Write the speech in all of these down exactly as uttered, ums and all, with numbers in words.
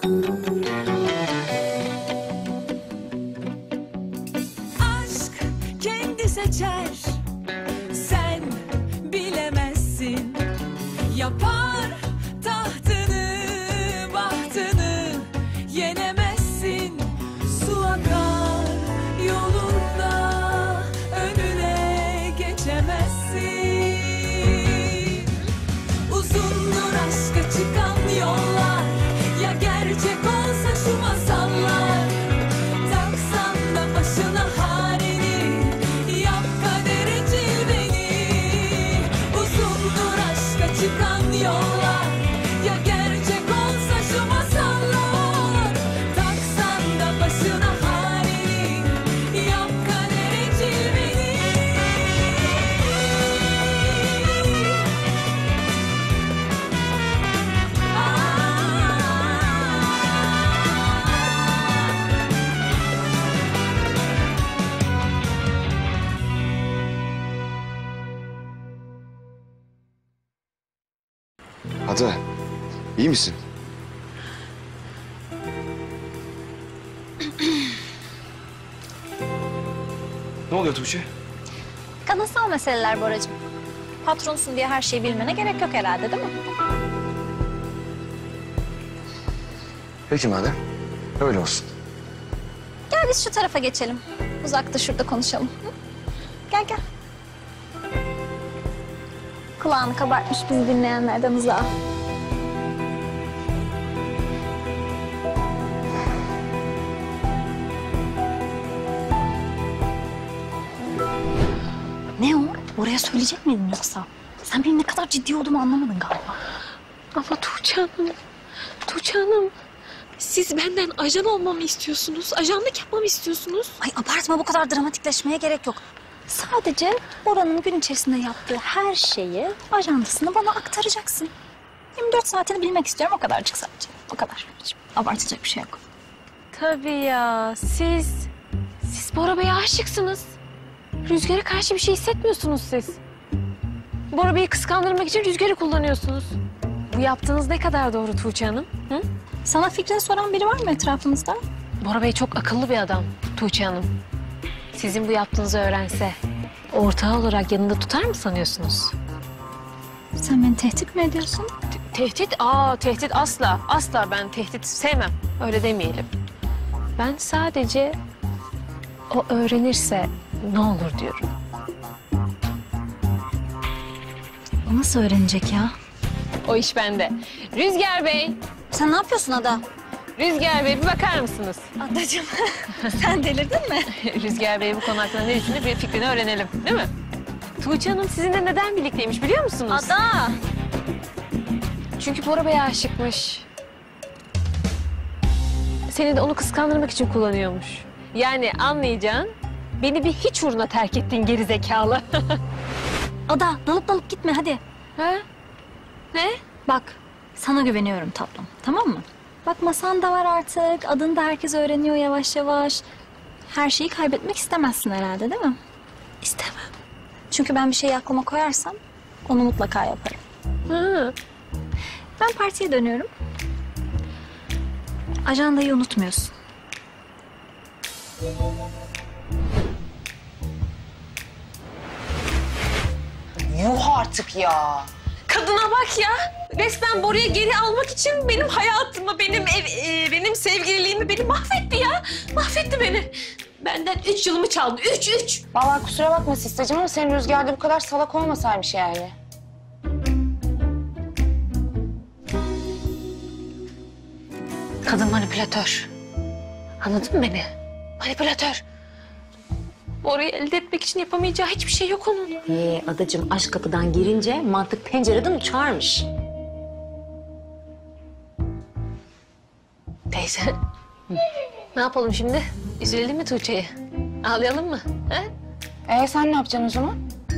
Aşk kendi seçer, sen bilemezsin. Yapar tahtını, bahtını yenemezsin. Su akar yolunda, önüne geçemezsin. Uzundur aşka çıkan yollar, ya gerçek olsa şu masallar. Taksan da başına halini, yap kaderi cilveni. Uzundur aşka çıkan yollar, ya gerçek olsa şu masallar. Taksan da başına halini, yap kaderi cilveni. Ada, iyi misin? Ne oluyor Tuğçe? Kadınsal meseleler Boracığım. Patronsun diye her şeyi bilmene gerek yok herhalde, değil mi? Peki madem, öyle olsun. Gel biz şu tarafa geçelim. Uzakta şurada konuşalım. Hı? Gel gel. Kulağını kabartmış bizi dinleyenlerden uzağa. Ne o? Oraya söyleyecek miydin yoksa? Sen benim ne kadar ciddi olduğumu anlamadın galiba. Ama Tuğçe Hanım, Tuğçe Hanım, siz benden ajan olmamı istiyorsunuz, ajanlık yapmamı istiyorsunuz. Ay abartma, bu kadar dramatikleşmeye gerek yok. Sadece Bora'nın gün içerisinde yaptığı her şeyi, ajandasını bana aktaracaksın. yirmi dört saatini bilmek istiyorum, o kadarcık sadece. O kadar. Hiç abartacak bir şey yok. Tabii ya, siz, siz Bora Bey'e aşıksınız. Rüzgar'a karşı bir şey hissetmiyorsunuz siz. Bora Bey'i kıskandırmak için Rüzgar'ı kullanıyorsunuz. Bu yaptığınız ne kadar doğru Tuğçe Hanım? Hı? Sana fikrini soran biri var mı etrafımızda? Bora Bey çok akıllı bir adam Tuğçe Hanım. Sizin bu yaptığınızı öğrense ortağı olarak yanında tutar mı sanıyorsunuz? Sen beni tehdit mi ediyorsun? Te- tehdit? Aa tehdit asla. Asla ben tehdit sevmem. Öyle demeyelim. Ben sadece o öğrenirse ne olur diyorum. O nasıl öğrenecek ya? O iş bende. Rüzgar Bey, Sen ne yapıyorsun Ada? Rüzgar Bey bir bakar mısınız? Adacığım sen delirdin mi? Rüzgar Bey bu konu hakkında ne düşünür bir fikrini öğrenelim değil mi? Tuğçe Hanım sizinle neden birlikteymiş biliyor musunuz? Ada! Çünkü Bora Bey'e aşıkmış. Seni de onu kıskandırmak için kullanıyormuş. Yani anlayacağın beni bir hiç uğruna terk ettin geri zekalı. Ada dalıp dalıp gitme hadi. Ha? Ne? Bak sana güveniyorum tatlım, tamam mı? Bak masan da var artık, adını da herkes öğreniyor yavaş yavaş. Her şeyi kaybetmek istemezsin herhalde değil mi? İstemem. Çünkü ben bir şeyi aklıma koyarsam onu mutlaka yaparım. Ha. Ben partiye dönüyorum. Ajandayı unutmuyorsun. Yuh artık ya. Kadına bak ya. Resmen Bora'yı geri almak için benim hayatımı, benim ev, e, benim sevgililiğimi beni mahvetti ya. Mahvetti beni. Benden üç yılımı çaldı. Üç, üç. Vallahi kusura bakma Sistacığım ama senin Rüzgar'da bu kadar salak olmasaymış yani. Kadın manipülatör. Anladın mı beni? Manipülatör. Bora'yı elde etmek için yapamayacağı hiçbir şey yok onun. Ee, adacığım aşk kapıdan girince mantık pencereden uçarmış. Teyze. Ne yapalım şimdi? Üzülelim mi Tuğçe'ye? Ağlayalım mı? He? Ee sen ne yapacaksın o zaman?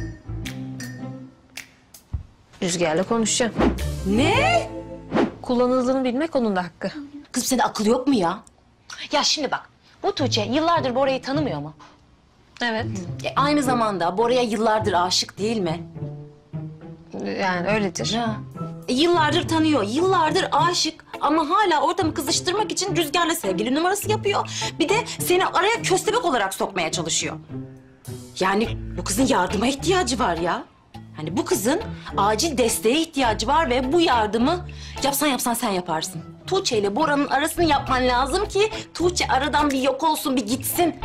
Rüzgar'la konuşacağım. Ne? Kullanıldığını bilmek onun da hakkı. Kızım senin akıl yok mu ya? Ya şimdi bak, bu Tuğçe yıllardır Bora'yı tanımıyor mu? Evet. E, aynı zamanda Bora'ya yıllardır aşık değil mi? Yani öyledir. Ya. E, yıllardır tanıyor, yıllardır aşık. Ama hala ortamı kızıştırmak için Rüzgar'la sevgili numarası yapıyor. Bir de seni araya köstebek olarak sokmaya çalışıyor. Yani bu kızın yardıma ihtiyacı var ya. Yani bu kızın acil desteğe ihtiyacı var ve bu yardımı yapsan yapsan sen yaparsın. Tuğçe ile Bora'nın arasını yapman lazım ki Tuğçe aradan bir yok olsun, bir gitsin.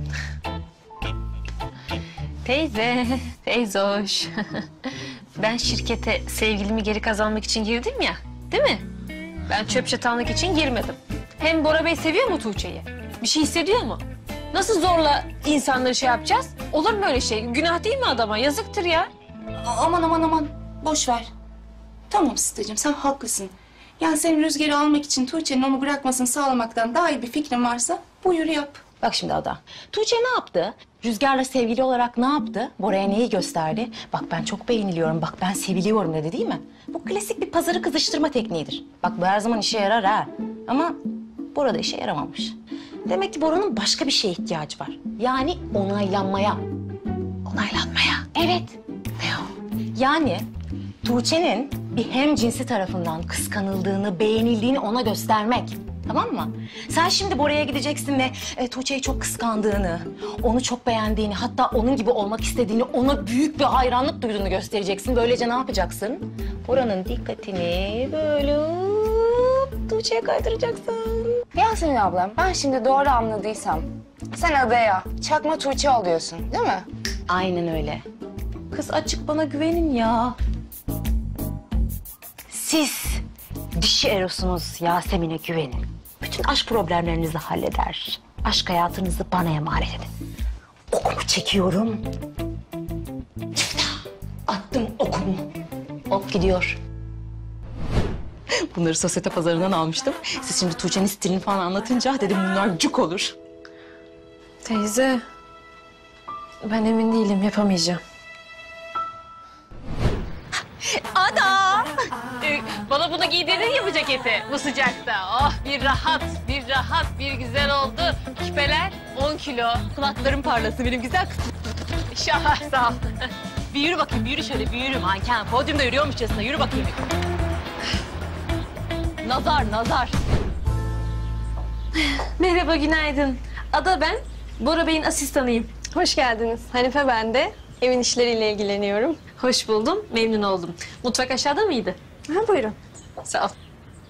Teyze, teyze hoş. Ben şirkete sevgilimi geri kazanmak için girdim ya, değil mi? Ben çöp çatanlık için girmedim. Hem Bora Bey seviyor mu Tuğçe'yi? Bir şey hissediyor mu? Nasıl zorla insanları şey yapacağız? Olur mu öyle şey? Günah değil mi adama? Yazıktır ya. Aman aman aman, boş ver. Tamam Siteciğim, sen haklısın. Yani senin Rüzgar'ı almak için Tuğçe'nin onu bırakmasını sağlamaktan daha iyi bir fikrin varsa buyur yap. Bak şimdi Ada, Tuğçe ne yaptı? Rüzgar'la sevgili olarak ne yaptı? Bora'ya neyi gösterdi? Bak ben çok beğeniliyorum, bak ben seviliyorum dedi değil mi? Bu klasik bir pazarı kızıştırma tekniğidir. Bak bu her zaman işe yarar ha. Ama Bora da işe yaramamış. Demek ki Bora'nın başka bir şeye ihtiyacı var. Yani onaylanmaya. Onaylanmaya? Evet. Ne o? Yani Tuğçe'nin bir hemcinsi tarafından kıskanıldığını, beğenildiğini ona göstermek. Tamam mı? Sen şimdi Bora'ya gideceksin ve e, Tuğçe'yi çok kıskandığını, onu çok beğendiğini, hatta onun gibi olmak istediğini, ona büyük bir hayranlık duyduğunu göstereceksin. Böylece ne yapacaksın? Bora'nın dikkatini böyle hop Tuğçe'ye kaydıracaksın. Yasemin ablam, ben şimdi doğru anladıysam sen adaya çakma Tuğçe oluyorsun değil mi? Aynen öyle. Kız açık bana güvenin ya. Siz dişi erosunuz Yasemin'e güvenin. Bütün aşk problemlerinizi halleder. Aşk hayatınızı bana emanet edin. Okumu çekiyorum. Çıktı. Attım okumu. Ok gidiyor. Bunları sosyete pazarından almıştım. Siz şimdi Tuğçe'nin stilini falan anlatınca dedim bunlar cuk olur. Teyze, ben emin değilim, yapamayacağım. Ada! Ee, bana bunu giydirdin ya bu ceketi bu sıcakta. Oh bir rahat, bir rahat, bir güzel oldu. Küpeler on kilo. Kulaklarım parlasın benim güzel kız. Şahane, sağ ol. Bir yürü bakayım, bir yürü şöyle, bir yürü manken. Podyumda yürüyormuşçasına, yürü bakayım. Nazar, nazar. Merhaba, günaydın. Ada ben, Bora Bey'in asistanıyım. Hoş geldiniz. Hanife ben de. Evin işleriyle ilgileniyorum. Hoş buldum, memnun oldum. Mutfak aşağıda mıydı? Ha, buyurun. Sağ ol.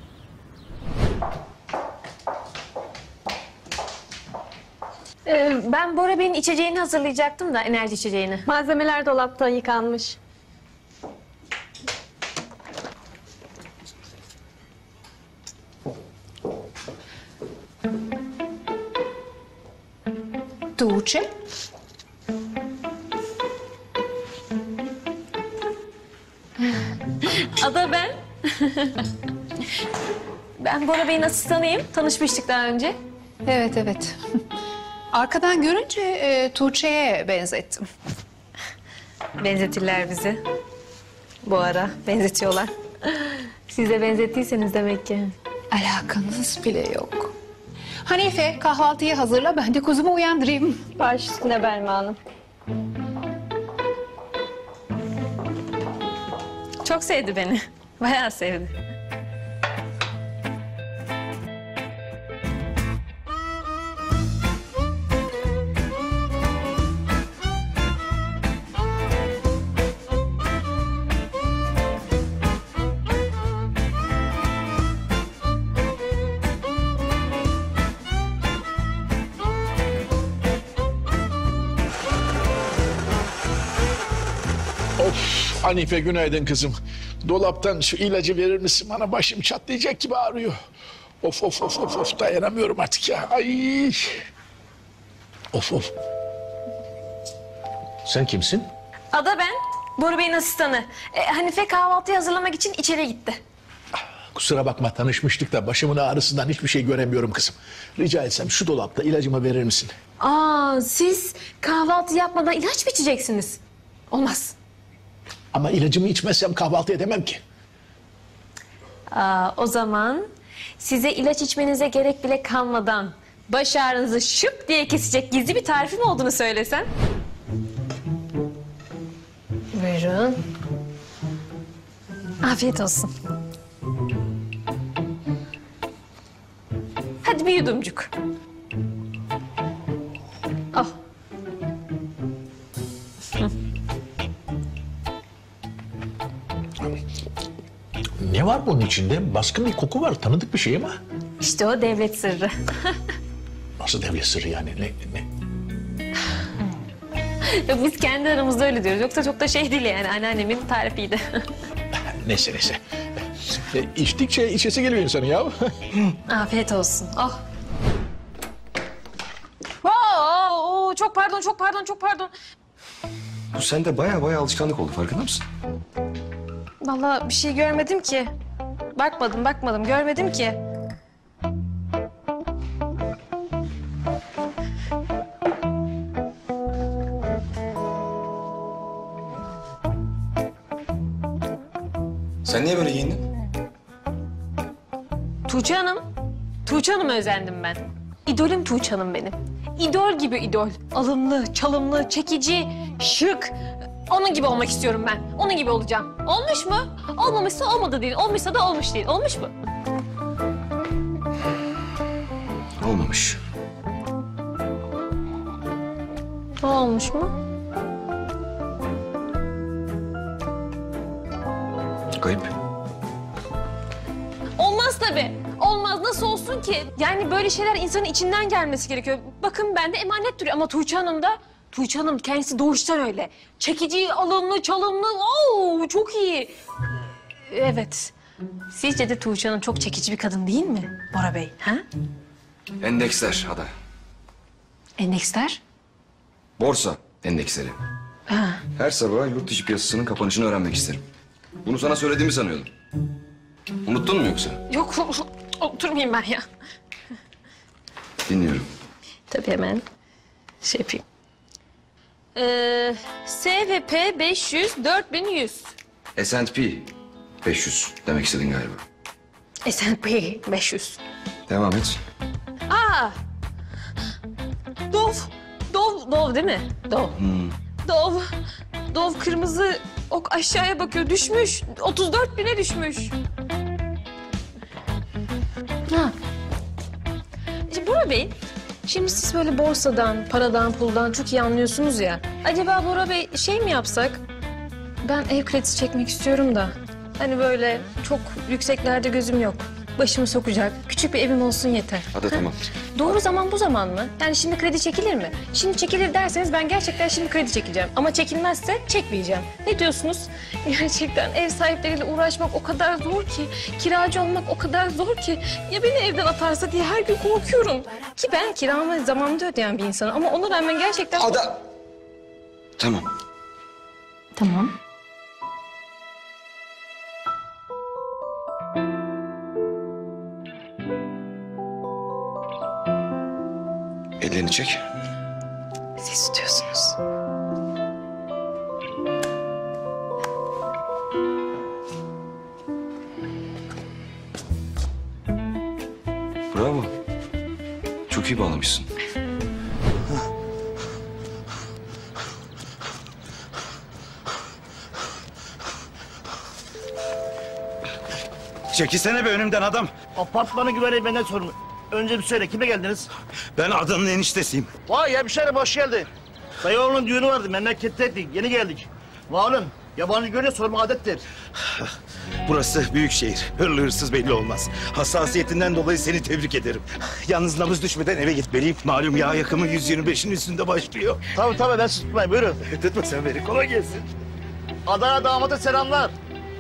Ee, ben Bora Bey'in içeceğini hazırlayacaktım da, enerji içeceğini. Malzemeler dolapta yıkanmış. Tuğçe. Ada ben. Ben Bora Bey'in asistanıyım. Tanışmıştık daha önce. Evet, evet. Arkadan görünce e, Tuğçe'ye benzettim. Benzetirler bizi. Bu ara benzetiyorlar. Siz de benzettiyseniz demek ki. Alakanız bile yok. Hanife kahvaltıyı hazırla, ben de kuzumu uyandırayım. Baş üstüne Belma Hanım. Çok sevdi beni. Bayağı sevdi. Of Hanife günaydın kızım. Dolaptan şu ilacı verir misin bana? Başım çatlayacak gibi ağrıyor. Of of of of of dayanamıyorum artık ya. Ay. Of of. Sen kimsin? Ada ben, Bora Bey'in asistanı. E, Hanife kahvaltıyı hazırlamak için içeri gitti. Kusura bakma tanışmıştık da başımın ağrısından hiçbir şey göremiyorum kızım. Rica etsem şu dolapta ilacımı verir misin? Aa, siz kahvaltı yapmadan ilaç mı içeceksiniz? Olmaz. Ama ilacımı içmezsem kahvaltı edemem ki. Aa, o zaman size ilaç içmenize gerek bile kalmadan baş ağrınızı şıp diye kesecek gizli bir tarifim olduğunu söylesem. Buyurun. Afiyet olsun. bir yudumcuk. Al. Ne var bunun içinde? Baskın bir koku var. Tanıdık bir şey ama. İşte o devlet sırrı. Nasıl devlet sırrı yani? Ne, ne? Ya biz kendi aramızda öyle diyoruz. Yoksa çok da şey değil yani. Anneannemin tarifiydi. Neyse neyse. E, içtikçe içesi geliyor insanın ya. Afiyet olsun. Oh. Oo, oo, çok pardon, çok pardon, çok pardon. Bu sende baya baya alışkanlık oldu, farkında mısın? Vallahi bir şey görmedim ki. Bakmadım, bakmadım, görmedim ki. Sen niye böyle giyindin? Tuğçe Hanım. Tuğçe Hanım'a özendim ben. İdolüm Tuğçe Hanım benim. İdol gibi idol. Alımlı, çalımlı, çekici, şık. Onun gibi olmak istiyorum ben. Onun gibi olacağım. Olmuş mu? Olmamışsa olmadı değil. Olmuşsa da olmuş değil. Olmuş mu? Olmamış. O olmuş mu? Garip. Olmaz tabii. Olmaz. Nasıl olsun ki? Yani böyle şeyler insanın içinden gelmesi gerekiyor. Bakın bende emanet duruyor ama Tuğçe Hanım da... Tuğçe Hanım kendisi doğuştan öyle. Çekici, alımlı, çalımlı. Oo, çok iyi. Evet. Sizce de Tuğçe Hanım çok çekici bir kadın değil mi Bora Bey? Ha? Endeksler Ada. Endeksler? Borsa endeksleri. Ha. Her sabah yurt dışı piyasasının kapanışını öğrenmek isterim. Bunu sana söylediğimi sanıyordum. Unuttun mu yoksa? Yok, oturmayayım ben ya. Dinliyorum. Tabii hemen şey yapayım. Ee, S ve P beş yüz, dört bin yüz. S and P beş yüz demek istedin galiba. S and P beş yüz. Devam et. Aa! Dov, Dov, Dov değil mi? Dov. Hmm. Dov, Dov kırmızı ok aşağıya bakıyor. Düşmüş, otuz dört bine düşmüş. Ha. İşte Bora Bey, şimdi siz böyle borsadan, paradan, puldan çok iyi anlıyorsunuz ya. Acaba Bora Bey şey mi yapsak? Ben ev kredisi çekmek istiyorum da. Hani böyle çok yükseklerde gözüm yok. Başımı sokacak, küçük bir evim olsun yeter. Hadi tamam. Doğru zaman bu zaman mı? Yani şimdi kredi çekilir mi? Şimdi çekilir derseniz ben gerçekten şimdi kredi çekeceğim. Ama çekilmezse çekmeyeceğim. Ne diyorsunuz? Gerçekten ev sahipleriyle uğraşmak o kadar zor ki. Kiracı olmak o kadar zor ki. Ya beni evden atarsa diye her gün korkuyorum. Ki ben kiramı zamanında ödeyen bir insanım. Ama ona rağmen gerçekten... Ada! Tamam. Tamam. Ellerini çek. Siz tutuyorsunuz. Bravo. Çok iyi bağlamışsın. Çekilsene be önümden adam. Apartmanın güvenliği benden sorumlu. Önce bir söyle, kime geldiniz? Ben adanın eniştesiyim. Vay hemşerim, hoş geldin. Dayıoğlunun düğünü vardı, memleketteydik, yeni geldik. Malum, yabancı görünce sorma adettir. Burası büyük şehir. Hırlı hırsız belli olmaz. Hassasiyetinden dolayı seni tebrik ederim. Yalnız nabız düşmeden eve gitmeliyim. Malum yağ yakımı yüz yirmi beşin üstünde başlıyor. Tabii tabii, ben sizi tutmayayım, buyurun. Tutma sen beni, kolay gelsin. Adana damada selamlar.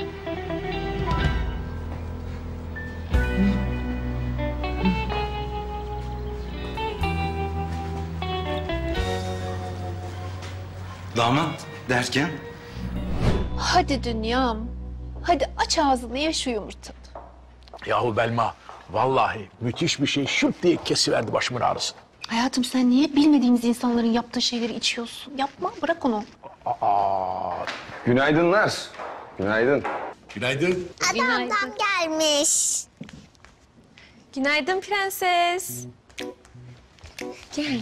Damat derken? Hadi dünyam. Hadi aç ağzını ye şu yumurtanı. Yahu Belma, vallahi müthiş bir şey şıp diye kesiverdi başımın ağrısını. Hayatım sen niye bilmediğimiz insanların yaptığı şeyleri içiyorsun? Yapma, bırak onu. Aa, Günaydınlar. Günaydın. günaydın. Günaydın. gelmiş. Günaydın prenses. Gel.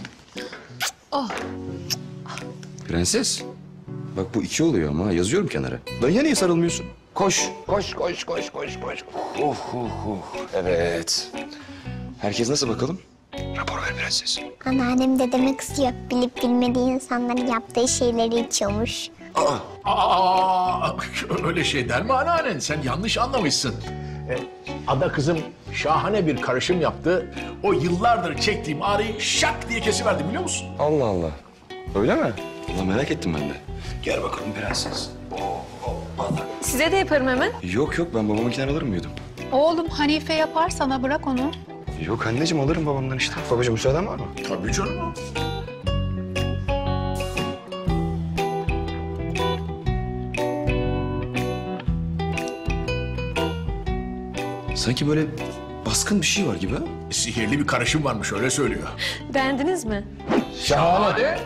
Prenses. Bak bu iki oluyor ama yazıyorum kenara. Dayıya niye sarılmıyorsun? Koş. Koş, koş, koş, koş, koş. Oh, oh, oh. Evet. Herkes nasıl bakalım? Rapor ver prenses. Anneannem dedeme kızıyor. Bilip bilmediği insanların yaptığı şeyleri içiyormuş. Aa! Aa, öyle şey der mi anneannen? Sen yanlış anlamışsın. E, ada kızım şahane bir karışım yaptı. O yıllardır çektiğim ağrıyı şak diye kesiverdi biliyor musun? Allah Allah. Öyle mi? Allah merak ettim ben de. Gel bakalım prenses. Size de yaparım hemen. Yok yok ben babamınkinden alırım mıydım? Oğlum Hanife yapar sana, bırak onu. Yok anneciğim alırım babamdan işte. Babacığım müsaaden var mı? Tabii canım. Sanki böyle baskın bir şey var gibi ha? Sihirli bir karışım varmış öyle söylüyor. Beğendiniz mi? Şahane.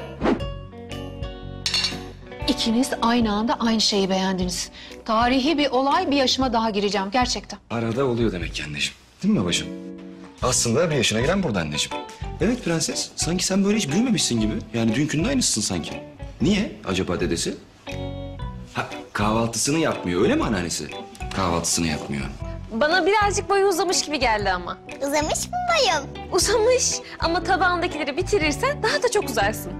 İkiniz aynı anda aynı şeyi beğendiniz. Tarihi bir olay, bir yaşıma daha gireceğim gerçekten. Arada oluyor demek ki anneciğim. Değil mi babacığım? Aslında bir yaşına giren burada anneciğim. Evet prenses. Sanki sen böyle hiç büyümemişsin gibi. Yani dünkünün aynısısın sanki. Niye acaba dedesi? Ha kahvaltısını yapmıyor öyle mi anneannesi? Kahvaltısını yapmıyor. Bana birazcık boyu uzamış gibi geldi ama. Uzamış mı boyum? Uzamış ama tabağındakileri bitirirsen daha da çok uzarsın.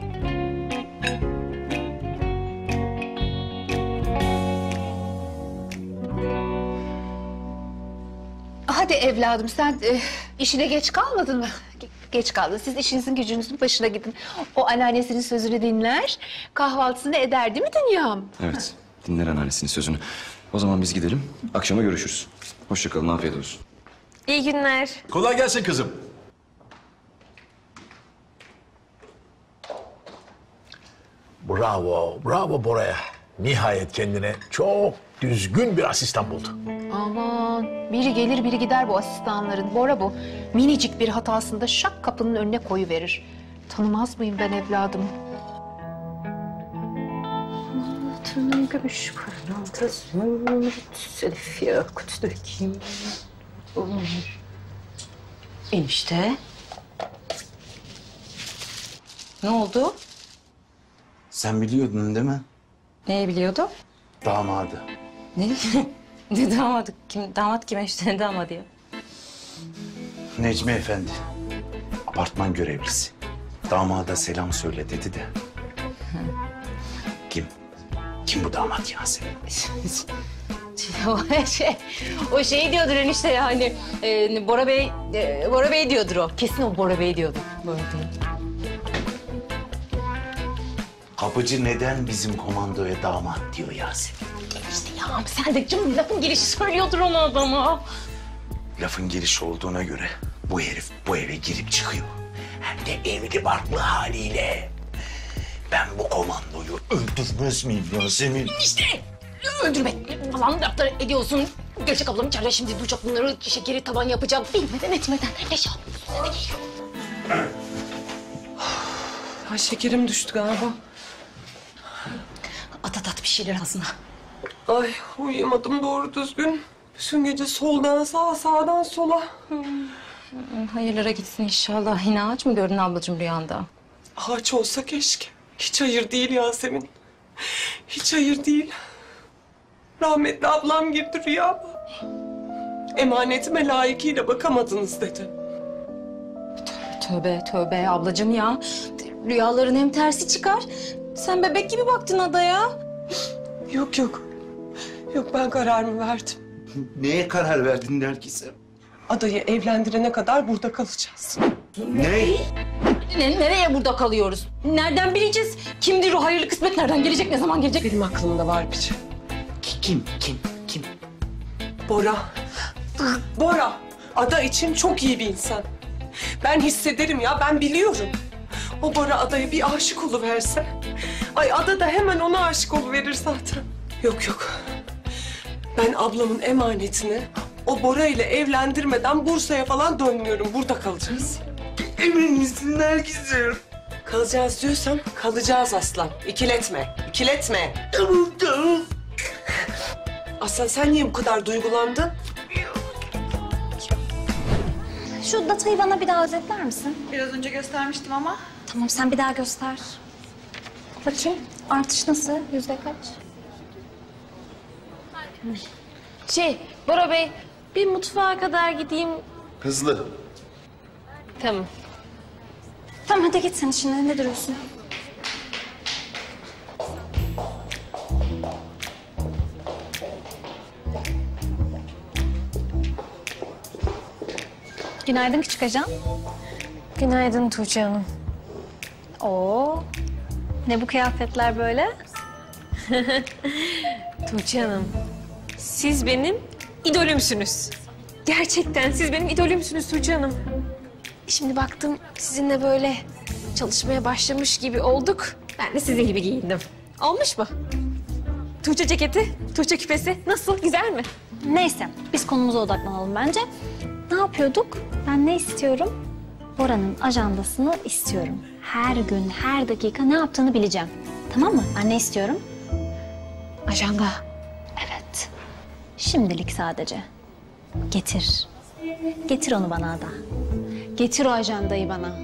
Hadi evladım sen e, işine geç kalmadın mı? Ge- Geç kaldın. Siz işinizin gücünüzün başına gidin. O anneannesinin sözünü dinler, kahvaltısını eder değil mi dünyam? Evet dinler anneannesinin sözünü. O zaman biz gidelim. Akşama görüşürüz. Hoşça kalın afiyet olsun. İyi günler. Kolay gelsin kızım. Bravo, bravo Bora'ya. Nihayet kendine çok düzgün bir asistan buldu. Aman biri gelir biri gider bu asistanların. Bora bu. Minicik bir hatasında şak kapının önüne koyuverir. Tanımaz mıyım ben evladımı? Altının gümüş pırlantası, selef yakuttaki olur. Enişte. Ne oldu? Sen biliyordun değil mi? Neyi biliyordu? Damadı. Ne? Ne damadı? Kim, damat kim enişte, ne damadı ya? Necmi Efendi. Apartman görevlisi. Damada selam söyle dedi de. Kim? Kim bu damat Yasemin? o şey, o şey diyordur enişte yani. E, Bora Bey, e, Bora Bey diyordur o. Kesin o Bora Bey diyordur. Bora Bey. Kapıcı neden bizim komandoya damat diyor Yasemin? İşte ya sen de canım lafın gelişi söylüyordur onu adama. Lafın gelişi olduğuna göre bu herif bu eve girip çıkıyor. Hem de evli barklı haliyle. Ben bu komandoyu öldürmez miyim Yasemin? İşte öldürmek falan laflar ediyorsun. Gerçek ablam içeride şimdi duyacak bunları, şekeri taban yapacak. Bilmeden etmeden leş yapıyorsun. Ay şekerim düştü galiba. At at at bir şeyler ağzına. Ay uyuyamadım doğru düzgün. Bütün gece soldan sağa, sağdan sola. Hayırlara gitsin inşallah. Yine ağaç mı gördün ablacığım rüyanda? Ağaç olsa keşke. Hiç hayır değil Yasemin. Hiç hayır değil. Rahmetli ablam girdi rüyama. Emanetime layıkıyla bakamadınız dedi. Tövbe tövbe ablacığım ya. Rüyaların hem tersi çıkar. Sen bebek gibi baktın adaya. Yok yok. Yok ben kararımı verdim. Neye karar verdin Nergis'e? Adayı evlendirene kadar burada kalacağız. Ne? Ne, nereye burada kalıyoruz? Nereden bileceğiz? Kimdir o hayırlı kısmet? Nereden gelecek? Ne zaman gelecek? Benim aklımda var bir şey. Kim? Kim? Kim? Bora. Bora. Ada için çok iyi bir insan. Ben hissederim ya, ben biliyorum. O Bora adaya bir aşık oluverse... Ay Ada da hemen ona aşık oluverir zaten. Yok yok. Ben ablamın emanetini o Bora ile evlendirmeden Bursa'ya falan dönmüyorum. Burada kalacağız. Emin misin Nergis'im? Kalacağız diyorsam kalacağız aslan. İkiletme, ikiletme. Tamam tamam. Aslan sen niye bu kadar duygulandın? Şu datayı bana bir daha özetler misin? Biraz önce göstermiştim ama. Tamam sen bir daha göster. Bakayım artış nasıl? Yüzde kaç? Şey, Bora Bey, bir mutfağa kadar gideyim. Hızlı. Tamam. Tamam hadi git sen işine. Ne duruyorsun? Günaydın küçük ajan. Günaydın Tuğçe Hanım. Oo. Ne bu kıyafetler böyle? Tuğçe Hanım, siz benim idolümsünüz. Gerçekten siz benim idolümsünüz Tuğçe Hanım. Şimdi baktım sizinle böyle çalışmaya başlamış gibi olduk. Ben de sizin gibi giyindim. Olmuş mu? Tuğçe ceketi, Tuğçe küpesi nasıl? Güzel mi? Neyse biz konumuza odaklanalım bence. Ne yapıyorduk? Ben ne istiyorum? Bora'nın ajandasını istiyorum. Her gün, her dakika ne yaptığını bileceğim. Tamam mı? Ben ne istiyorum? Ajanda. Evet. Şimdilik sadece. Getir. Getir onu bana Ada. Getir o ajandayı bana.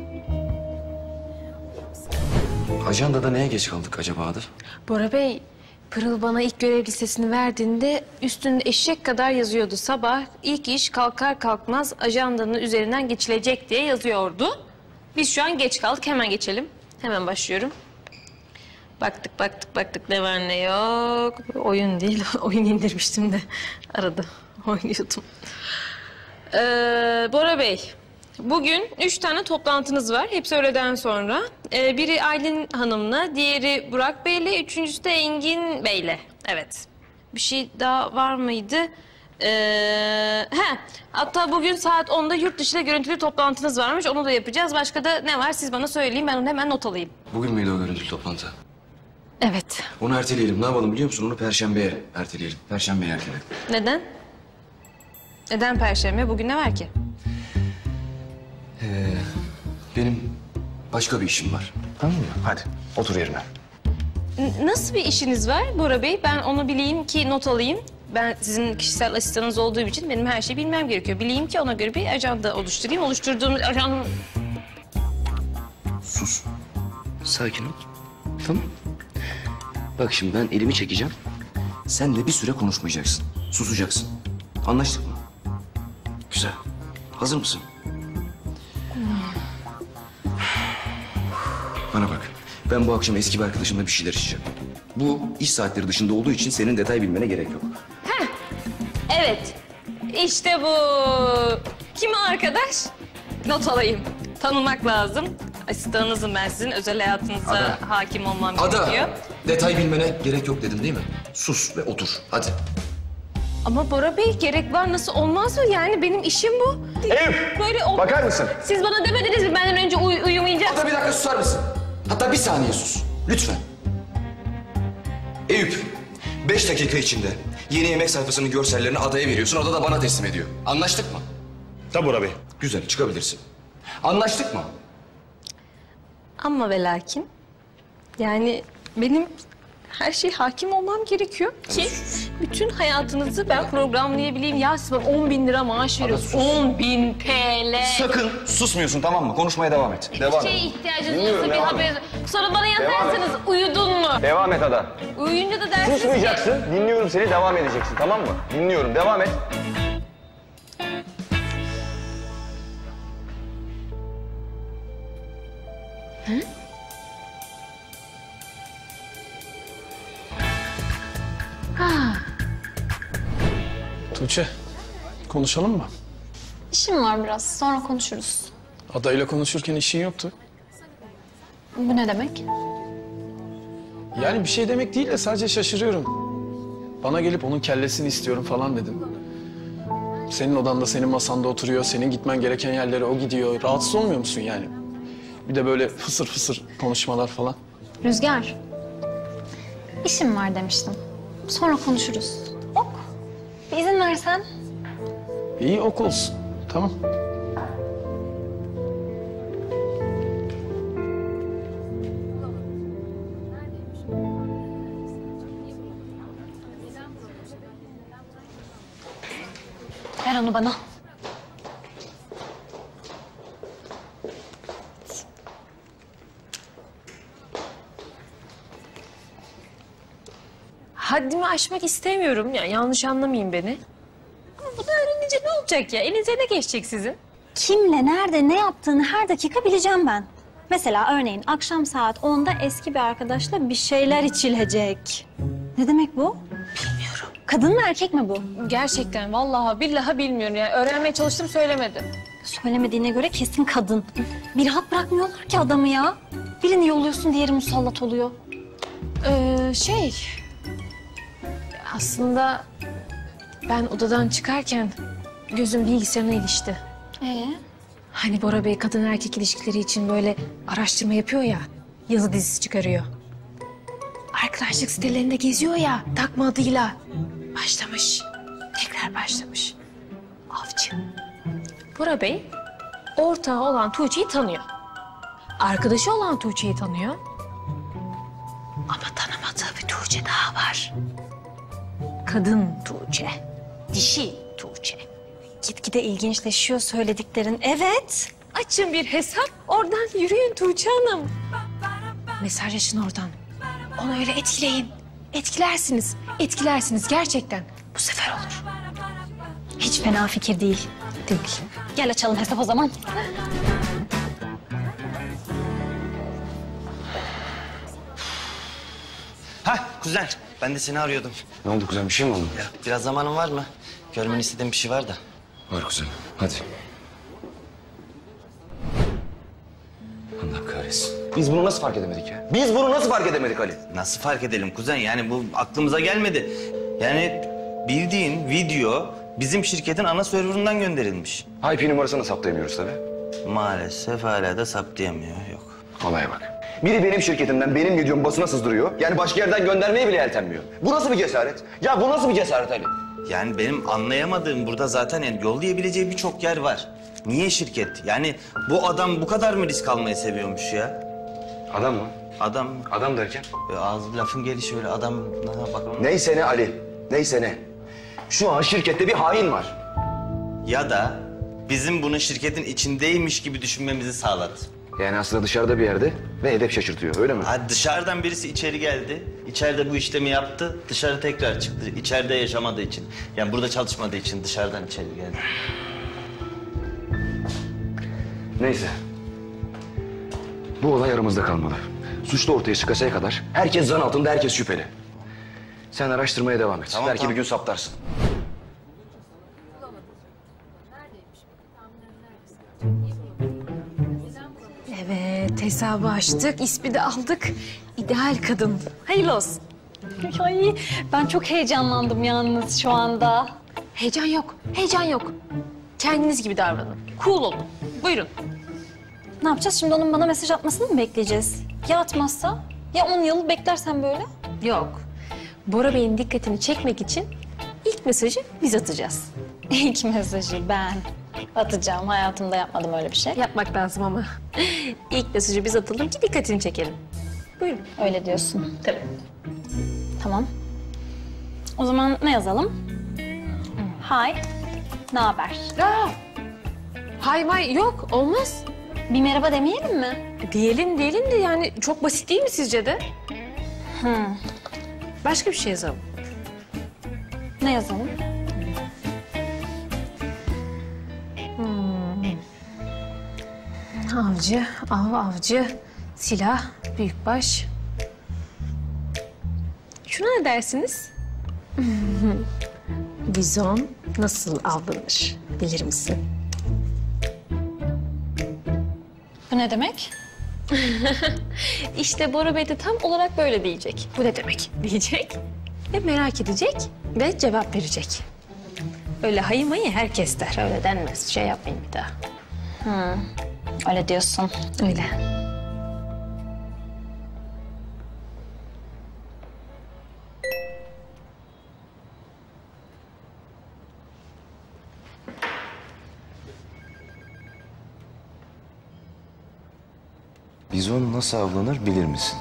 Ajandada neye geç kaldık acaba Ada? Bora Bey, Pırıl bana ilk görev listesini verdiğinde üstünde eşek kadar yazıyordu. Sabah ilk iş kalkar kalkmaz ajandanın üzerinden geçilecek diye yazıyordu. Biz şu an geç kaldık. Hemen geçelim. Hemen başlıyorum. Baktık baktık baktık ne var ne yok. Oyun değil, oyun indirmiştim de arada oynuyordum. Ee, Bora Bey, bugün üç tane toplantınız var. Hepsi öğleden sonra. Ee, biri Aylin Hanım'la, diğeri Burak Bey'le, üçüncüsü de Engin Bey'le. Evet. Bir şey daha var mıydı? Ee, he, hatta bugün saat onda yurt dışıyla görüntülü toplantınız varmış. Onu da yapacağız. Başka da ne var siz bana söyleyin. Ben onu hemen not alayım. Bugün müydü o görüntülü toplantı? Evet. Onu erteleyelim. Ne yapalım biliyor musun? Onu Perşembe'ye erteleyelim. Perşembe'ye erteleyelim. Neden? Neden Perşembe? Bugün ne var ki? Ee, benim başka bir işim var. Tamam mı? Hadi otur yerine. N- nasıl bir işiniz var Bora Bey? Ben onu bileyim ki not alayım. Ben sizin kişisel asistanınız olduğum için benim her şeyi bilmem gerekiyor. Bileyim ki ona göre bir ajanda oluşturayım. Oluşturduğum ajanda... Sus. Sakin ol. Tamam. Bak şimdi ben elimi çekeceğim. Sen de bir süre konuşmayacaksın. Susacaksın. Anlaştık mı? Güzel. Hazır mısın? Bana bak. Ben bu akşam eski bir arkadaşımla bir şeyler içeceğim. Bu iş saatleri dışında olduğu için senin detay bilmene gerek yok. Heh. Evet. İşte bu. Kim o arkadaş? Not alayım. Tanımak lazım. Asistanınızım ben sizin. Özel hayatınıza Ada. hakim olmam Ada, gerekiyor. detay bilmene gerek yok dedim değil mi? Sus ve otur. Hadi. Ama Bora Bey gerek var nasıl olmaz mı? Yani benim işim bu. Eyüp, Böyle ol- bakar mısın? Siz bana demediniz mi benden önce uy uyumayacağım? Ada bir dakika susar mısın? Hatta bir saniye sus. Lütfen. Eyüp, beş dakika içinde yeni yemek sayfasının görsellerini Ada'ya veriyorsun. Ada da bana teslim ediyor. Anlaştık mı? Tabii Bora Bey. Güzel, çıkabilirsin. Anlaştık mı? Ama ve lakin yani benim her şeye hakim olmam gerekiyor ki bütün hayatınızı ben programlayabileyim. Ya siz bana on bin lira maaş veriyorsun. on bin T L. Sakın susmuyorsun tamam mı? Konuşmaya devam et. Devam Bir şeye et. ihtiyacınız Dinliyorum, olursa bir devam haber. Sonra bana yazarsanız uyudun mu? Devam et Ada. Uyuyunca da dersiniz ki... Susmayacaksın. Dinliyorum seni. Devam edeceksin. Tamam mı? Dinliyorum. Devam et. Hı? Ha. Tuğçe, konuşalım mı? İşim var biraz. Sonra konuşuruz. Adayla konuşurken işin yoktu. Bu ne demek? Yani bir şey demek değil de sadece şaşırıyorum. Bana gelip onun kellesini istiyorum falan dedin. Senin odanda, senin masanda oturuyor, senin gitmen gereken yerlere o gidiyor. Rahatsız olmuyor musun yani? Bir de böyle fısır fısır konuşmalar falan. Rüzgar. İşim var demiştim. Sonra konuşuruz. Ok. Bir izin versen. İyi ok olsun. Tamam. Ver onu bana. Haddimi aşmak istemiyorum. Yani yanlış anlamayın beni. Ama bunu öğrenince ne olacak ya? Elinize ne geçecek sizin? kimle, nerede, ne yaptığını her dakika bileceğim ben. Mesela örneğin akşam saat onda eski bir arkadaşla bir şeyler içilecek. Ne demek bu? Bilmiyorum. Kadın mı erkek mi bu? Gerçekten vallahi billahi bilmiyorum yani. Öğrenmeye çalıştım söylemedim. Söylemediğine göre kesin kadın. Bir rahat bırakmıyorlar ki adamı ya. Birini yolluyorsun, diğeri musallat oluyor. Ee, şey... Aslında ben odadan çıkarken gözüm bilgisayarına ilişti. Ee? Hani Bora Bey kadın erkek ilişkileri için böyle araştırma yapıyor ya, yazı dizisi çıkarıyor. Arkadaşlık sitelerinde geziyor ya, takma adıyla. Başlamış, tekrar başlamış. Avcı. Bora Bey, ortağı olan Tuğçe'yi tanıyor. Arkadaşı olan Tuğçe'yi tanıyor. Ama tanımadığı bir Tuğçe daha var. Kadın Tuğçe, dişi Tuğçe. Gitgide ilginçleşiyor söylediklerin. Evet. Açın bir hesap, oradan yürüyün Tuğçe Hanım. Mesajlaşın oradan. Onu öyle etkileyin. Etkilersiniz, etkilersiniz gerçekten. Bu sefer olur. Hiç fena fikir değil. Değil. Gel açalım hesap o zaman. Hah kuzen, ben de seni arıyordum. Ne oldu kuzen, bir şey mi oldu? Ya, biraz zamanın var mı? Görmeni istediğim bir şey var da. Var kuzen, hadi. Allah kahretsin. Biz bunu nasıl fark edemedik ya? Biz bunu nasıl fark edemedik Ali? Nasıl fark edelim kuzen? Yani bu aklımıza gelmedi. Yani bildiğin video bizim şirketin ana serverından gönderilmiş. I P numarasını saptayamıyoruz tabii. Maalesef hala da saptayamıyor, yok. Olaya bak. Biri benim şirketimden benim videomu basına sızdırıyor. Yani başka yerden göndermeye bile yeltenmiyor. Bu nasıl bir cesaret? Ya bu nasıl bir cesaret Ali? Yani benim anlayamadığım burada zaten yani yollayabileceği birçok yer var. Niye şirket? Yani bu adam bu kadar mı risk almayı seviyormuş ya? Adam mı? Adam mı? Adam derken? Böyle ağzı lafın gelişi öyle adam... Bakalım. Neyse ne Ali, neyse ne. Şu an şirkette bir hain var. Ya da bizim bunu şirketin içindeymiş gibi düşünmemizi sağladı. Yani aslında dışarıda bir yerde ve hedef şaşırtıyor, öyle mi? Ha, dışarıdan birisi içeri geldi. İçeride bu işlemi yaptı. Dışarı tekrar çıktı. İçeride yaşamadığı için. Yani burada çalışmadığı için dışarıdan içeri geldi. Neyse. Bu olay aramızda kalmalı. Suçlu ortaya çıkasaya kadar herkes zan altında, herkes şüpheli. Sen araştırmaya devam et. Tamam, Belki tamam. bir gün saptarsın. Evet, hesabı açtık, ismi de aldık. İdeal kadın. Hayırlı olsun. Ay, ben çok heyecanlandım yalnız şu anda. Heyecan yok, heyecan yok. Kendiniz gibi davranın. Cool olun. Buyurun. Ne yapacağız şimdi, onun bana mesaj atmasını mı bekleyeceğiz? Ya atmazsa? Ya on yıl beklersen böyle? Yok. Bora Bey'in dikkatini çekmek için ilk mesajı biz atacağız. İlk mesajı ben atacağım. Hayatımda yapmadım öyle bir şey. Yapmak lazım ama. İlk mesajı biz atalım ki dikkatini çekelim. Buyurun. Öyle diyorsun. Tabii. Tamam. O zaman ne yazalım? Hi, ne haber? Aa, hay may yok, olmaz. Bir merhaba demeyelim mi? Diyelim, diyelim de yani çok basit değil mi sizce de? Hı. Başka bir şey yazalım. Ne yazalım? Hmm. Avcı, av avcı, silah, büyükbaş. Şuna ne dersiniz? Bizon nasıl avlanır bilir misin? Bu ne demek? İşte Bora Bey de tam olarak böyle diyecek. Bu ne demek diyecek ve merak edecek ve cevap verecek. Öyle hayı mayı herkes der. Öyle denmez. Şey yapmayın bir daha. Hı. Öyle diyorsun. Öyle. Bizon nasıl avlanır bilir misin?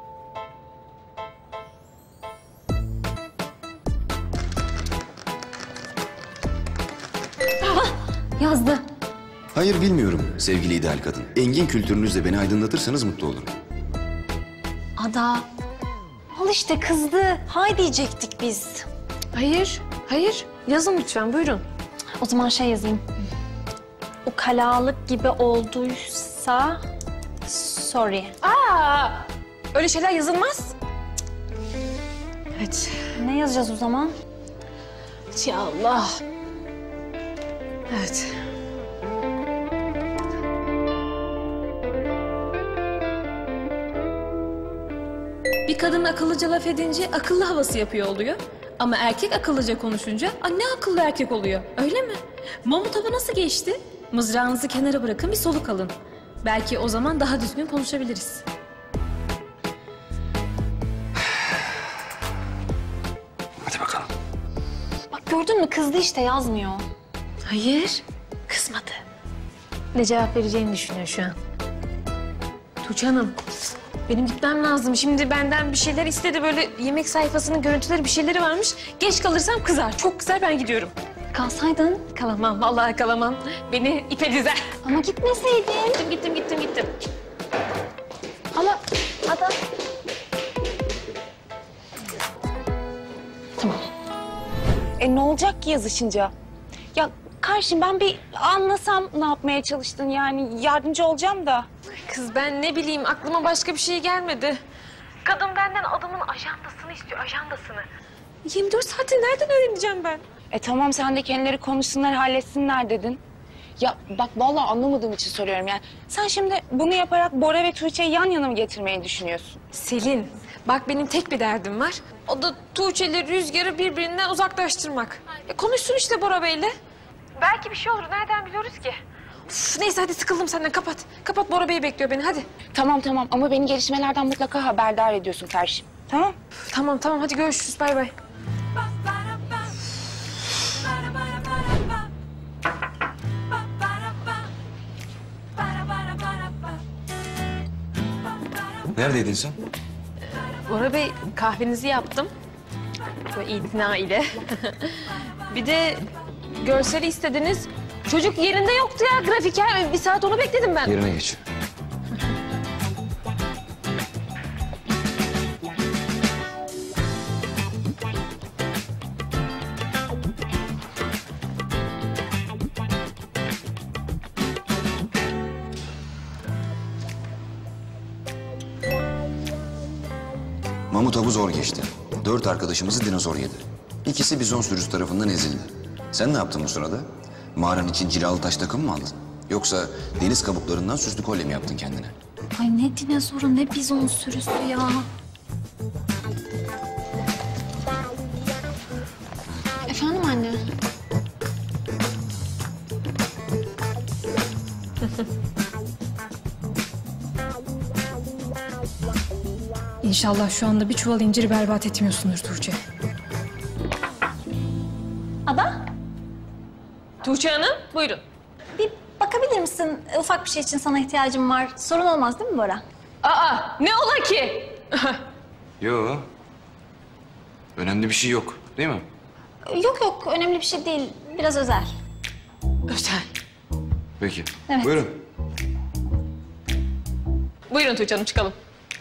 Yazdı. Hayır bilmiyorum sevgili ideal kadın. Engin kültürünüzle beni aydınlatırsanız mutlu olurum. Ada. Al işte kızdı. Hay diyecektik biz. Hayır, hayır. Yazın lütfen, buyurun. O zaman şey yazayım. ukalalık gibi olduysa sorry. Aa, öyle şeyler yazılmaz. Evet. Ne yazacağız o zaman? Ya Allah. Evet. Bir kadın akıllıca laf edince akıllı havası yapıyor oluyor. Ama erkek akıllıca konuşunca "Aa, ne akıllı erkek oluyor, öyle mi? Mamut hava nasıl geçti? Mızrağınızı kenara bırakın, bir soluk alın. Belki o zaman daha düzgün konuşabiliriz. Hadi bakalım. Bak gördün mü kızdı işte yazmıyor. Hayır, kızmadı. Ne cevap vereceğini düşünüyor şu an. Tuğçe Hanım, benim gitmem lazım. Şimdi benden bir şeyler istedi. Böyle yemek sayfasının görüntüleri, bir şeyleri varmış. Geç kalırsam kızar. Çok kızar, ben gidiyorum. Kalsaydın. Kalamam, vallahi kalamam. Beni ipe dizer. Ama gitmeseydin. Gittim, gittim, gittim, gittim. Ama Ada. Tamam. E ne olacak ki yazışınca? Ya karşım ben bir anlasam ne yapmaya çalıştın yani yardımcı olacağım da. Kız ben ne bileyim, aklıma başka bir şey gelmedi. Kadın benden adamın ajandasını istiyor, ajandasını. yirmi dört saati nereden öğreneceğim ben? E tamam sen de kendileri konuşsunlar halletsinler dedin. Ya bak vallahi anlamadığım için soruyorum yani. Sen şimdi bunu yaparak Bora ve Tuğçe'yi yan yana mı getirmeyi düşünüyorsun? Selin, bak benim tek bir derdim var. O da Tuğçe'yle Rüzgar'ı birbirinden uzaklaştırmak. E, konuşsun işte Bora Bey'le. Belki bir şey olur, nereden biliyoruz ki? Uf, neyse hadi sıkıldım senden, kapat. Kapat, Bora Bey bekliyor beni, hadi. Tamam tamam ama beni gelişmelerden mutlaka haberdar ediyorsun karşım. Tamam? Üf, tamam tamam, hadi görüşürüz, bay bay. Neredeydin sen? Bora Bey, kahvenizi yaptım. Böyle itina ile. Bir de görseli istediniz. Çocuk yerinde yoktu ya, grafiker. Bir saat onu bekledim ben. Yerine geç. Mamut avı zor geçti. Dört arkadaşımızı dinozor yedi. İkisi bizon sürüsü tarafından ezildi. Sen ne yaptın bu sırada? Mağaran için cilalı taş takım mı aldın? Yoksa deniz kabuklarından süslü kolye mi yaptın kendine? Ay ne dinozoru ne bizon sürüsü ya. Efendim anne? İnşallah şu anda bir çuval inciri berbat etmiyorsundur Tuğçe. Ada? Tuğçe Hanım, buyurun. Bir bakabilir misin? Ufak bir şey için sana ihtiyacım var. Sorun olmaz değil mi Bora? Aa, ne ola ki? Yo. Önemli bir şey yok, değil mi? Yok yok, önemli bir şey değil. Biraz özel. Özel. Peki. Evet. Buyurun. Buyurun Tuğçe Hanım, çıkalım.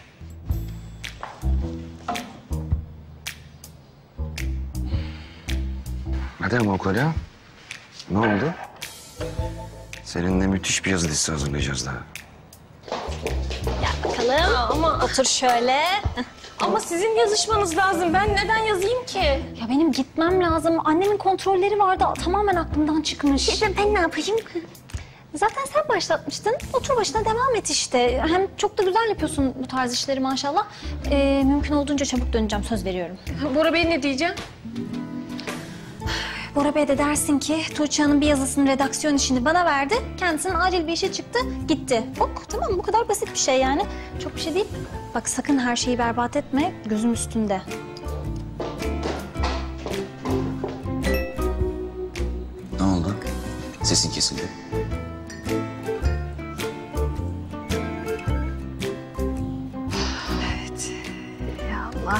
Hadi ama o kolye. Ne oldu? Seninle müthiş bir yazı dizisi hazırlayacağız daha. Gel bakalım. Ama otur şöyle. Ama sizin yazışmanız lazım. Ben neden yazayım ki? Ya benim gitmem lazım. Annemin kontrolleri vardı. Tamamen aklımdan çıkmış. Ben, ben ne yapayım? Zaten sen başlatmıştın. Otur başına devam et işte. Hem çok da güzel yapıyorsun bu tarz işleri maşallah. Ee, mümkün olduğunca çabuk döneceğim, söz veriyorum. Bora Bey ne diyeceğim? Bora Bey de dersin ki Tuğçe Hanım bir yazısının redaksiyon işini bana verdi. Kendisinin acil bir işi çıktı, gitti. Bak tamam, bu kadar basit bir şey yani. Çok bir şey değil. Bak sakın her şeyi berbat etme, gözüm üstünde. Ne oldu? Sesin kesildi. Evet. Ya Allah.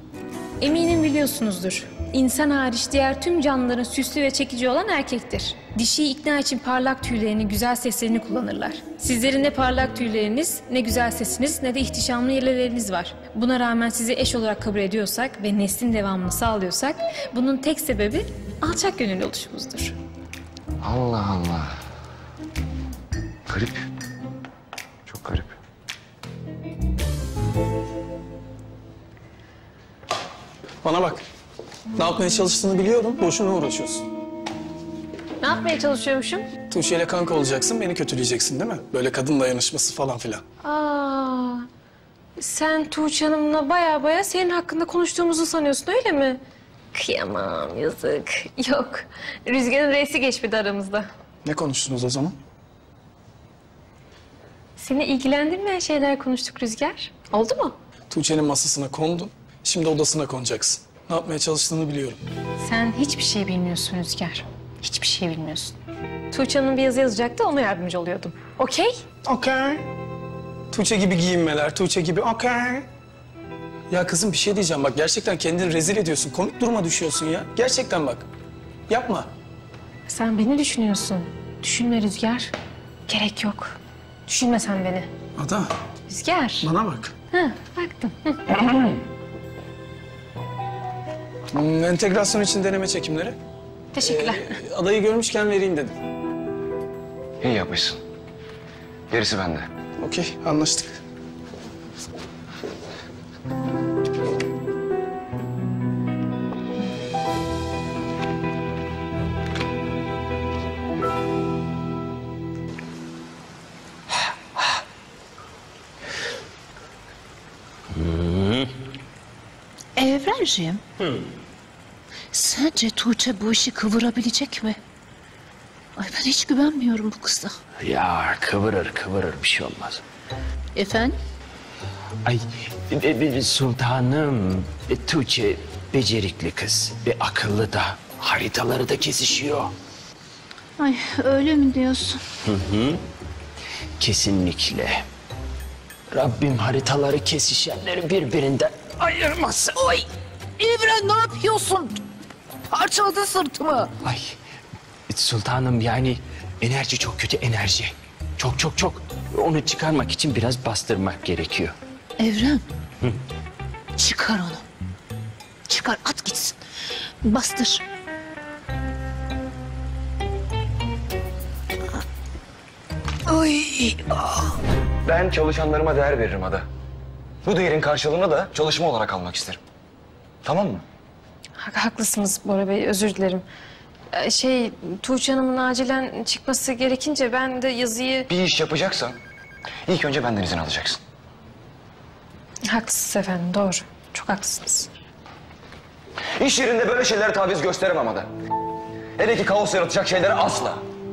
Eminim biliyorsunuzdur. İnsan hariç diğer tüm canlıların süslü ve çekici olan erkektir. Dişiyi ikna için parlak tüylerini, güzel seslerini kullanırlar. Sizlerin ne parlak tüyleriniz, ne güzel sesiniz, ne de ihtişamlı yeleleriniz var. Buna rağmen sizi eş olarak kabul ediyorsak ve neslin devamını sağlıyorsak, bunun tek sebebi alçak gönüllü oluşumuzdur. Allah Allah. Garip. Çok garip. Bana bak. Ne yapmaya çalıştığını biliyorum. Boşuna uğraşıyorsun. Ne yapmaya çalışıyormuşum? Tuğçe ile kanka olacaksın, beni kötüleyeceksin değil mi? Böyle kadın dayanışması falan filan. Aa, sen Tuğçe Hanım'la baya baya senin hakkında konuştuğumuzu sanıyorsun öyle mi? Kıyamam, yazık. Yok, Rüzgar'ın reisi geçmedi aramızda. Ne konuştunuz o zaman? Seni ilgilendirmeyen şeyler konuştuk Rüzgar. Oldu mu? Tuğçe'nin masasına kondun. Şimdi odasına konacaksın. Ne yapmaya çalıştığını biliyorum. Sen hiçbir şey bilmiyorsun Rüzgar. Hiçbir şey bilmiyorsun. Tuğçe Hanım bir yazı yazacaktı, ona yardımcı oluyordum. Okey? Okey. Tuğçe gibi giyinmeler, Tuğçe gibi okey. Ya kızım bir şey diyeceğim bak, gerçekten kendini rezil ediyorsun. Komik duruma düşüyorsun ya. Gerçekten bak. Yapma. Sen beni düşünüyorsun. Düşünme Rüzgar. Gerek yok. Düşünme sen beni. Ada. Rüzgar. Bana bak. Hı, baktım. Hmm, entegrasyon için deneme çekimleri. Teşekkürler. Ee, adayı görmüşken vereyim dedim. İyi yapmışsın. Gerisi bende. Okey, anlaştık. Evrenciğim. Sence Tuğçe bu işi kıvırabilecek mi? Ay ben hiç güvenmiyorum bu kıza. Ya kıvırır kıvırır bir şey olmaz. Efendim? Ay e, e, sultanım e, Tuğçe becerikli kız ve akıllı da, haritaları da kesişiyor. Ay öyle mi diyorsun? Hı hı. Kesinlikle. Rabbim haritaları kesişenleri birbirinden ayırmasın. Oy! Evren ne yapıyorsun? Parçaladın sırtımı. Ay sultanım yani enerji çok kötü enerji. Çok çok çok. Onu çıkarmak için biraz bastırmak gerekiyor. Evren. Hı. Çıkar onu. Çıkar at gitsin. Bastır. Ay. Ben çalışanlarıma değer veririm Ada. Bu değerin karşılığını da çalışma olarak almak isterim. Tamam mı? Ha- Haklısınız Bora Bey, özür dilerim. Ee, Şey, Tuğçe Hanım'ın acilen çıkması gerekince ben de yazıyı... Bir iş yapacaksan ilk önce benden izin alacaksın. Haklısınız efendim, doğru. Çok haklısınız. İş yerinde böyle şeylere taviz gösteremem Ada. Hele ki kaos yaratacak şeylere asla.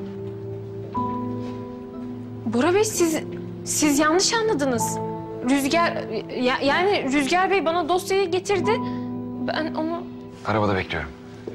Bora Bey, siz siz yanlış anladınız. Rüzgar, ya, yani Rüzgar Bey bana dosyayı getirdi. Ben onu... Arabada bekliyorum.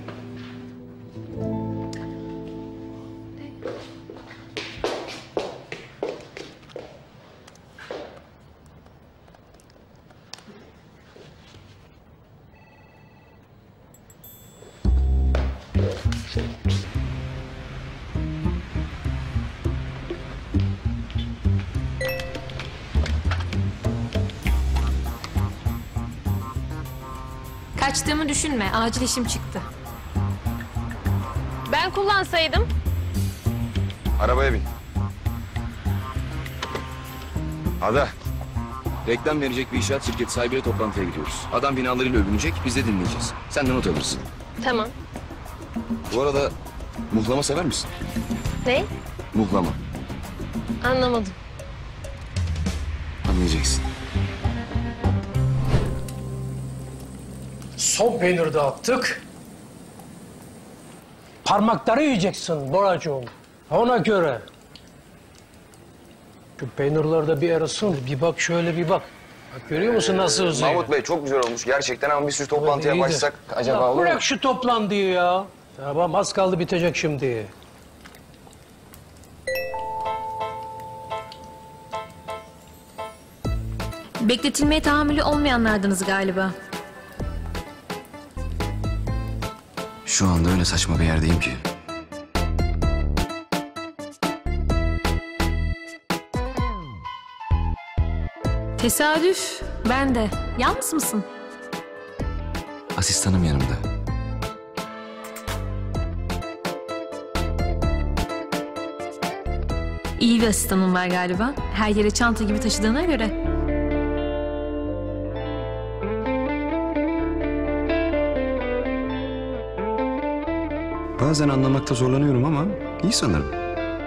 Kaçtığımı düşünme, acil işim çıktı. Ben kullansaydım. Arabaya bin. Ada, reklam verecek bir inşaat şirketi sahibiyle toplantıya gidiyoruz. Adam binalarıyla övünecek, biz de dinleyeceğiz. Sen de not alırsın. Tamam. Bu arada muhlama sever misin? Ne? Muhlama. Anlamadım. Anlayacaksın. Son peynir dağıttık. Parmakları yiyeceksin Boracığım. Ona göre. Şu peynirler de bir arasın. Bir bak şöyle bir bak. Bak görüyor musun nasıl uzuyor? Mahmut Bey çok güzel olmuş gerçekten ama bir sürü toplantıya İyi de. başlasak acaba Ya olur mu? bırak şu toplantıyı ya. Tamam az kaldı bitecek şimdi. Bekletilmeye tahammülü olmayanlardınız galiba. Şu anda öyle saçma bir yerdeyim ki. Tesadüf. Ben de. Yalnız mısın? Asistanım yanımda. İyi bir asistanın var galiba. Her yere çanta gibi taşıdığına göre. Bazen anlamakta zorlanıyorum ama iyi sanırım.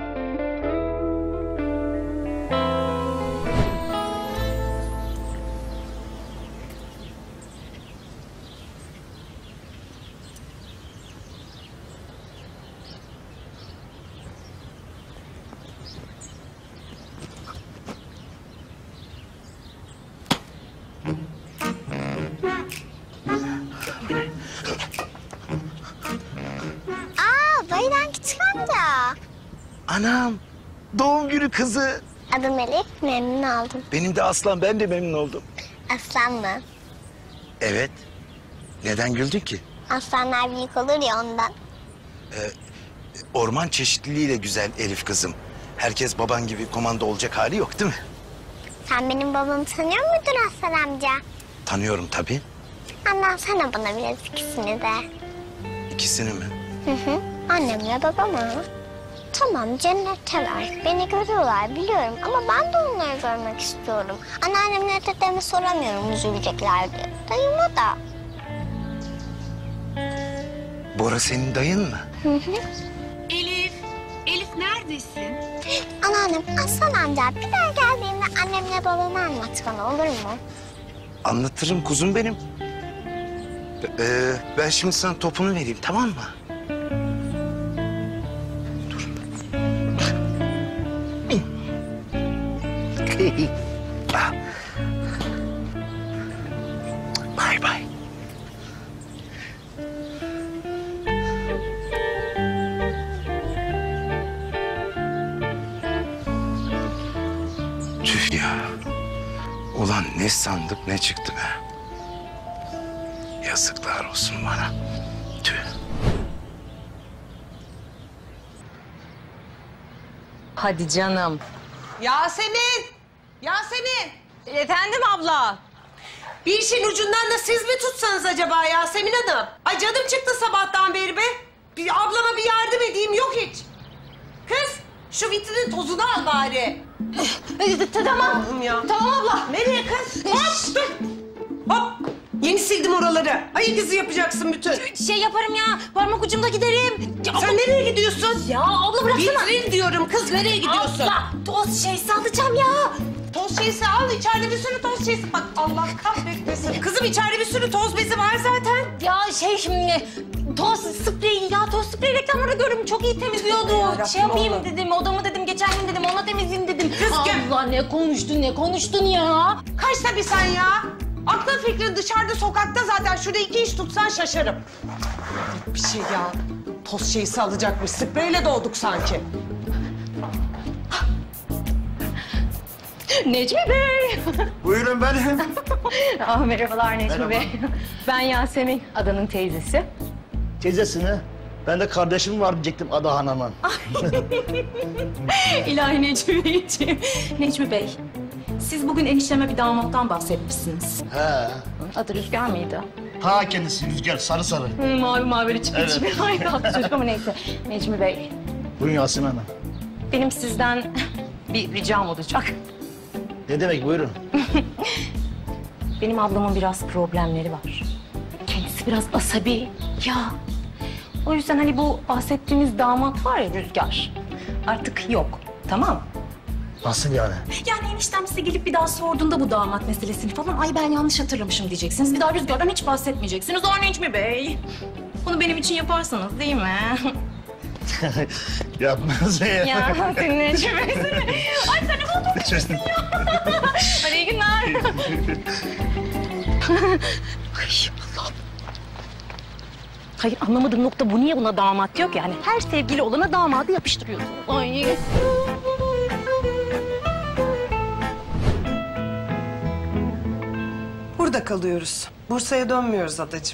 Bayram küçük amca. Anam, doğum günü kızı. Adım Elif, memnun oldum. Benim de Aslan, ben de memnun oldum. Aslan mı? Evet. Neden güldün ki? Aslanlar büyük olur ya ondan. Ee, orman çeşitliliğiyle güzel Elif kızım. Herkes baban gibi komando olacak hali yok değil mi? Sen benim babamı tanıyor muydun Aslan amca? Tanıyorum tabii. Anlatsana bana biraz ikisini de. İkisini mi? Hı hı. Annemle babamı. Tamam cennetteler. Beni görüyorlar biliyorum ama ben de onları görmek istiyorum. Anneannemle dedeme soramıyorum üzülecekler diye. Dayıma da. Bora senin dayın mı? Hı hı. Elif, Elif neredesin? Anneannem, Aslan amca bir daha geldiğinde annemle babamı anlat bana olur mu? Anlatırım kuzum benim. Ee, ben şimdi sana topunu vereyim tamam mı? Ah. Bay bay. Tüh ya. Ulan ne sandık ne çıktı be. Yazıklar olsun bana. Tüh. Hadi canım. Yasemin! Yasemin! Efendim abla? Bir işin ucundan da siz mi tutsanız acaba Yasemin Hanım? Ay canım çıktı sabahtan beri be. Bir ablama bir yardım edeyim yok hiç. Kız şu vitrinin tozunu al bari. Tamam. Ya. Tamam abla. Nereye kız? Hop dur. Hop. Yeni sildim oraları. Ay kızı yapacaksın bütün. Şey yaparım ya, parmak ucumda giderim. Ya, Sen abla... nereye gidiyorsun? Ya abla bıraksana. Vitrin diyorum kız nereye gidiyorsun? Abla toz şeysi alacağım ya. Toz şeysi al içeride bir sürü toz şeysi. Bak Allah kahretmesin. Kızım içeride bir sürü toz bezi var zaten. Ya şey şimdi toz spreyi ya toz spreyi reklamları görüyorum çok iyi temizliyordu. Yarabbim, şey yapayım oğlum. dedim odamı dedim geçen gün dedim ona temizleyeyim dedim. Kız gel. Allah ne konuştun ne konuştun ya. Kaç tabii sen ya. Aklın fikrin dışarıda sokakta zaten. Şurada iki iş tutsan şaşarım. Bir şey ya. Toz şeysi alacakmış. Spreyle doğduk sanki. Necmi Bey. Buyurun benim. Ah, merhabalar Necmi Merhaba. Bey. Ben Yasemin, Adan'ın teyzesi. Teyzesini. Ben de kardeşim var diyecektim Ada Hanım'ın. İlahi Necmi Beyciğim. Necmi Bey, siz bugün enişteme bir damattan bahsetmişsiniz. He. Adı Rüzgar mıydı? Ha kendisi Rüzgar sarı sarı. Hı, mavi mavili çıkıyor Evet. içime. Ay tatlı çocuk ama neyse. Necmi Bey, Buyurun Yasemin Hanım. benim sizden bir ricam olacak. Ne demek buyurun. Benim ablamın biraz problemleri var. Kendisi biraz asabi. Ya o yüzden hani bu bahsettiğimiz damat var ya Rüzgar. Artık yok. Tamam. Nasıl yani? Yani eniştem size gelip bir daha sorduğunda bu damat meselesini falan ay ben yanlış hatırlamışım diyeceksiniz. Bir daha Rüzgar'dan hiç bahsetmeyeceksiniz. O Necmi Bey. Bunu benim için yaparsınız değil mi? Yapmaz ya. Ya senin Necmi Bey seni. Ay sen ne buldun ya. Hadi iyi günler. Ay Allah'ım. Hayır anlamadığım nokta bu. Niye buna damat yok yani? Her sevgili olana damadı yapıştırıyorsunuz. Ay. Burada kalıyoruz. Bursa'ya dönmüyoruz adacığım.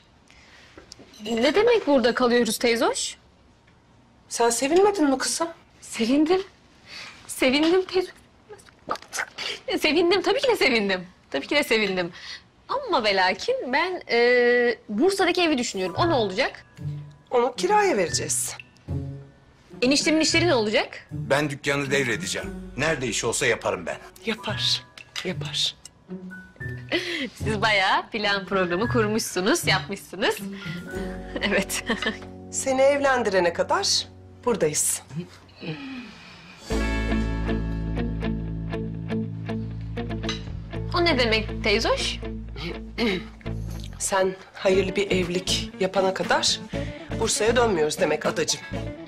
Ne demek burada kalıyoruz teyzoş? Sen sevinmedin mi kızım? Sevindim. Sevindim teyze. Sevindim, tabii ki de sevindim. Tabii ki de sevindim. Ama ve lakin ben e, Bursa'daki evi düşünüyorum. O ne olacak? Onu kiraya vereceğiz. Eniştemin işleri ne olacak? Ben dükkanı devredeceğim. Nerede iş olsa yaparım ben. Yapar, yapar. Siz bayağı plan programı kurmuşsunuz, yapmışsınız. Evet. Seni evlendirene kadar buradayız. O ne demek teyzoş? Sen hayırlı bir evlilik yapana kadar Bursa'ya dönmüyoruz demek adacığım.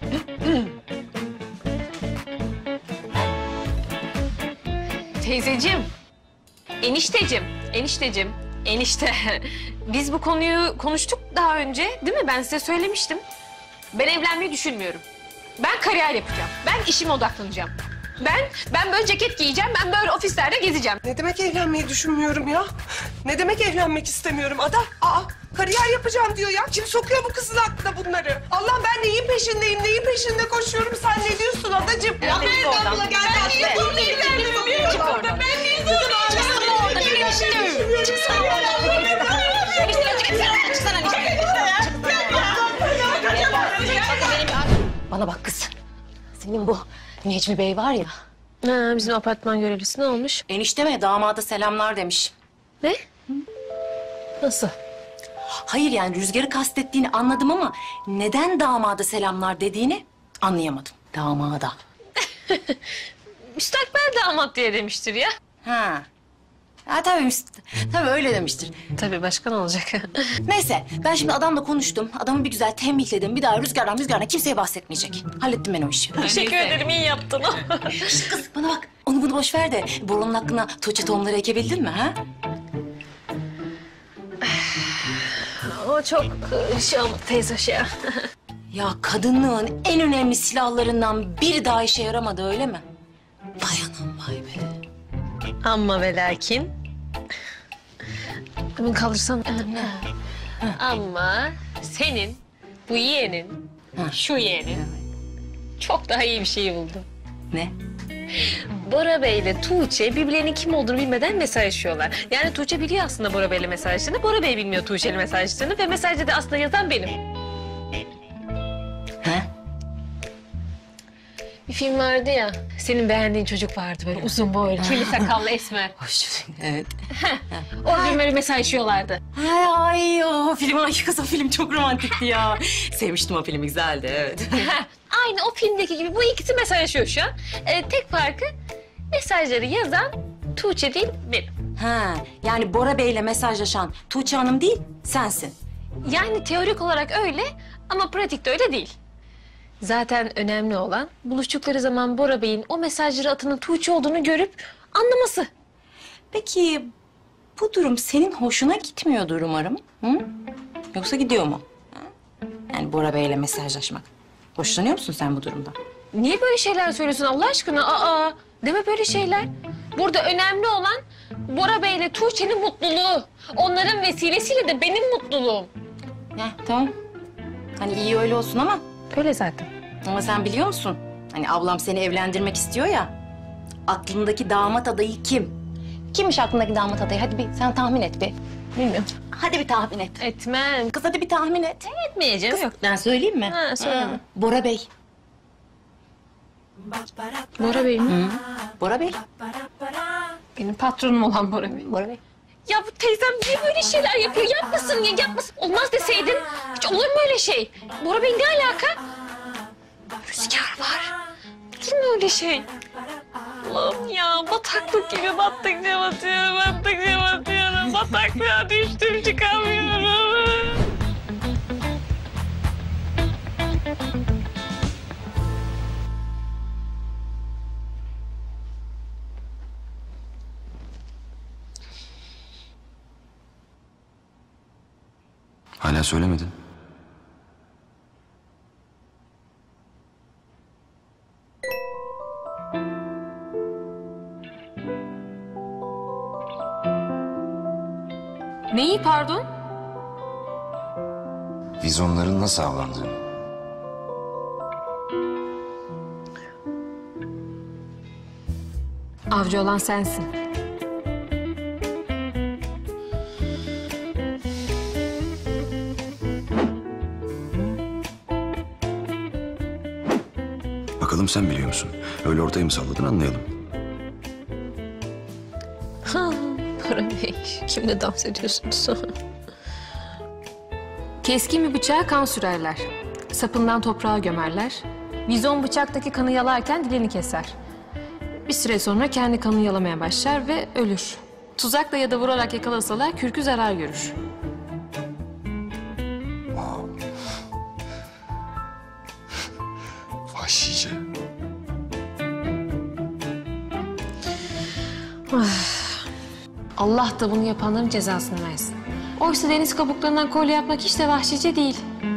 Teyzeciğim, enişteciğim, enişteciğim, enişte. Biz bu konuyu konuştuk daha önce, değil mi? Ben size söylemiştim. Ben evlenmeyi düşünmüyorum. Ben kariyer yapacağım. Ben işime odaklanacağım. Ben, ben böyle ceket giyeceğim, ben böyle ofislerde gezeceğim. Ne demek evlenmeyi düşünmüyorum ya? Ne demek evlenmek istemiyorum Ada? Aa, kariyer yapacağım diyor ya. Kim sokuyor bu kızın aklına bunları? Allah ben neyin peşindeyim, neyin peşinde koşuyorum? Sen ne diyorsun Adacığım? Ya nereden bula geldi? Ben niye bunu evlenmiyorum? Çık oradan. Ben niye bunu evlenmiyorum? Çıksana oradan. Çıksana Bana bak kız. Senin bu Necmi Bey var ya. Ha, bizim apartman görevlisi ne olmuş? Enişteme damada selamlar demiş. Ne? Nasıl? Hayır yani Rüzgar'ı kastettiğini anladım ama neden damada selamlar dediğini anlayamadım. Damada. Müstakbel damat diye demiştir ya. Ha. Ha tabii, müst- tabii öyle demiştir. Tabii başka ne olacak? Neyse ben şimdi adamla konuştum. Adamı bir güzel tembihledim. Bir daha Rüzgar'dan Rüzgar'dan kimseye bahsetmeyecek. Hallettim ben o işi. Teşekkür ederim, iyi yaptın. Şişt kız bana bak. Onu bunu boş ver de Boran'ın hakkına Tuğçe tohumları ekebildin mi ha? O çok şey oldu teyzoş ya. Ya kadınlığın en önemli silahlarından biri daha işe yaramadı öyle mi? Vay anam vay be. Ama ve lakin... Hemen kaldırsam. Ama senin, bu yeğenin, şu yeğenin çok daha iyi bir şey buldu. Ne? Bora Bey ile Tuğçe birbirlerinin kim olduğunu bilmeden mesajlaşıyorlar. Yani Tuğçe biliyor aslında Bora Bey'le mesajlaştığını, Bora Bey bilmiyor Tuğçe'yle mesajlaştığını ve mesajda da aslında yazan benim. He? Bir film vardı ya, senin beğendiğin çocuk vardı böyle uzun boylu, kirli sakallı esmer. Hoş, evet. Orada böyle mesajlaşıyorlardı. Ay, ay o film, ay kız o film çok romantikti ya. Sevmiştim o filmi, güzeldi evet. Aynı o filmdeki gibi bu ikisi mesajlaşıyor şu an. Ee, tek farkı mesajları yazan Tuğçe değil benim. Ha, yani Bora Bey'le mesajlaşan Tuğçe Hanım değil, sensin. Yani teorik olarak öyle ama pratikte öyle değil. Zaten önemli olan buluştukları zaman Bora Bey'in o mesajları atanın Tuğçe olduğunu görüp anlaması. Peki bu durum senin hoşuna gitmiyordur umarım. Hı? Yoksa gidiyor mu? Ha? Yani Bora Bey'le mesajlaşmak. Hoşlanıyor musun sen bu durumdan? Niye böyle şeyler söylüyorsun Allah aşkına? Aa, deme böyle şeyler. Burada önemli olan Bora Bey ile Tuğçe'nin mutluluğu. Onların vesilesiyle de benim mutluluğum. Heh, tamam. Hani iyi öyle olsun ama. Öyle zaten. Ama sen biliyor musun? Hani ablam seni evlendirmek istiyor ya. Aklındaki damat adayı kim? Kimmiş aklındaki damat adayı? Hadi bir sen tahmin et bir. Bilmiyorum. Hadi bir tahmin et. Etmem. Kız hadi bir tahmin et. Etmeyeceğim. Kız, Yok. ben söyleyeyim mi? Ha, söyle. Ha, Bora Bey. Bora Bey mi? Hı. Bora Bey. Benim patronum olan Bora Bey. Bora Bey. Ya bu teyzem niye böyle şeyler yapıyor? Yapmasın ya, yapmasın. Olmaz deseydin. Hiç olur mu öyle şey? Bora Bey ne alaka? Rüzgar var. Olur mu öyle şey? Allah'ım ya, bataklık gibi battıkça batıyorum, battıkça batıyorum. Bataklığa düştüm, çıkamıyorum. Hala söylemedin. Neyi pardon? Vizonların nasıl avlandığını. Avcı olan sensin. Bakalım sen biliyor musun? Öyle ortaya mı salladın anlayalım. Ha, Bora Bey, kimle dans ediyorsunuz? Keskin bir bıçağa kan sürerler. Sapından toprağa gömerler. Vizon bıçaktaki kanı yalarken dilini keser. Bir süre sonra kendi kanını yalamaya başlar ve ölür. Tuzakla ya da vurarak yakalasalar kürkü zarar görür. Vahşice. Allah da bunu yapanların cezasını versin. Oysa deniz kabuklarından kolye yapmak hiç de vahşice değil.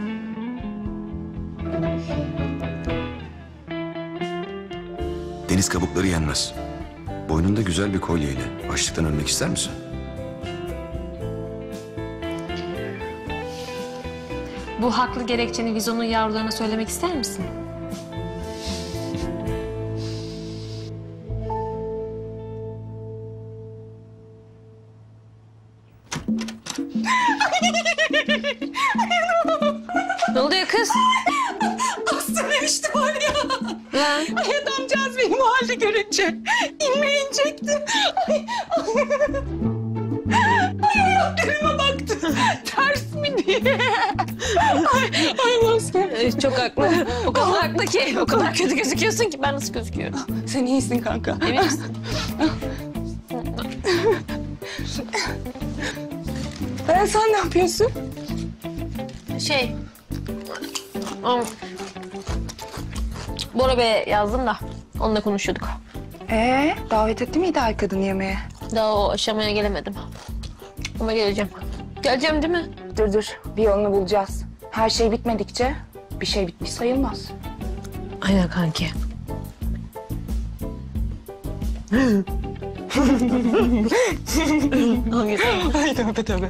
Deniz kabukları yenmez. Boynunda güzel bir kolyeyle açlıktan ölmek ister misin? Bu haklı gerekçeni Vizon'un yavrularına söylemek ister misin? Ne oluyor kız? Aslında işte var ya. Ya. Ay adamcağız benim o halde görünce inme inecekti. Ay, ay ayaklarıma baktı. Ters mi diye. Ay, ay maske. Çok haklı. O kadar haklı ki. O kadar kötü gözüküyorsun ki ben nasıl gözüküyorum? Sen iyisin kanka. Emin misin? Ben sen ne yapıyorsun? Şey... Um, Bora Bey'e yazdım da onunla konuşuyorduk. Ee, davet etti miydi ay kadın yemeğe? Daha o aşamaya gelemedim. Ama geleceğim. Geleceğim değil mi? Dur dur, bir yolunu bulacağız. Her şey bitmedikçe bir şey bitmiş sayılmaz. Aynen kanki. Ay tövbe tövbe.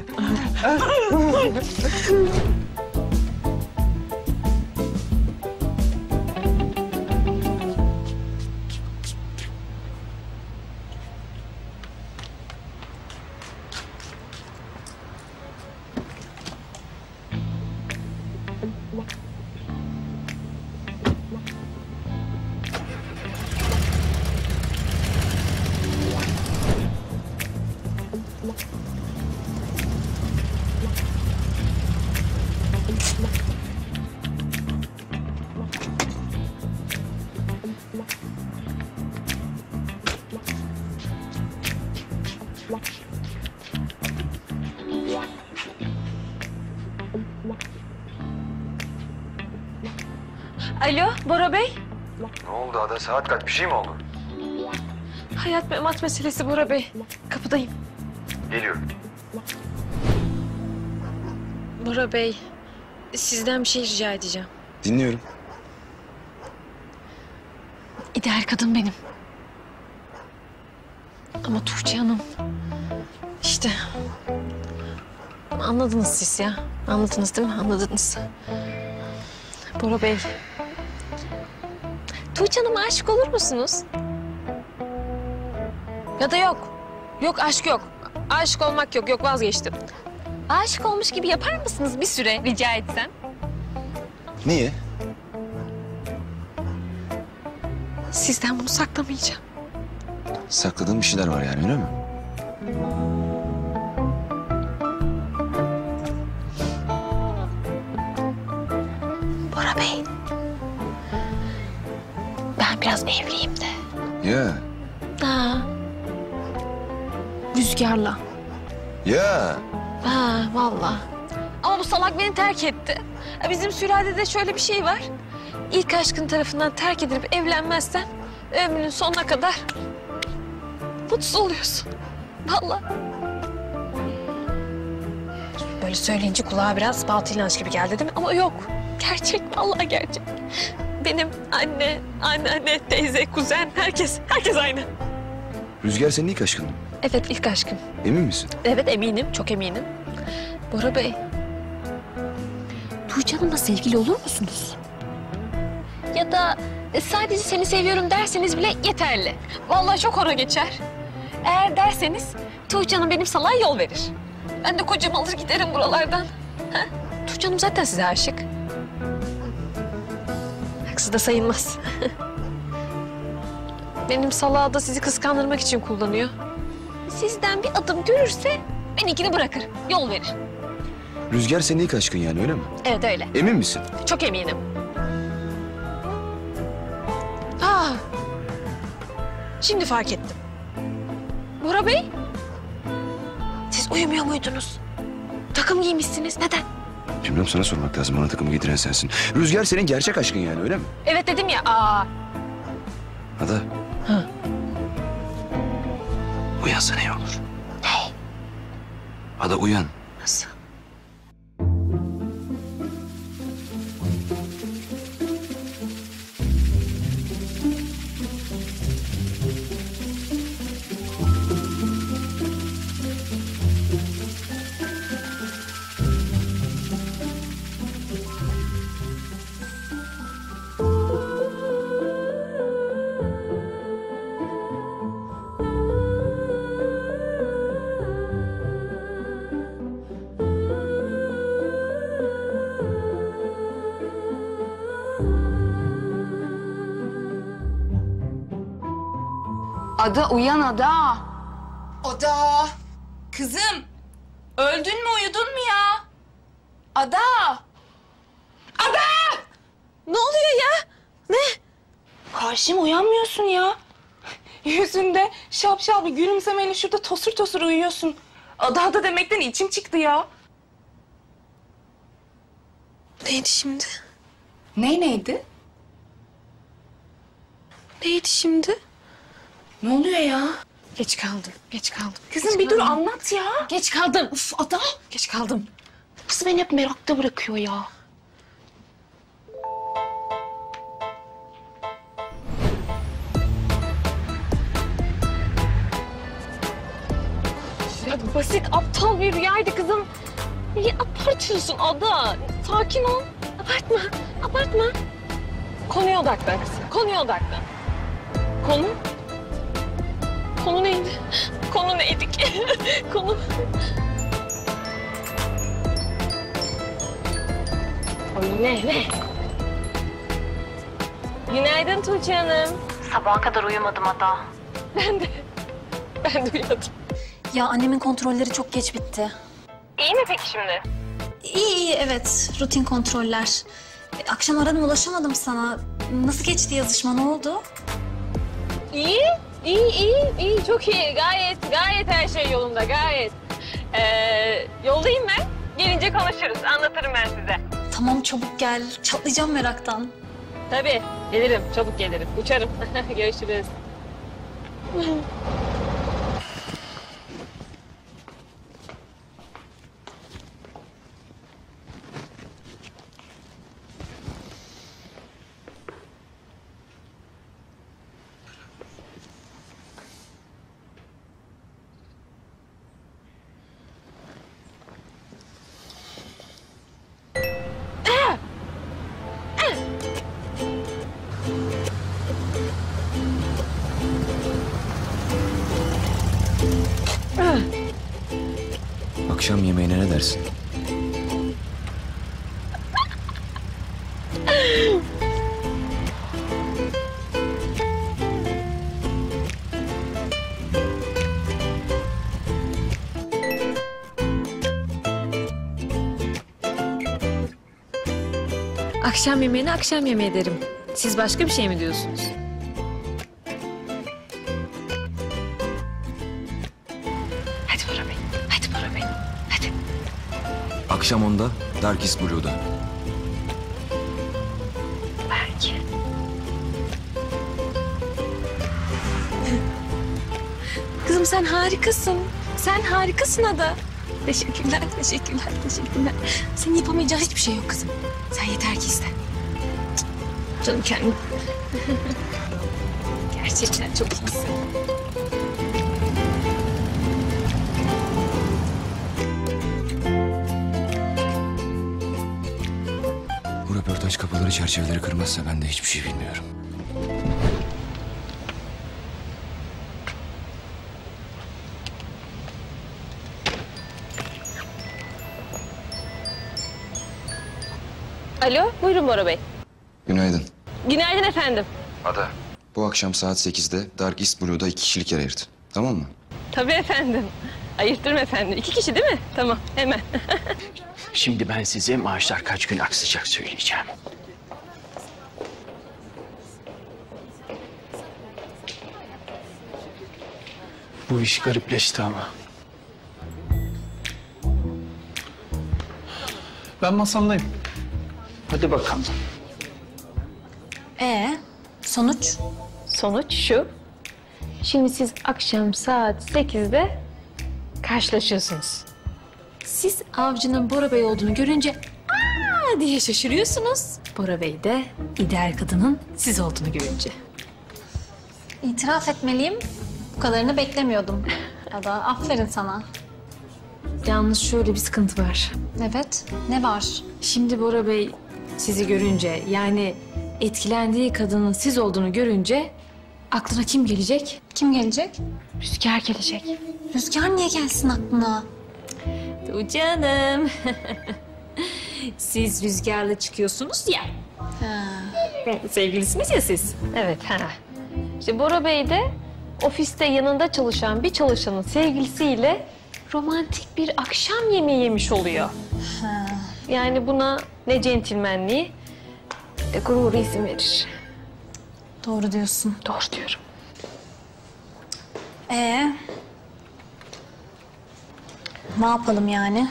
Alo Bora Bey. Ne oldu Ada? Saat kaç? Bir şey mi oldu? Hayat memat meselesi Bora Bey. Kapıdayım. Geliyorum. Bora Bey, sizden bir şey rica edeceğim. Dinliyorum. İdeal kadın benim. Ama Tuğçe Hanım... işte... Anladınız siz ya. Anladınız değil mi? Anladınız. Bora Bey... Tuğçe Hanım'a aşık olur musunuz? Ya da yok. Yok, aşk yok. Aşık olmak yok. Yok, vazgeçtim. Aşık olmuş gibi yapar mısınız bir süre rica etsem? Niye? Sizden bunu saklamayacağım. Sakladığın bir şeyler var yani öyle mi? Bora Bey. Ben biraz evliyim de. Ya. Ha. Rüzgarla. Ya. Ha, vallahi. Ama bu salak beni terk etti. Bizim sülalede şöyle bir şey var. İlk aşkın tarafından terk edilip evlenmezsen ömrünün sonuna kadar mutsuz oluyorsun. Vallahi. Böyle söyleyince kulağa biraz batıl inanç gibi geldi değil mi? Ama yok. Gerçek, vallahi gerçek. Benim anne, anneanne, teyze, kuzen, herkes, herkes aynı. Rüzgar senin ilk aşkın mı? Evet, ilk aşkım. Emin misin? Evet, eminim, çok eminim. Bora Bey, Tuğçe Hanım'la sevgili olur musunuz? Ya da E, sadece seni seviyorum derseniz bile yeterli. Vallahi çok hora geçer. Eğer derseniz Tuğçe Hanım benim salağa yol verir. Ben de kocamı alır giderim buralardan. Ha? Tuğçe Hanım zaten size aşık. Haksız da sayılmaz. Benim salağı da sizi kıskandırmak için kullanıyor. Sizden bir adım görürse benimkini bırakır, yol verir. Rüzgar senin ilk aşkın yani öyle mi? Evet öyle. Emin misin? Çok eminim. Aa, şimdi fark ettim. Bora Bey, siz uyumuyor muydunuz? Takım giymişsiniz, neden? Bilmiyorum, sana sormak lazım. Bana takımı getiren sensin. Rüzgar senin gerçek aşkın yani öyle mi? Evet dedim ya, aa. Ada. Ha. Uyansana iyi olur. Ne? Ada uyan. Nasıl? Ada uyan Ada. Ada. Kızım. Öldün mü uyudun mu ya? Ada. Ada. Ne oluyor ya? Ne? Karşım uyanmıyorsun ya. Yüzünde şapşal bir gülümsemeyle şurada tosur tosur uyuyorsun. Ada ada demekten içim çıktı ya. Neydi şimdi? Ne neydi? Neydi şimdi? Ne oluyor ya? Geç kaldım, geç kaldım. Kızım geç bir dur kaldım. anlat ya. Geç kaldım. Uf Ada. Geç kaldım. Kız beni hep merakta bırakıyor ya. Ya basit, aptal bir rüyaydı kızım. Niye abartıyorsun Ada? Sakin ol. Abartma, abartma. Konuya odaklan kızım, konuya odaklan. Konu? Konu neydi? Konu neydi ki? Konu... Ay ne, ne? Günaydın Tuğçe Hanım. Sabaha kadar uyumadım Ada. Ben de, ben de uyumadım. Ya annemin kontrolleri çok geç bitti. İyi mi peki şimdi? İyi iyi evet, rutin kontroller. E, akşam aradım ulaşamadım sana. Nasıl geçti yazışma, ne oldu? İyi, iyi, iyi, iyi. Çok iyi. Gayet, gayet her şey yolunda, gayet. Ee, yoldayım ben. Gelince konuşuruz. Anlatırım ben size. Tamam çabuk gel, çatlayacağım meraktan. Tabii, gelirim. Çabuk gelirim. Uçarım. Görüşürüz. Akşam yemeğine ne dersin? Akşam yemeğine akşam yemeği derim. Siz başka bir şey mi diyorsunuz? Hadi Bora Bey, hadi Bora Bey, hadi. Akşam onda Dark is Blue'da. Belki. Kızım sen harikasın. Sen harikasın Ada. Teşekkürler, teşekkürler, teşekkürler. Senin yapamayacağın hiçbir şey yok kızım. Sen yeter ki iste. Canım kendim. Gerçekten çok iyisin. Bu röportaj kapıları çerçeveleri kırmazsa ben de hiçbir şey bilmiyorum. Alo, buyurun Bora Bey. Günaydın. Günaydın efendim. Ada. Bu akşam saat sekizde Dark East Blue'da iki kişilik yer ayırt. Tamam mı? Tabii efendim. Ayırtırım efendim. İki kişi değil mi? Tamam, hemen. Şimdi ben size maaşlar kaç gün aksayacak söyleyeceğim. Bu iş garipleşti ama. Ben masamdayım. Hadi bakalım. Ee, sonuç? Sonuç şu. Şimdi siz akşam saat sekizde karşılaşıyorsunuz. Siz avcının Bora Bey olduğunu görünce aa diye şaşırıyorsunuz. Bora Bey de ideal kadının siz olduğunu görünce. İtiraf etmeliyim. Bu kadarını beklemiyordum. Ada, aferin sana. Yalnız şöyle bir sıkıntı var. Evet, ne var? Şimdi Bora Bey sizi görünce, yani etkilendiği kadının siz olduğunu görünce aklına kim gelecek? Kim gelecek? Rüzgar gelecek. Rüzgar niye gelsin aklına? Tuğçe Hanım. Siz Rüzgar'la çıkıyorsunuz ya. Ha. Sevgilisiniz ya siz. Evet. Ha. İşte Bora Bey de ofiste yanında çalışan bir çalışanın sevgilisiyle romantik bir akşam yemeği yemiş oluyor. Ha. Yani buna ne centilmenliği ne gururu izin verir. Doğru diyorsun. Doğru diyorum. Ee, ne yapalım yani?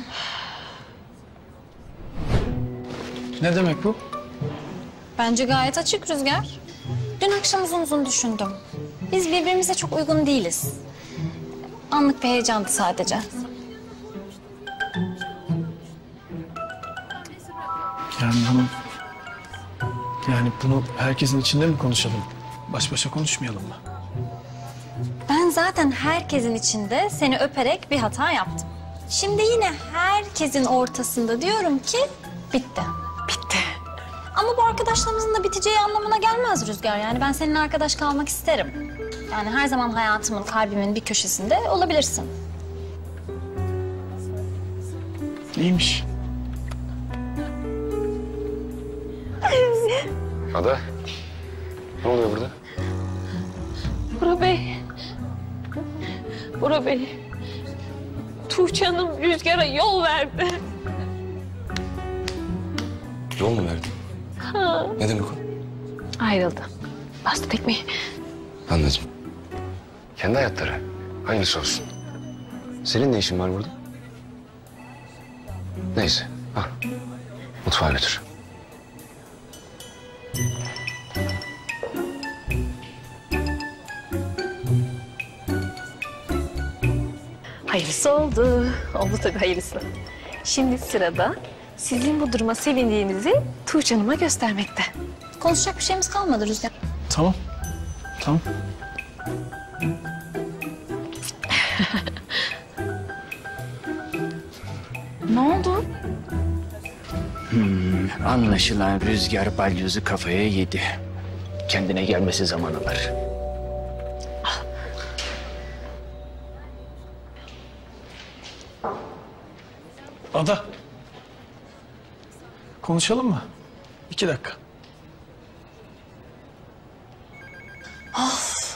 Ne demek bu? Bence gayet açık Rüzgar. Dün akşam uzun uzun düşündüm. Biz birbirimize çok uygun değiliz. Anlık bir heyecandı sadece. Yani bunu... Yani bunu herkesin içinde mi konuşalım? Baş başa konuşmayalım mı? Ben zaten herkesin içinde seni öperek bir hata yaptım. Şimdi yine herkesin ortasında diyorum ki bitti. Bitti. Ama bu arkadaşlarımızın da biteceği anlamına gelmez Rüzgar. Yani ben seninle arkadaş kalmak isterim. Yani her zaman hayatımın, kalbimin bir köşesinde olabilirsin. İyiymiş. Ada. Ne oluyor burada? Bora Bey. Bora Bey. Tuğçe Hanım Rüzgar'a yol verdi. Yol mu verdin? Ha. Ne demek o? Ayrıldı. Bastı tekmeyi. Anladım. Kendi hayatları. Hayırlısı olsun. Senin ne işin var burada? Neyse. Ha. Mutfağa götür. Hayırlısı oldu. Oldu tabii hayırlısı. Şimdi sırada sizin bu duruma sevindiğinizi Tuğçe Hanım'a göstermekte. Konuşacak bir şeyimiz kalmadı Rüzgar. Tamam. Tamam. Ne oldu? Hmm, anlaşılan Rüzgar balyozu kafaya yedi. Kendine gelmesi zaman alır. Ada. Konuşalım mı? İki dakika. Of.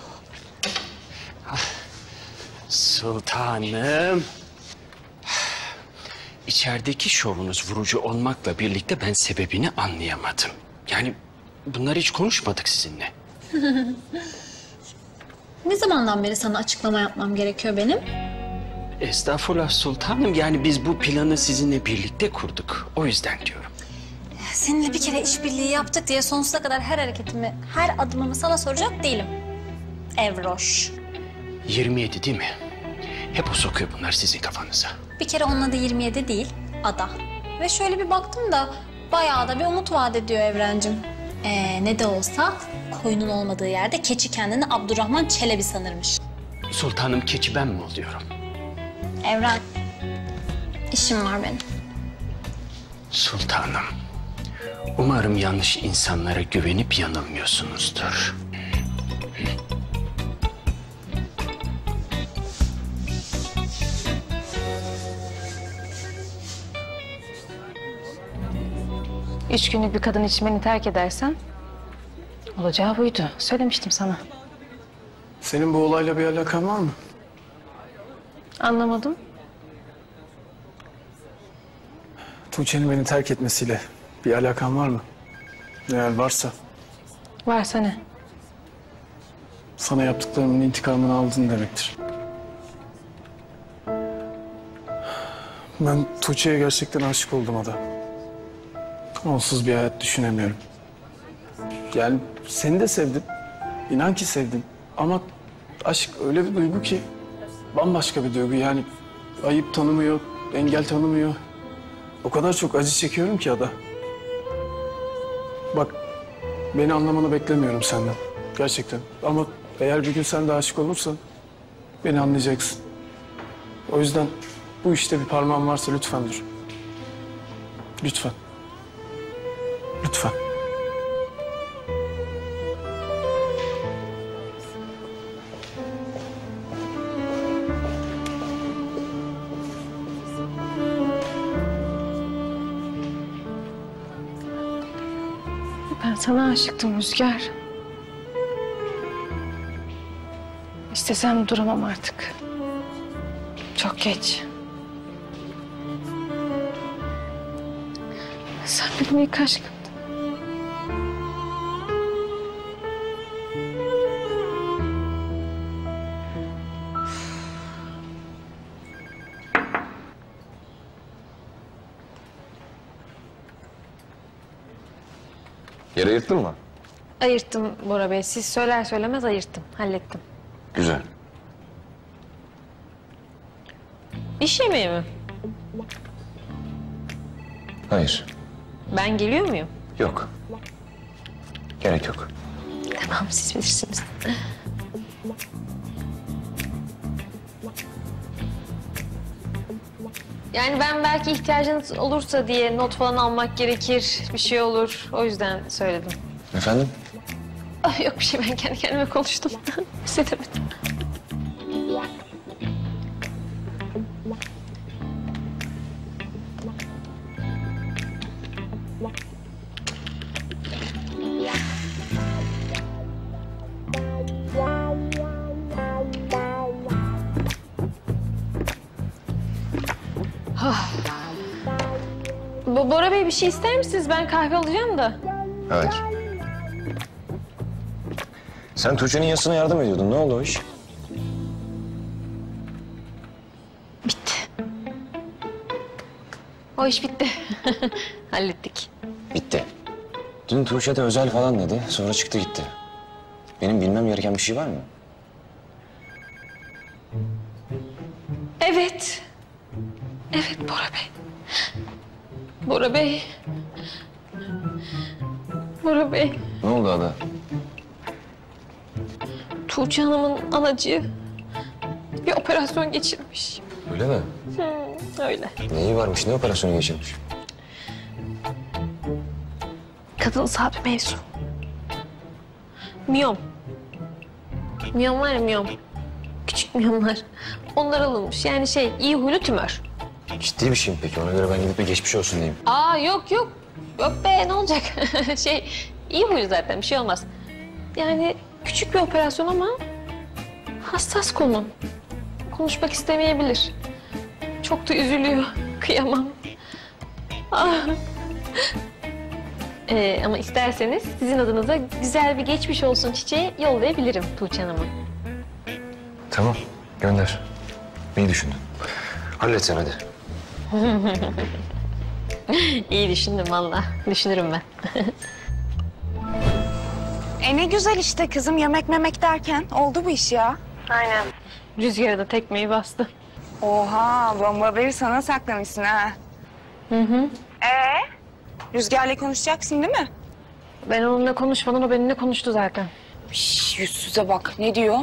Sultanım. İçerideki şovunuz vurucu olmakla birlikte ben sebebini anlayamadım. Yani bunları hiç konuşmadık sizinle. Ne zamandan beri sana açıklama yapmam gerekiyor benim? Estağfurullah sultanım. Yani biz bu planı sizinle birlikte kurduk. O yüzden diyorum. Seninle bir kere işbirliği yaptık diye sonsuza kadar her hareketimi, her adımımı sana soracak değilim. Evroş. yirmi yedi değil mi? Hep o sokuyor bunlar sizin kafanıza. Bir kere onun adı yirmi yedi değil, Ada. Ve şöyle bir baktım da bayağı da bir umut vaat ediyor Evrencim. Ee, ne de olsa koyunun olmadığı yerde keçi kendini Abdurrahman Çelebi sanırmış. Sultanım keçi ben mi oluyorum? Evren, işim var benim. Sultanım, umarım yanlış insanlara güvenip yanılmıyorsunuzdur. Üç günlük bir kadın için beni terk edersen olacağı buydu. Söylemiştim sana. Senin bu olayla bir alakan var mı? Anlamadım. Tuğçe'nin beni terk etmesiyle bir alakan var mı? Eğer varsa Varsa ne? sana yaptıklarımın intikamını aldın demektir. Ben Tuğçe'ye gerçekten aşık oldum Ada. Onsuz bir hayat düşünemiyorum. Yani seni de sevdim. İnan ki sevdim. Ama aşk öyle bir duygu ki bambaşka bir duygu. Yani ayıp tanımıyor, engel tanımıyor. O kadar çok acı çekiyorum ki Ada. Bak, beni anlamanı beklemiyorum senden. Gerçekten. Ama eğer bir gün sen de aşık olursan beni anlayacaksın. O yüzden bu işte bir parmağın varsa lütfen dur. Lütfen. Lütfen. Ben sana aşıktım Rüzgar. İstesem duramam artık. Çok geç. Sen benim ilk aşkımdın. Yer ayırttın mı? Ayırttım Bora Bey. Siz söyler söylemez ayırttım. Hallettim. Güzel. İş yemeği mi? Hayır. Ben geliyor muyum? Yok. Gerek yok. Tamam, siz bilirsiniz. Yani ben belki ihtiyacınız olursa diye not falan almak gerekir, bir şey olur. O yüzden söyledim. Efendim? Ah, yok bir şey, ben kendi kendime konuştum. Bir şey demedim. Ah. Bo- Bora Bey bir şey ister misiniz? Ben kahve alacağım da. Hayır. Sen Tuğçe'nin yasına yardım ediyordun. Ne oldu o iş? O iş bitti. Hallettik. Bitti. Dün Tuğçe de özel falan dedi. Sonra çıktı gitti. Benim bilmem gereken bir şey var mı? Evet. Evet Bora Bey. Bora Bey. Bora Bey. Ne oldu Ada? Tuğçe Hanım'ın anacığı bir operasyon geçirmiş. Öyle mi? Hmm, öyle. Neyi varmış? Ne operasyonu geçirmiş? Kadınsal bir mevzu. Miyom. Miyom var ya, miyom. Küçük miyomlar. Onlar alınmış. Yani şey, iyi huylu tümör. Ciddi bir şey mi peki? Ona göre ben gidip bir geçmiş olsun diyeyim. Aa yok yok. Yok be, ne olacak? şey, iyi huylu zaten, bir şey olmaz. Yani küçük bir operasyon ama hassas konu. Konuşmak istemeyebilir. Çok da üzülüyor. Kıyamam. Ah. Ee, ama isterseniz sizin adınıza güzel bir geçmiş olsun çiçeği yollayabilirim Tuğçe Hanım'a. Tamam, gönder. İyi düşündün. Hallet sen hadi. İyi düşündüm vallahi. Düşünürüm ben. E ne güzel işte kızım, yemek memek derken oldu bu iş ya. Aynen. Rüzgar'a da tekmeyi bastı. Oha, bomba haberi sana saklamışsın ha. Hı hı. Ee, Rüzgar'la konuşacaksın değil mi? Ben onunla konuşmadan o benimle konuştu zaten. Şş, yüzsüze bak, ne diyor?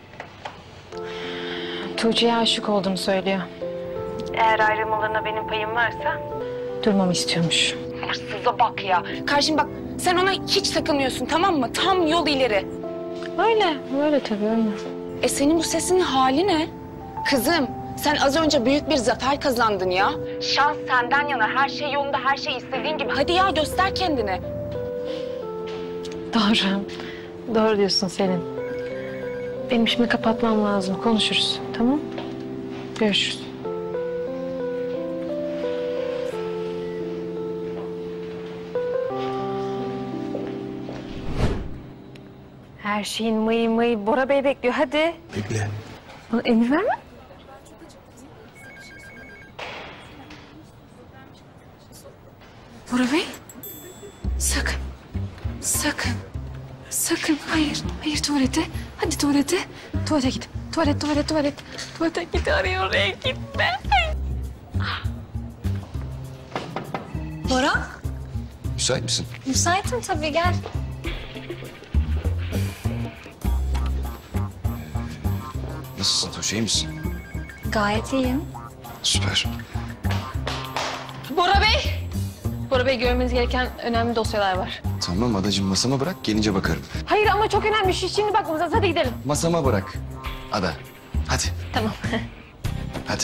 Tuğçe'ye aşık olduğunu söylüyor. Eğer ayrılmalarına benim payım varsa durmamı istiyormuş. Hırsıza bak ya. Karşım bak, sen ona hiç takılmıyorsun, tamam mı? Tam yol ileri. Öyle, öyle tabii öyle. E senin bu sesin hali ne? Kızım, Sen az önce büyük bir zafer kazandın ya. Şans senden yana, her şey yolunda, her şey istediğin gibi. Hadi ya göster kendini. Doğru. Doğru diyorsun Selin. Benim şimdi kapatmam lazım. Konuşuruz. Tamam? Görüşürüz. Her şeyin mıyı mıyı Bora Bey bekliyor. Hadi. Bekle. Bana emir verme. Bora Bey. Sakın. Sakın. Sakın. Hayır. Hayır tuvalete. Hadi tuvalete. Tuvalete git. Tuvalet, tuvalet, tuvalet. Tuvalete git. Arıyor oraya gitme. Bora, Müsait misin? müsaitim tabii gel. Nasılsın Tuğçe, iyi misin? Gayet iyiyim. Süper. Bora Bey. Bora Bey görmeniz gereken önemli dosyalar var. Tamam adacığım, masama bırak, gelince bakarım. Hayır ama çok önemli. Şimdi bakmamız hadi gidelim. Masama bırak. Ada, hadi. Tamam. Hadi.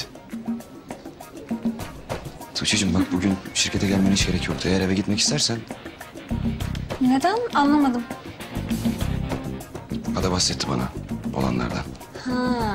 Tuğçe'cim bak bugün şirkete gelmene hiç gerek yoktu. Eğer eve gitmek istersen Neden? Anlamadım. Ada bahsetti bana olanlardan. Ha.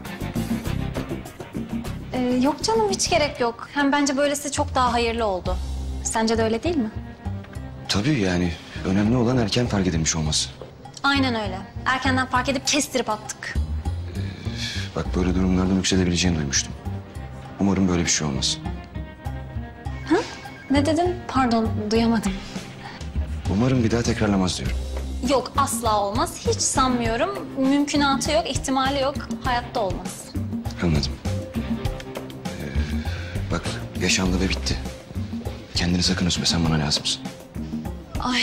Ee, yok canım hiç gerek yok. Hem bence böylesi çok daha hayırlı oldu. Sence de öyle değil mi? Tabii yani önemli olan erken fark edilmiş olması. Aynen öyle. Erkenden fark edip kestirip attık. Bak böyle durumlardan yüksedebileceğini duymuştum. Umarım böyle bir şey olmaz. Ha? Ne dedin? Pardon duyamadım. Umarım bir daha tekrarlamaz diyorum. Yok asla olmaz. Hiç sanmıyorum. Mümkünatı yok, ihtimali yok. Hayatta olmaz. Anladım. Ee, bak yaşandı ve bitti. Kendini sakın üzme, sen bana lazımsın. Ay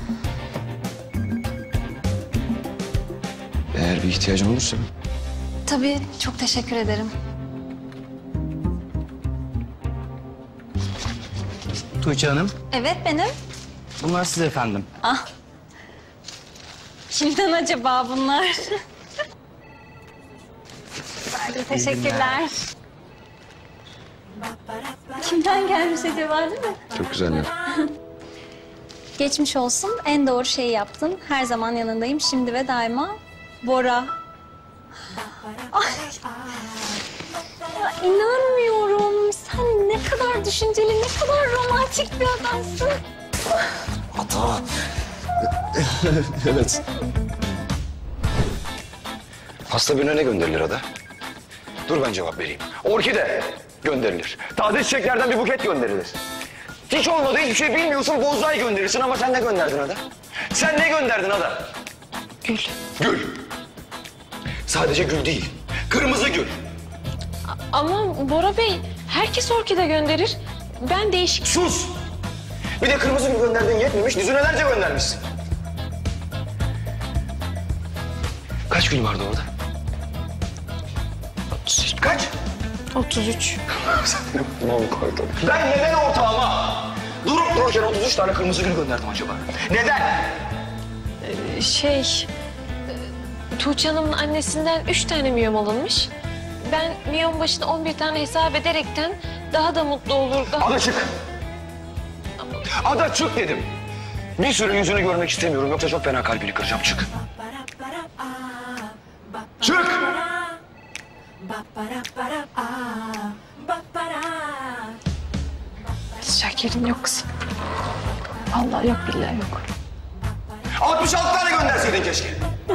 Eğer bir ihtiyacın olursa tabii çok teşekkür ederim. Tuğçe Hanım, Evet benim. bunlar siz efendim. Ah. Kimden acaba bunlar? Teşekkürler. Kimden gelmiş acaba değil mi? çok güzeller. Geçmiş olsun. En doğru şeyi yaptın. Her zaman yanındayım. Şimdi ve daima. Bora. Ay. Ya inanmıyorum. Sen ne kadar düşünceli, ne kadar romantik bir adamsın. Ata. Evet. Pasta birine ne gönderilir Ada? Dur ben cevap vereyim. Orkide gönderilir. Taze çiçeklerden bir buket gönderilir. Hiç olmadı hiçbir şey bilmiyorsun bonsai gönderirsin ama sen ne gönderdin Ada? Sen ne gönderdin Ada? Gül. Gül. Sadece gül değil. Kırmızı gül. Ama Bora Bey herkes orkide gönderir. Ben değişik... Sus! Bir de kırmızı gül gönderdiğin yetmemiş, düzinelerce göndermişsin. Kaç gül vardı orada? Kaç? otuz üç. Ben neden ortağıma durup dururken otuz üç tane kırmızı gül gönderdim acaba? Neden? Ee, şey... e, Tuğçe Hanım'ın annesinden üç tane miyom alınmış. Ben miyom başına on bir tane hesap ederekten daha da mutlu olur. Daha... Ada çık. Ada çık dedim. Bir süre yüzünü görmek istemiyorum yoksa çok fena kalbini kıracağım. Çık. Çık. Gidecek yerin yok kızım. Vallahi yok billahi yok. altmış altı tane gönderseydin keşke.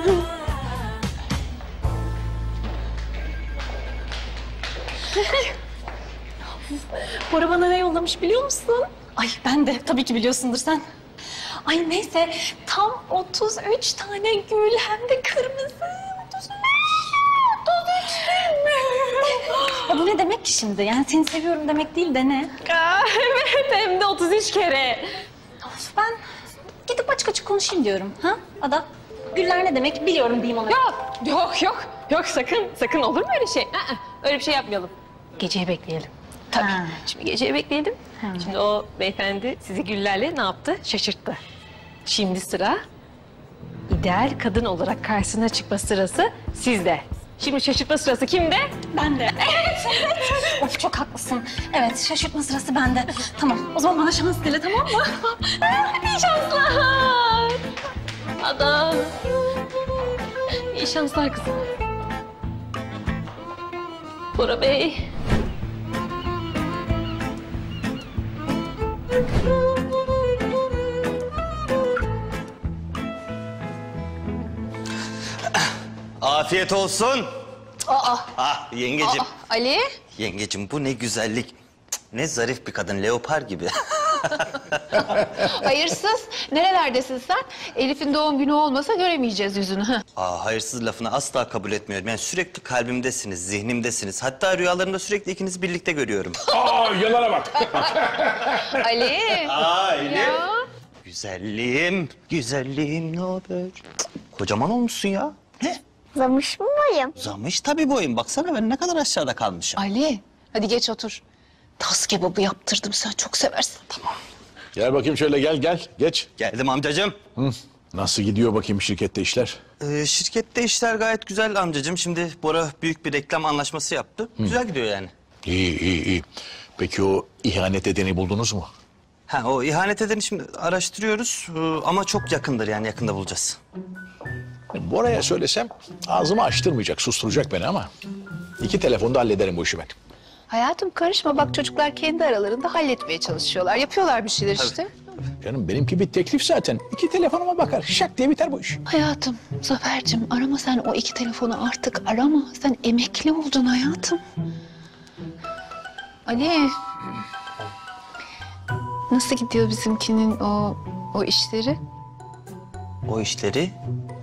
Bora bana ne yollamış biliyor musun? Ay ben de tabii ki biliyorsundur sen. Ay neyse tam otuz üç tane gül hem de kırmızı. otuz üç. otuz üç. Ya bu ne demek ki şimdi? Yani seni seviyorum demek değil de ne? Aa, evet hem de otuz üç kere. Of, ben gidip açık açık konuşayım diyorum. Ha Ada? Güller ne demek biliyorum diyeyim ona. Yok yok yok. Yok sakın sakın olur mu öyle şey? Aa, öyle bir şey yapmayalım. Geceyi bekleyelim. Tabii. Ha. Şimdi geceyi bekleyelim. Ha. Şimdi o beyefendi sizi güllerle ne yaptı? Şaşırttı. Şimdi sıra ideal kadın olarak karşısına çıkma sırası sizde. Şimdi şaşırtma sırası kimde? Bende. Evet, evet. Of çok haklısın. Evet, şaşırtma sırası bende. Tamam, o zaman bana şans dile, tamam mı? İyi şanslar. Ada. İyi şanslar kızım. Bora Bey. Afiyet olsun. Aa. Ah yengecim. Aa, Ali. Yengecim bu ne güzellik. Cık, ne zarif bir kadın, leopar gibi. Hayırsız. Nerelerdesin sen? Elif'in doğum günü olmasa göremeyeceğiz yüzünü. Hı. Aa, hayırsız lafını asla kabul etmiyorum. Yani sürekli kalbimdesiniz, zihnimdesiniz. Hatta rüyalarımda sürekli ikinizi birlikte görüyorum. Aa, yalana bak. Ali. Aa, Elif. Ya. Güzelliğim, güzelliğim ne haber? Kocaman olmuşsun ya. Ne? Uzamış mı boyum? Uzamış tabii boyun. Baksana ben ne kadar aşağıda kalmışım. Ali. Hadi geç otur. Tas kebabı yaptırdım. Sen çok seversin. Tamam. Gel bakayım şöyle gel gel geç. Geldim amcacığım. Hı. Nasıl gidiyor bakayım şirkette işler? Ee, şirkette işler gayet güzel amcacığım. Şimdi Bora büyük bir reklam anlaşması yaptı. Hı. Güzel gidiyor yani. İyi iyi iyi. Peki o ihanet edeni buldunuz mu? Ha o ihanet edeni şimdi araştırıyoruz ee, ama çok yakındır yani yakında bulacağız. Bora'ya söylesem ağzımı açtırmayacak, susturacak beni ama iki telefonda hallederim bu işi ben. Hayatım karışma. Bak çocuklar kendi aralarında halletmeye çalışıyorlar. Yapıyorlar bir şeyler işte. Canım benimki bir teklif zaten. İki telefonuma bakar. Şak diye biter bu iş. Hayatım, Zafer'cim arama sen o iki telefonu artık arama. Sen emekli oldun hayatım. Ali. Nasıl gidiyor bizimkinin o o işleri? O işleri?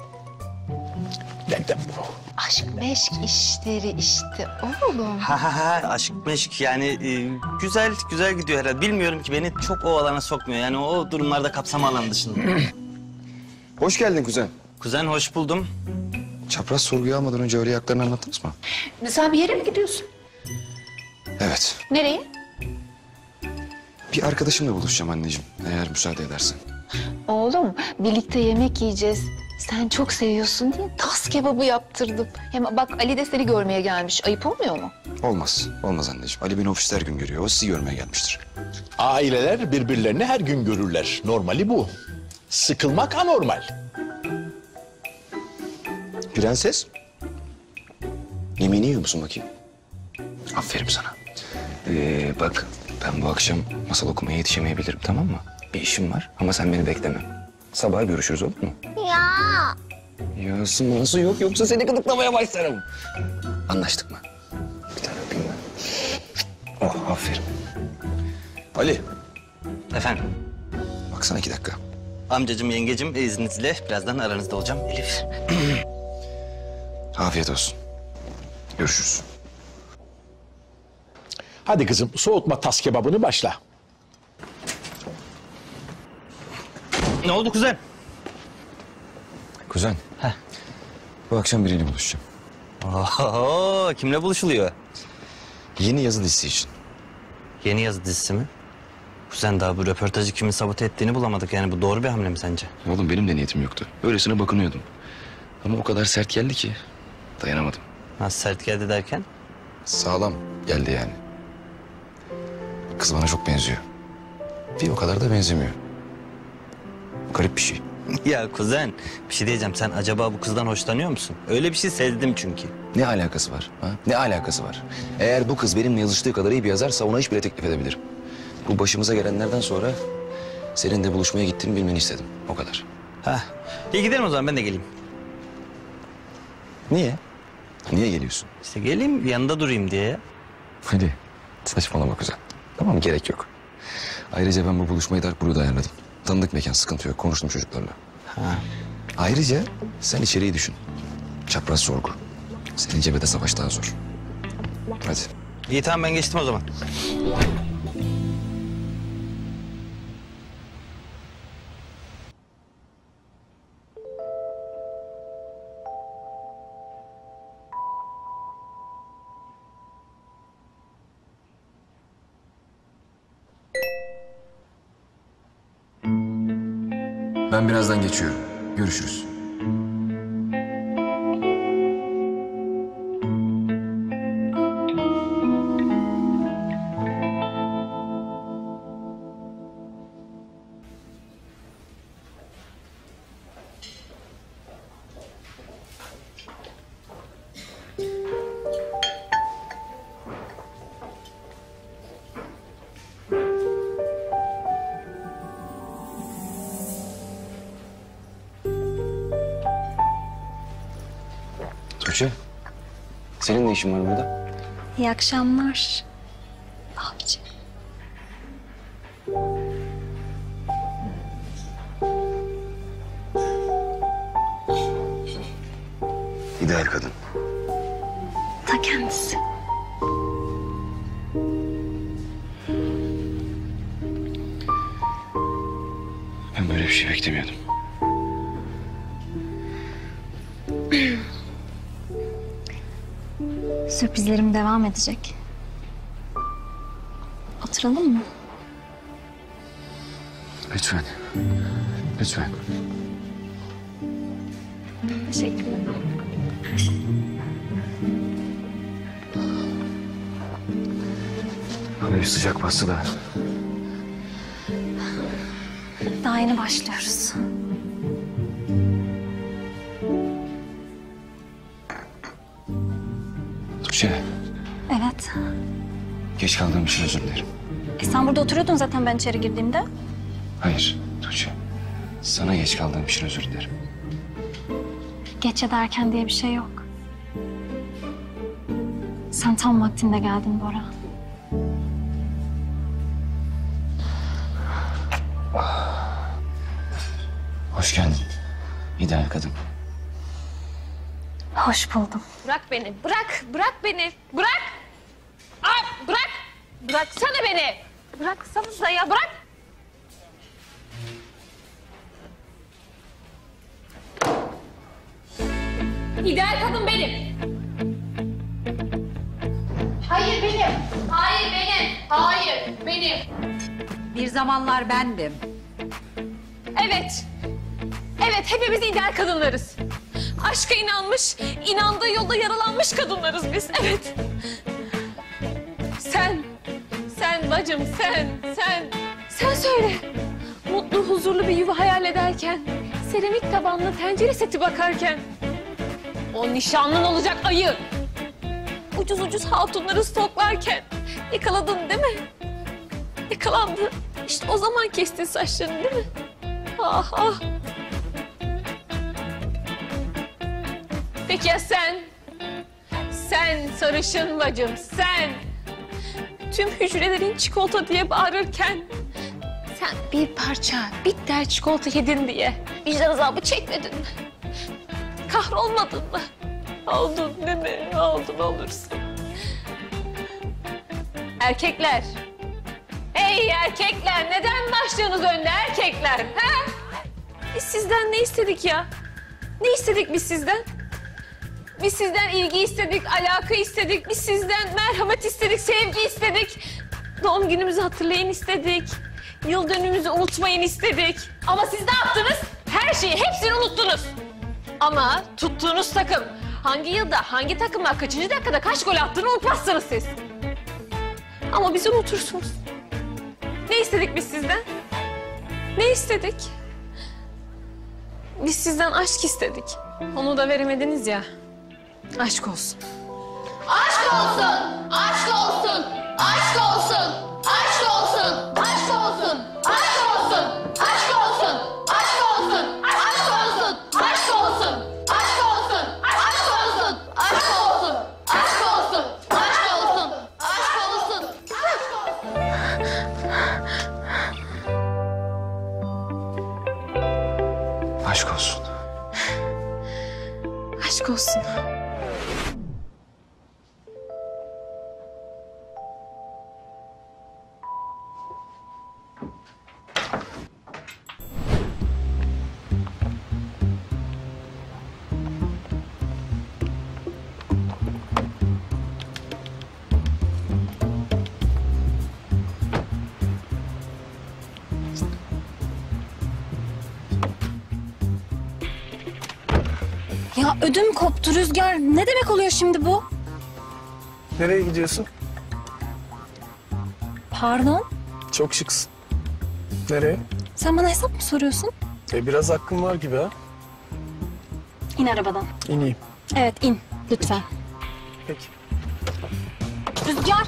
Neden bu? Aşk meşk işleri işte oğlum. Ha ha ha aşk meşk yani e, güzel güzel gidiyor herhalde. Bilmiyorum ki beni çok o alana sokmuyor. Yani o durumlarda kapsama alanı dışında. Hoş geldin kuzen. Kuzen hoş buldum. Çapraz sorguya almadan önce öyle yaklarını anlattınız mı? Sen bir yere mi gidiyorsun? Evet. Nereye? Bir arkadaşımla buluşacağım anneciğim. Eğer müsaade edersen. Oğlum birlikte yemek yiyeceğiz. Sen çok seviyorsun diye tas kebabı yaptırdım. Hem bak Ali de seni görmeye gelmiş. Ayıp olmuyor mu? Olmaz. Olmaz anneciğim. Ali beni ofiste her gün görüyor. O sizi görmeye gelmiştir. Aileler birbirlerini her gün görürler. Normali bu. Sıkılmak anormal. Prenses. Yemeğini yiyor musun bakayım? Aferin sana. Ee, bak ben bu akşam masal okumaya yetişemeyebilirim, tamam mı? Bir işim var ama sen beni bekleme. Sabah görüşürüz, olur mu? Ya. Yası ması yok, yoksa seni gıdıklamaya başlarım. Anlaştık mı? Bir tane öpeyim ben. Oh, aferin. Ali. Efendim? Baksana iki dakika. Amcacığım, yengecim izninizle birazdan aranızda olacağım. Elif. Afiyet olsun. Görüşürüz. Hadi kızım soğutma tas kebabını başla. Ne oldu kuzen? Kuzen. Heh. Bu akşam biriyle buluşacağım. Oho, kimle buluşuluyor? Yeni yazı dizisi için. Yeni yazı dizisi mi? Kuzen daha bu röportajı kimin sabote ettiğini bulamadık. Yani bu doğru bir hamle mi sence? Oğlum benim de niyetim yoktu. Öylesine bakınıyordum. Ama o kadar sert geldi ki dayanamadım. Nasıl sert geldi derken? Sağlam geldi yani. Kız bana çok benziyor. Bir o kadar da benzemiyor. Garip bir şey. Ya kuzen, bir şey diyeceğim. Sen acaba bu kızdan hoşlanıyor musun? Öyle bir şey sezdim çünkü. Ne alakası var? Ha? Ne alakası var? Eğer bu kız benimle yazıştığı kadar iyi bir yazarsa ona iş bile teklif edebilirim. Bu başımıza gelenlerden sonra seninle buluşmaya gittiğimi bilmeni istedim. O kadar. Ha, iyi gidelim o zaman, ben de geleyim. Niye? Niye geliyorsun? İşte geleyim, yanında durayım diye ya. Hadi saçmalama kuzen. Tamam, gerek yok. Ayrıca ben bu buluşmayı Dark Blue'da ayarladım. Tanıdık mekan, sıkıntı yok. Konuştum çocuklarla. Ha. Ayrıca sen içeriği düşün. Çapraz sorgu. Senin cebede savaş daha zor. Hadi. İyi tamam, ben geçtim o zaman. Ben birazdan geçiyorum. Görüşürüz. Senin ne işin var burada? İyi akşamlar abici. İdeal kadın. Ta kendisi. Ben böyle bir şey beklemiyordum. Sürprizlerim devam edecek. Oturalım mı? Lütfen. Lütfen. Teşekkürler. Bana bir sıcak bastı da. Daha yeni başlıyoruz. Tuğçe, Evet. geç kaldığım için özür dilerim. E sen burada oturuyordun zaten ben içeri girdiğimde. Hayır Tuğçe. Sana geç kaldığım için özür dilerim. Geç ya da erken diye bir şey yok. Sen tam vaktinde geldin Bora. Hoş geldin. İdeal kadın. Hoş buldum. Bırak beni, bırak, bırak beni, bırak! Ay, bırak! Bıraksana beni! Bıraksanıza ya, bırak! İdeal kadın benim. Hayır benim. Hayır benim. Hayır benim. Bir zamanlar bendim. Evet. Evet, hepimiz ideal kadınlarız. Aşka inanmış, inandığı yolda yaralanmış kadınlarız biz, evet. Sen, sen bacım, sen, sen, sen söyle. Mutlu, huzurlu bir yuva hayal ederken, seramik tabanlı tencere seti bakarken, o nişanlın olacak ayı, ucuz ucuz hatunları stoklarken yakaladın değil mi? Yakalandı. İşte o zaman kestin saçlarını değil mi? Ah ah. Peki ya sen? Sen sarışın bacım, sen. Tüm hücrelerin çikolata diye bağırırken sen bir parça bitter çikolata yedin diye vicdan azabı çekmedin mi? Kahrolmadın mı? Oldun değil mi? Oldun olursun. Erkekler. Ey erkekler, neden başlıyorsunuz önde erkekler? Ha? Biz sizden ne istedik ya? Ne istedik biz sizden? Biz sizden ilgi istedik, alaka istedik. Biz sizden merhamet istedik, sevgi istedik. Doğum günümüzü hatırlayın istedik. Yıl dönümümüzü unutmayın istedik. Ama siz ne yaptınız? Her şeyi, hepsini unuttunuz. Ama tuttuğunuz takım hangi yılda, hangi takımlar kaçıncı dakikada kaç gol attığını unutmazsınız siz. Ama bizi unutursunuz. Ne istedik biz sizden? Ne istedik? Biz sizden aşk istedik. Onu da veremediniz ya. Aşk olsun. Aşk olsun. Aşk olsun. Aşk olsun. Aşk olsun. Aşk olsun. Aşk olsun. Aşk olsun. Aşk olsun. Aşk olsun. Aşk olsun. Aşk olsun. Aşk olsun. Aşk olsun. Aşk olsun. Aşk olsun. Aşk olsun. Aşk olsun. Aşk olsun. Ya ödüm koptu Rüzgar. Ne demek oluyor şimdi bu? Nereye gidiyorsun? Pardon? Çok şıksın. Nereye? Sen bana hesap mı soruyorsun? E, biraz hakkım var gibi ha. İn arabadan. İneyim. Evet in lütfen. Peki. Rüzgar.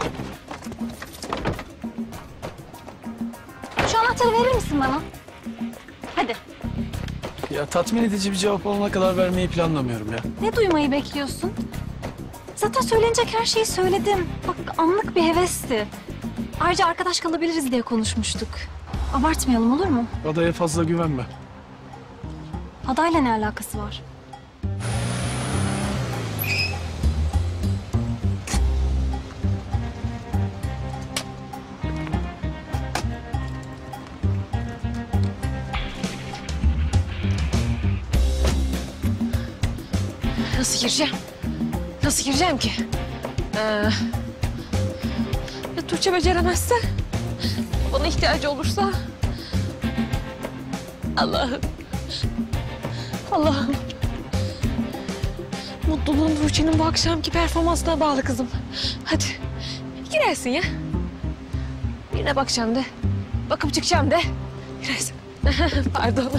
Şu anahtarı verir misin bana? Hadi. Ya tatmin edici bir cevap olana kadar vermeyi planlamıyorum ya. Ne duymayı bekliyorsun? Zaten söylenecek her şeyi söyledim. Bak anlık bir hevesti. Ayrıca arkadaş kalabiliriz diye konuşmuştuk. Abartmayalım olur mu? Adaya fazla güvenme. Adayla ne alakası var? Nasıl gireceğim? Nasıl gireceğim ki? Ee, ya Tuğçe beceremezse? Bana ihtiyacı olursa? Allah'ım. Allah'ım. Mutluluğun Tuğçe'nin bu akşamki performansına bağlı kızım. Hadi girersin ya. Birine bakacağım de. Bakıp çıkacağım de. Girersin. Pardon.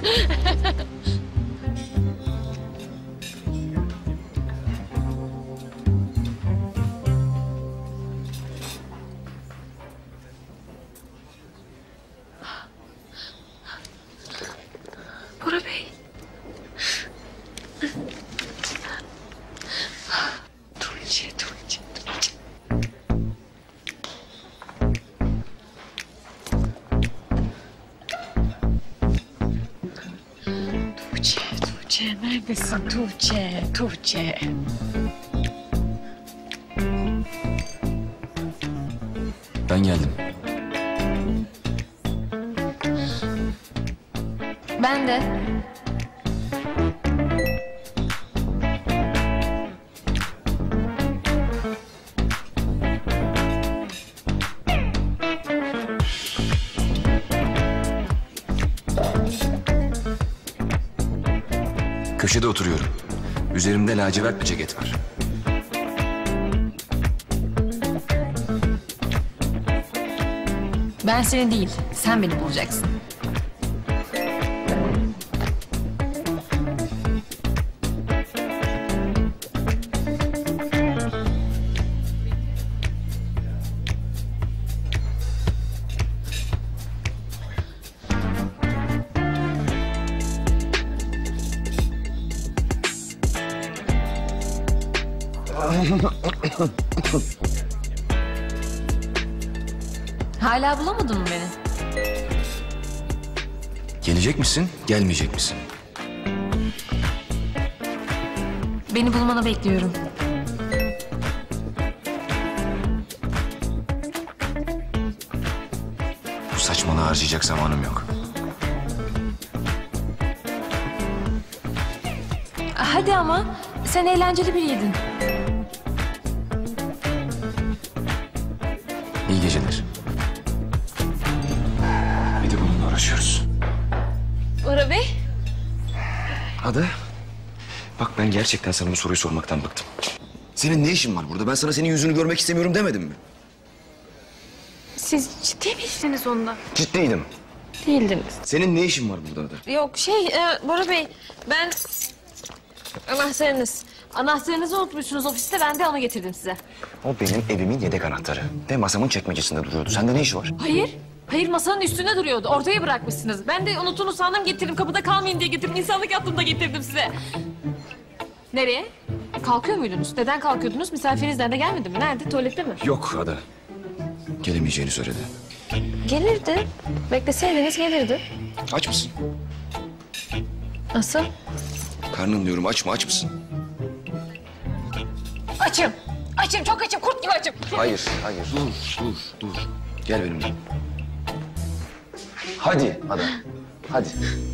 Bora Bey. Tuğçe, Tuğçe, Tuğçe. Tuğçe, Tuğçe, neredesin Tuğçe, Tuğçe? Ben geldim. Ben de. Köşede oturuyorum. Üzerimde lacivert bir ceket var. Ben seni değil, sen beni bulacaksın. Hala bulamadın mı beni? Gelecek misin, gelmeyecek misin? Beni bulmanı bekliyorum. Bu saçmalığı harcayacak zamanım yok. Hadi ama sen eğlenceli biriydin. İyi geceler. Bir de bununla uğraşıyoruz. Bora Bey. Ada, bak ben gerçekten sana bu soruyu sormaktan bıktım. Senin ne işin var burada? Ben sana senin yüzünü görmek istemiyorum demedim mi? Siz ciddi miydiniz onda? Ciddiydim. Değildiniz. Senin ne işin var burada Ada? Yok şey e, Bora Bey ben anahtarınız. Anahtarınızı unutmuşsunuz ofiste ben de onu getirdim size. O benim evimin yedek anahtarı. Ve masamın çekmecesinde duruyordu. Sende ne işi var? Hayır. Hayır masanın üstünde duruyordu. Ortaya bırakmışsınız. Ben de unutunuz sandım getirdim. Kapıda kalmayın diye getirdim. İnsanlık yaptım da getirdim size. Nereye? Kalkıyor muydunuz? Neden kalkıyordunuz? Misafiriniz nerede gelmedi mi? Nerede? Tuvalette mi? Yok Ada. Gelemeyeceğini söyledi. Gelirdi. Bekleseydiniz gelirdi. Aç mısın? Nasıl? Karnın diyorum aç mı aç mısın? Açım. Açım çok açım. Kurt gibi açım. Hayır, hayır. Dur, dur, dur. Gel benimle. Hadi Ada. Hadi.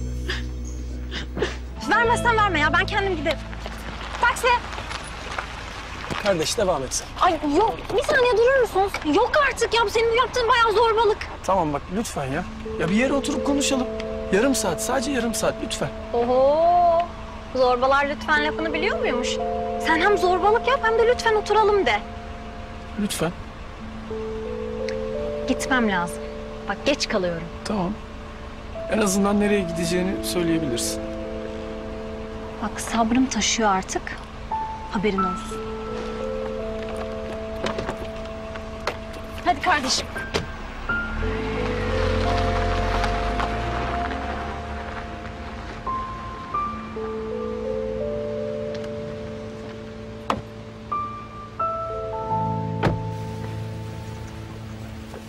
Vermezsen verme ya ben kendim giderim. Taksi. Kardeş devam et sen. Ay yok bir saniye durur musunuz? Yok artık ya senin yaptığın bayağı zorbalık. Tamam bak lütfen ya. Ya bir yere oturup konuşalım. Yarım saat, sadece yarım saat lütfen. Oho. Zorbalar lütfen lafını biliyor muymuş? Sen hem zorbalık yap hem de lütfen oturalım de. Lütfen. Gitmem lazım. Bak geç kalıyorum. Tamam. En azından nereye gideceğini söyleyebilirsin. Bak sabrım taşıyor artık. Haberin olsun. Hadi kardeşim.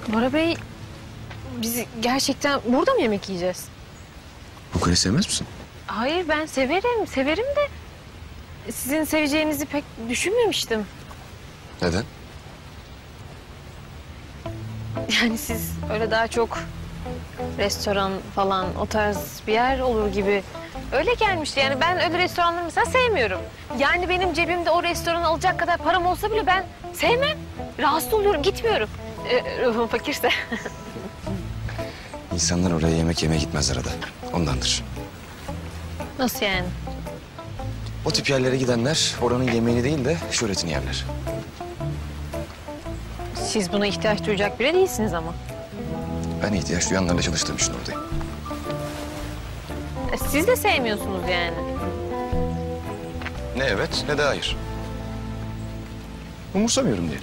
Bora Bey, biz gerçekten burada mı yemek yiyeceğiz? Bu karıyı sevmez misin? Hayır, ben severim, severim de... sizin seveceğinizi pek düşünmemiştim. Neden? Yani siz öyle daha çok restoran falan o tarz bir yer olur gibi öyle gelmişti. Yani ben öyle restoranları mesela sevmiyorum. Yani benim cebimde o restoranı alacak kadar param olsa bile ben sevmem. Rahatsız oluyorum, gitmiyorum. Ee, ruhum fakirse. İnsanlar oraya yemek yemeye gitmez arada. Ondandır. Nasıl yani? O tip yerlere gidenler oranın yemeğini değil de şöhretini yerler. Siz buna ihtiyaç duyacak biri değilsiniz ama. Ben ihtiyaç duyanlarla çalıştığım için oradayım. E, Siz de sevmiyorsunuz yani. Ne evet ne de hayır. Umursamıyorum diyelim.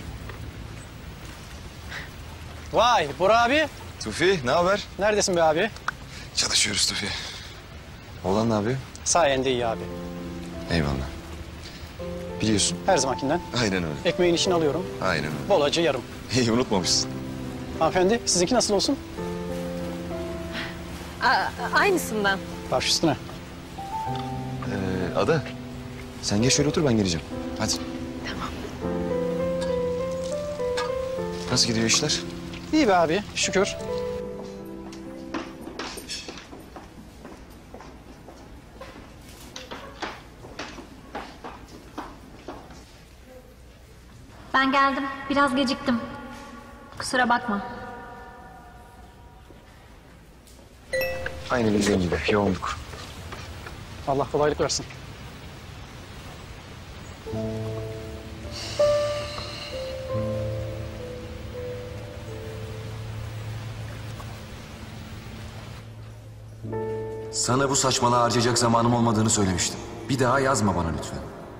Vay Bora abi. Tufi ne haber? Neredesin be abi? Çalışıyoruz Tufi. Oğlan ne yapıyor? Sayende iyi abi. Eyvallah. Biliyorsun. Her zamankinden. Aynen öyle. Ekmeğin işini alıyorum. Aynen öyle. Bol acı yarım. İyi unutmamışsın. Hanımefendi sizinki nasıl olsun? A aynısından. Baş üstüne. Ee, Ada sen geç şöyle otur ben geleceğim. Hadi. Tamam. Nasıl gidiyor işler? İyi be abi şükür. Ben geldim. Biraz geciktim. Kusura bakma. Aynı bildiğin gibi yoğunluk. Allah kolaylık versin. Sana bu saçmalığa harcayacak zamanım olmadığını söylemiştim. Bir daha yazma bana lütfen.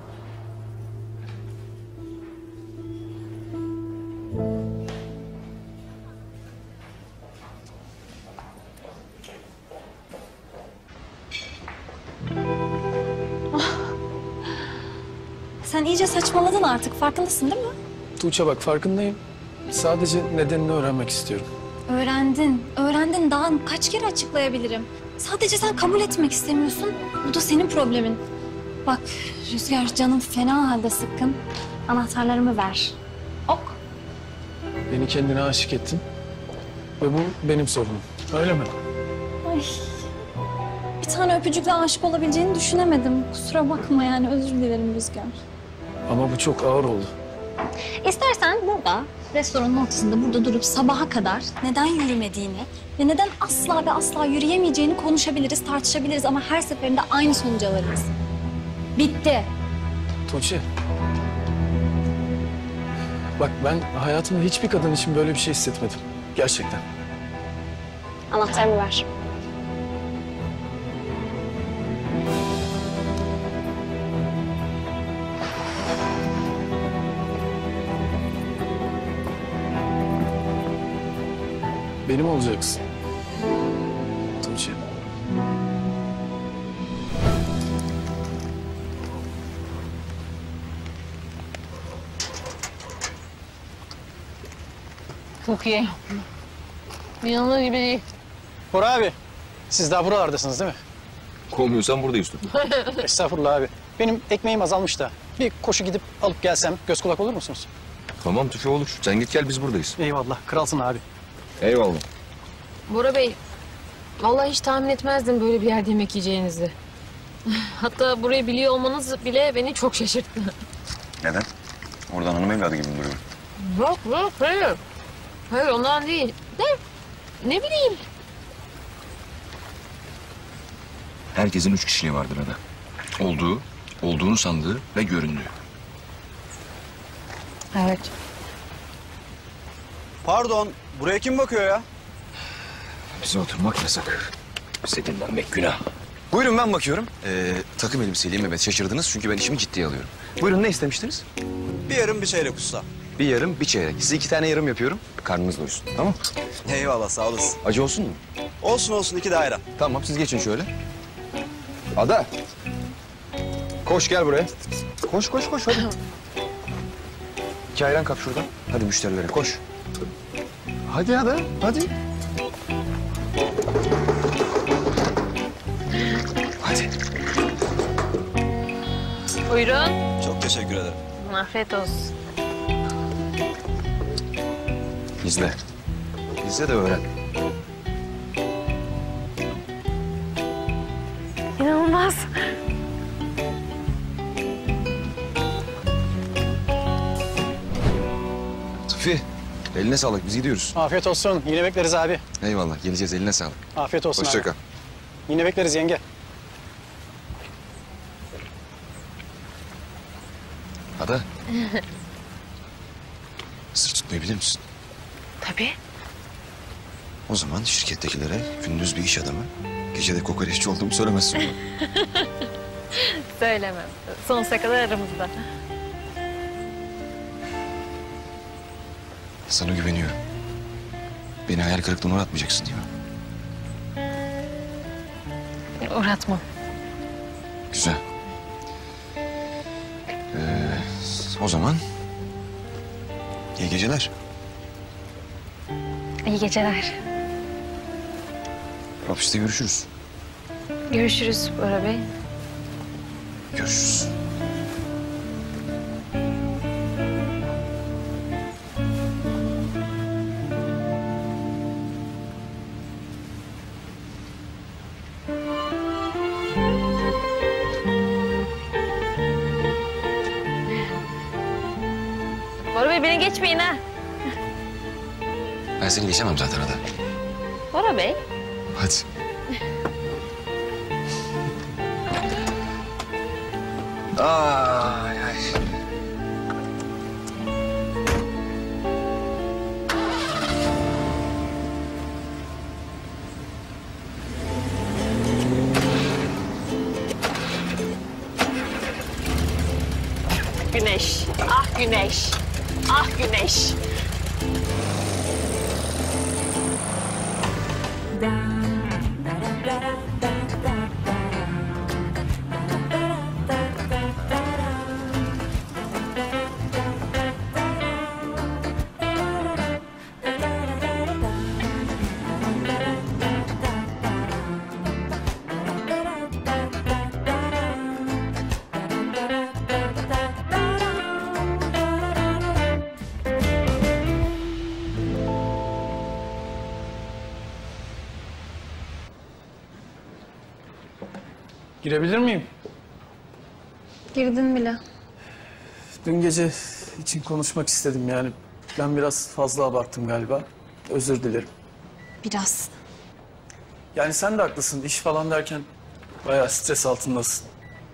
Sen iyice saçmaladın artık. Farkındasın değil mi? Tuğçe bak farkındayım. Sadece nedenini öğrenmek istiyorum. Öğrendin. Öğrendin. Daha kaç kere açıklayabilirim? Sadece sen kabul etmek istemiyorsun. Bu da senin problemin. Bak Rüzgar, canım fena halde sıkkın. Anahtarlarımı ver. Ok. Beni kendine aşık ettin. Ve bu benim sorunum. Öyle mi? Ay. Bir tane öpücükle aşık olabileceğini düşünemedim. Kusura bakma yani, özür dilerim Rüzgar. Ama bu çok ağır oldu. İstersen burada, restoranın ortasında burada durup sabaha kadar neden yürümediğini ve neden asla ve asla yürüyemeyeceğini konuşabiliriz, tartışabiliriz ama her seferinde aynı sonuca varırız. Bitti. Tuğçe. Bak ben hayatımda hiçbir kadın için böyle bir şey hissetmedim. Gerçekten. Anahtarımı ver. Benim olacaksın. Tuğçe. Çok iyi. İnanılır gibi değil. Bora abi siz daha buralardasınız değil mi? Kovmuyorsan buradayız Tufi. Estağfurullah abi. Benim ekmeğim azalmış da bir koşu gidip alıp gelsem göz kulak olur musunuz? Tamam Tufi olur. Sen git gel biz buradayız. Eyvallah kralsın abi. Eyvallah. Bora Bey, vallahi hiç tahmin etmezdim böyle bir yerde yemek yiyeceğinizi. Hatta burayı biliyor olmanız bile beni çok şaşırttı. Neden? Oradan hanım evladı gibi mi duruyor? Yok yok hayır. Hayır ondan değil. De ne bileyim. Herkesin üç kişiliği vardır Ada. Olduğu, olduğunu sandığı ve göründüğü. Evet. Pardon buraya kim bakıyor ya? Bize oturmak yasak. Bize dinlenmek günah. Buyurun ben bakıyorum. Ee, takım elbiseliyim evet şaşırdınız çünkü ben işimi ciddiye alıyorum. Buyurun ne istemiştiniz? Bir yarım bir çeyrek usta. Bir yarım bir çeyrek. Size iki tane yarım yapıyorum. Karnınız doysun tamam. Eyvallah sağ olasın. Acı olsun mu? Olsun olsun iki de ayran. Tamam siz geçin şöyle. Ada. Koş gel buraya. Koş koş koş hadi. İki ayran kap şuradan. Hadi müşterilere koş. Hadi Ada, hadi. Hadi. Buyurun. Çok teşekkür ederim. Afiyet olsun. İzle. İzle de öğren. İnanılmaz. Tufi, eline sağlık. Biz gidiyoruz. Afiyet olsun. Yine bekleriz abi. Eyvallah. Geleceğiz. Eline sağlık. Afiyet olsun Hoşça abi. kal. Yine bekleriz yenge. Ada. Sır tutmayı bilir misin? Tabii. O zaman şirkettekilere gündüz bir iş adamı, gece de kokoreççi olduğumu söylemezsin. Söylemem. Sonsuza kadar aramızda. Sana güveniyorum. Beni hayal kırıklığına uğratmayacaksın değil mi? Uğratmam. Güzel. Ee, o zaman iyi geceler. İyi geceler. Ofiste görüşürüz. Görüşürüz Bora Bey. Görüşürüz. Bora Bey beni geçmeyin ha. Ben seni geçemem zaten Ada. Bora Bey. Hadi. Ay ay. Güneş. Ah güneş. Ah güneş. Girebilir miyim? Girdin bile. Dün gece için konuşmak istedim yani. Ben biraz fazla abarttım galiba. Özür dilerim. Biraz. Yani sen de haklısın. İş falan derken bayağı stres altındasın.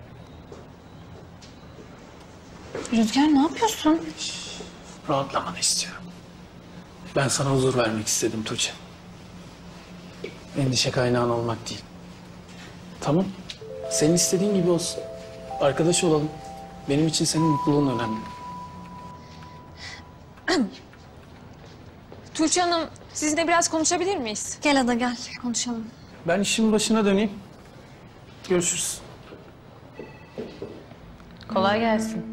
Rüzgar ne yapıyorsun? Rahatlamanı istiyorum. Ben sana huzur vermek istedim Tuğçe. Endişe kaynağın olmak değil. Tamam. Senin istediğin gibi olsun. Arkadaş olalım. Benim için senin mutluluğun önemli. Tuğçe Hanım, sizinle biraz konuşabilir miyiz? Gel Ada gel konuşalım. Ben işimin başına döneyim. Görüşürüz. Kolay gelsin.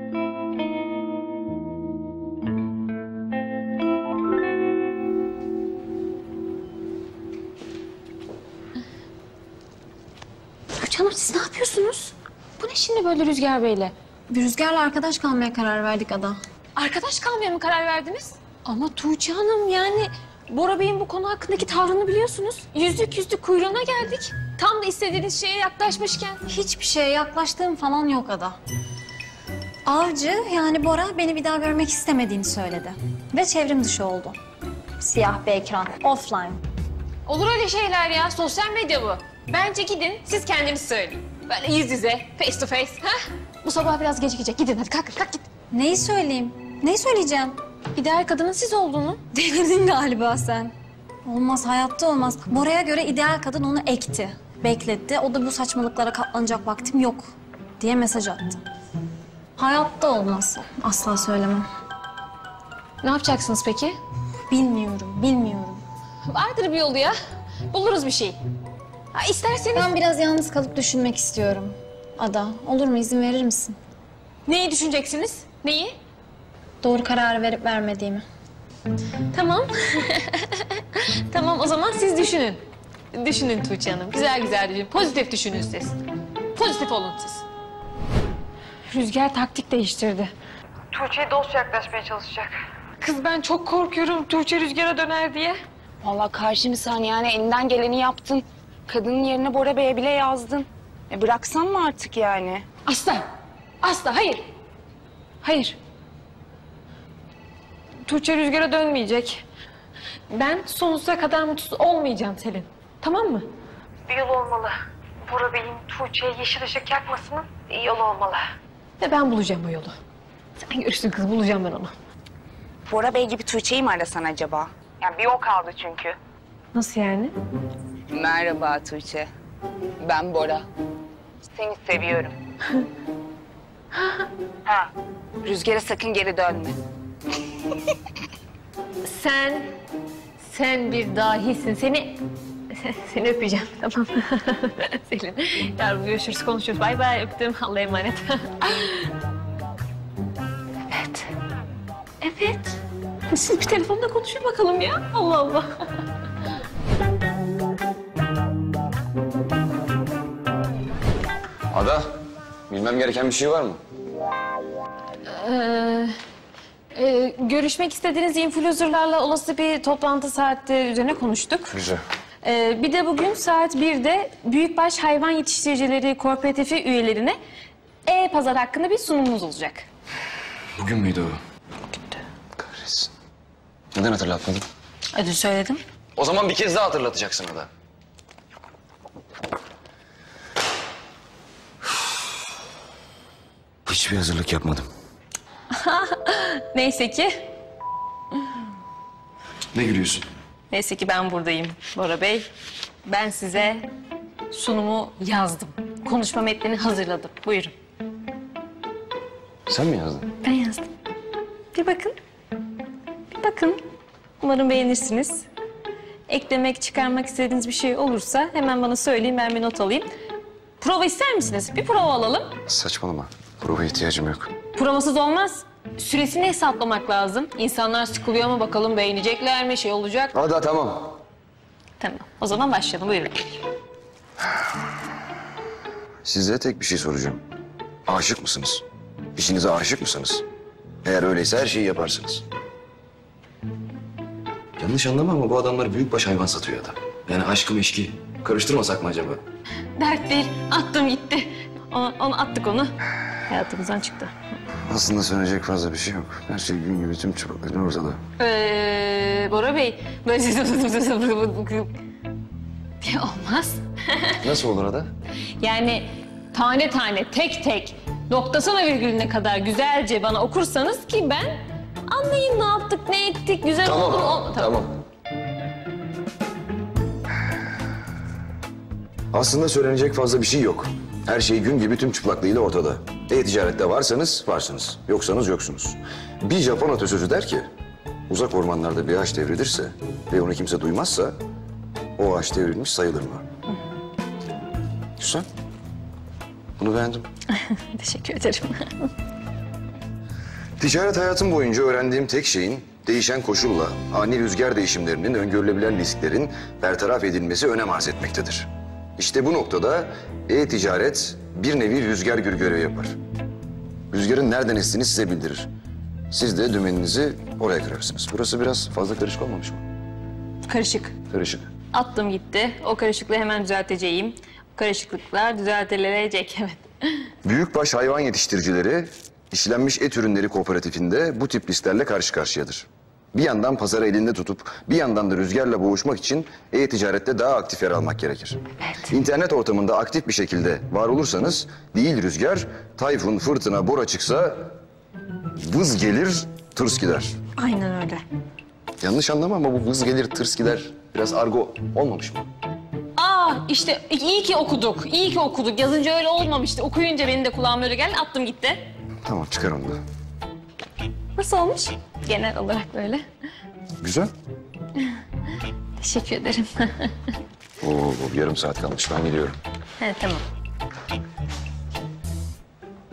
Tuğçe Hanım siz ne yapıyorsunuz? Bu ne şimdi böyle Rüzgar Bey'le? Rüzgar'la arkadaş kalmaya karar verdik Ada. Arkadaş kalmaya mı karar verdiniz? Ama Tuğçe Hanım yani Bora Bey'in bu konu hakkındaki tavrını biliyorsunuz. Yüzlük yüzlük kuyruğuna geldik. Tam da istediğiniz şeye yaklaşmışken. Hiçbir şeye yaklaştığım falan yok Ada. Avcı yani Bora beni bir daha görmek istemediğini söyledi. Ve çevrim dışı oldu. Siyah bir ekran, offline. Olur öyle şeyler ya. Sosyal medya bu. Bence gidin siz kendiniz söyleyin. Böyle yüz yüze, face to face. Ha? Bu sabah biraz gecikecek. Gidin hadi kalk kalk git. Neyi söyleyeyim? Neyi söyleyeceğim? İdeal kadının siz olduğunu. Delirdin galiba sen. Olmaz, hayatta olmaz. Bora'ya göre ideal kadın onu ekti, bekletti. O da bu saçmalıklara katlanacak vaktim yok diye mesaj attı. Hayatta olmaz. Asla söylemem. Ne yapacaksınız peki? Bilmiyorum, bilmiyorum. Vardır bir yolu ya. Buluruz bir şey. Ha, isterseniz... Ben biraz yalnız kalıp düşünmek istiyorum. Ada, olur mu? İzin verir misin? Neyi düşüneceksiniz? Neyi? Doğru karar verip vermediğimi. Tamam. Tamam o zaman siz düşünün. Düşünün Tuğçe Hanım. Güzel güzel düşünün. Pozitif düşünün siz. Pozitif olun siz. Rüzgar taktik değiştirdi. Tuğçe'ye dost yaklaşmaya çalışacak. Kız ben çok korkuyorum Tuğçe Rüzgar'a döner diye. Vallahi karşı sen yani elinden geleni yaptın. Kadının yerine Bora Bey'e bile yazdın. E bıraksan mı artık yani? Asla. Asla hayır. Hayır. Tuğçe Rüzgar'a dönmeyecek. Ben sonsuza kadar mutsuz olmayacağım Selin. Tamam mı? Bir yol olmalı. Bora Bey'in Tuğçe'ye yeşil ışık yakmasının bir yolu olmalı. Ve ben bulacağım o yolu. Sen görürsün kız, bulacağım ben onu. Bora Bey gibi Tuğçe'yi mi arasan acaba? Yani bir yol kaldı çünkü. Nasıl yani? Merhaba Tuğçe. Ben Bora. Seni seviyorum. Ha, Rüzgar'a sakın geri dönme. Sen, sen bir dahisin. Seni, seni öpeceğim. Tamam. Selin, yarın görüşürüz, konuşuruz. Bay bay, öptüm. Allah'a emanet. Evet. Evet. Siz bir telefonda konuşun bakalım ya. Allah Allah. Ada, bilmem gereken bir şey var mı? Ee, e, görüşmek istediğiniz influencerlarla olası bir toplantı saati üzerine konuştuk. Güzel. Ee, bir de bugün saat birde Büyükbaş Hayvan Yetiştiricileri Kooperatifi üyelerine e-pazar hakkında bir sunumumuz olacak. Bugün müydü o? Kahretsin. Neden hatırlatmadın? Ödül söyledim. O zaman bir kez daha hatırlatacaksın Ada. Hiçbir hazırlık yapmadım. Neyse ki. Ne gülüyorsun? Neyse ki ben buradayım Bora Bey. Ben size sunumu yazdım. Konuşma metnini hazırladım. Buyurun. Sen mi yazdın? Ben yazdım. Bir bakın. Bir bakın. Umarım beğenirsiniz. Eklemek, çıkarmak istediğiniz bir şey olursa hemen bana söyleyin, ben bir not alayım. Prova ister misiniz? Bir prova alalım. Saçmalama. Prova ihtiyacım yok. Provasız olmaz. Süresini hesaplamak lazım. İnsanlar sıkılıyor mu bakalım, beğenecekler mi, şey olacak. Ada tamam. Tamam. O zaman başlayalım. Buyurun. Size tek bir şey soracağım. Aşık mısınız? İşinize aşık mısınız? Eğer öyleyse her şeyi yaparsınız. Yanlış anlama ama bu adamlar büyükbaş hayvan satıyor adam. Yani aşkı meşki karıştırmasak mı acaba? Dert değil. Attım gitti. Onu, onu attık onu. Hayatımızdan çıktı. Aslında söyleyecek fazla bir şey yok. Her şey gün gibi tüm çıplakların ortada. Ee, Bora Bey. Olmaz. Nasıl olur Ada? Yani tane tane, tek tek, noktasına virgülüne kadar güzelce bana okursanız ki ben anlayayım ne yaptık, ne ettik, güzel Tamam, oldu mu? Tamam. tamam. Aslında söylenecek fazla bir şey yok. Her şey gün gibi tüm çıplaklığıyla ortada. E-ticarette varsanız varsınız, yoksanız yoksunuz. Bir Japon atasözü der ki, uzak ormanlarda bir ağaç devrilirse ve onu kimse duymazsa o ağaç devrilmiş sayılır mı? Güzel. Bunu beğendim. Teşekkür ederim. Ticaret hayatım boyunca öğrendiğim tek şeyin değişen koşulla ani rüzgar değişimlerinin öngörülebilen risklerin bertaraf edilmesi önem arz etmektedir. İşte bu noktada e-ticaret bir nevi rüzgar gür görevi yapar. Rüzgarın nereden estiğini size bildirir. Siz de dümeninizi oraya kırarsınız. Burası biraz fazla karışık olmamış mı? Karışık. Karışık. Attım gitti. O karışıklığı hemen düzelteceğim. O karışıklıklar düzeltilecek, evet. Büyükbaş hayvan yetiştiricileri işlenmiş et ürünleri kooperatifinde bu tip risklerle karşı karşıyadır. Bir yandan pazarı elinde tutup bir yandan da rüzgarla boğuşmak için e-ticarette daha aktif yer almak gerekir. Evet. İnternet ortamında aktif bir şekilde var olursanız değil rüzgar, tayfun, fırtına, bora çıksa vız gelir, tırs gider. Aynen öyle. Yanlış anlama ama bu vız gelir, tırs gider biraz argo olmamış mı? Aa işte iyi ki okuduk, iyi ki okuduk. Yazınca öyle olmamıştı. Okuyunca benim de kulağım öyle geldi, attım gitti. Tamam çıkar onu da. Nasıl olmuş? Genel olarak böyle. Güzel. Teşekkür ederim. Oo, yarım saat kalmış ben gidiyorum. Evet tamam.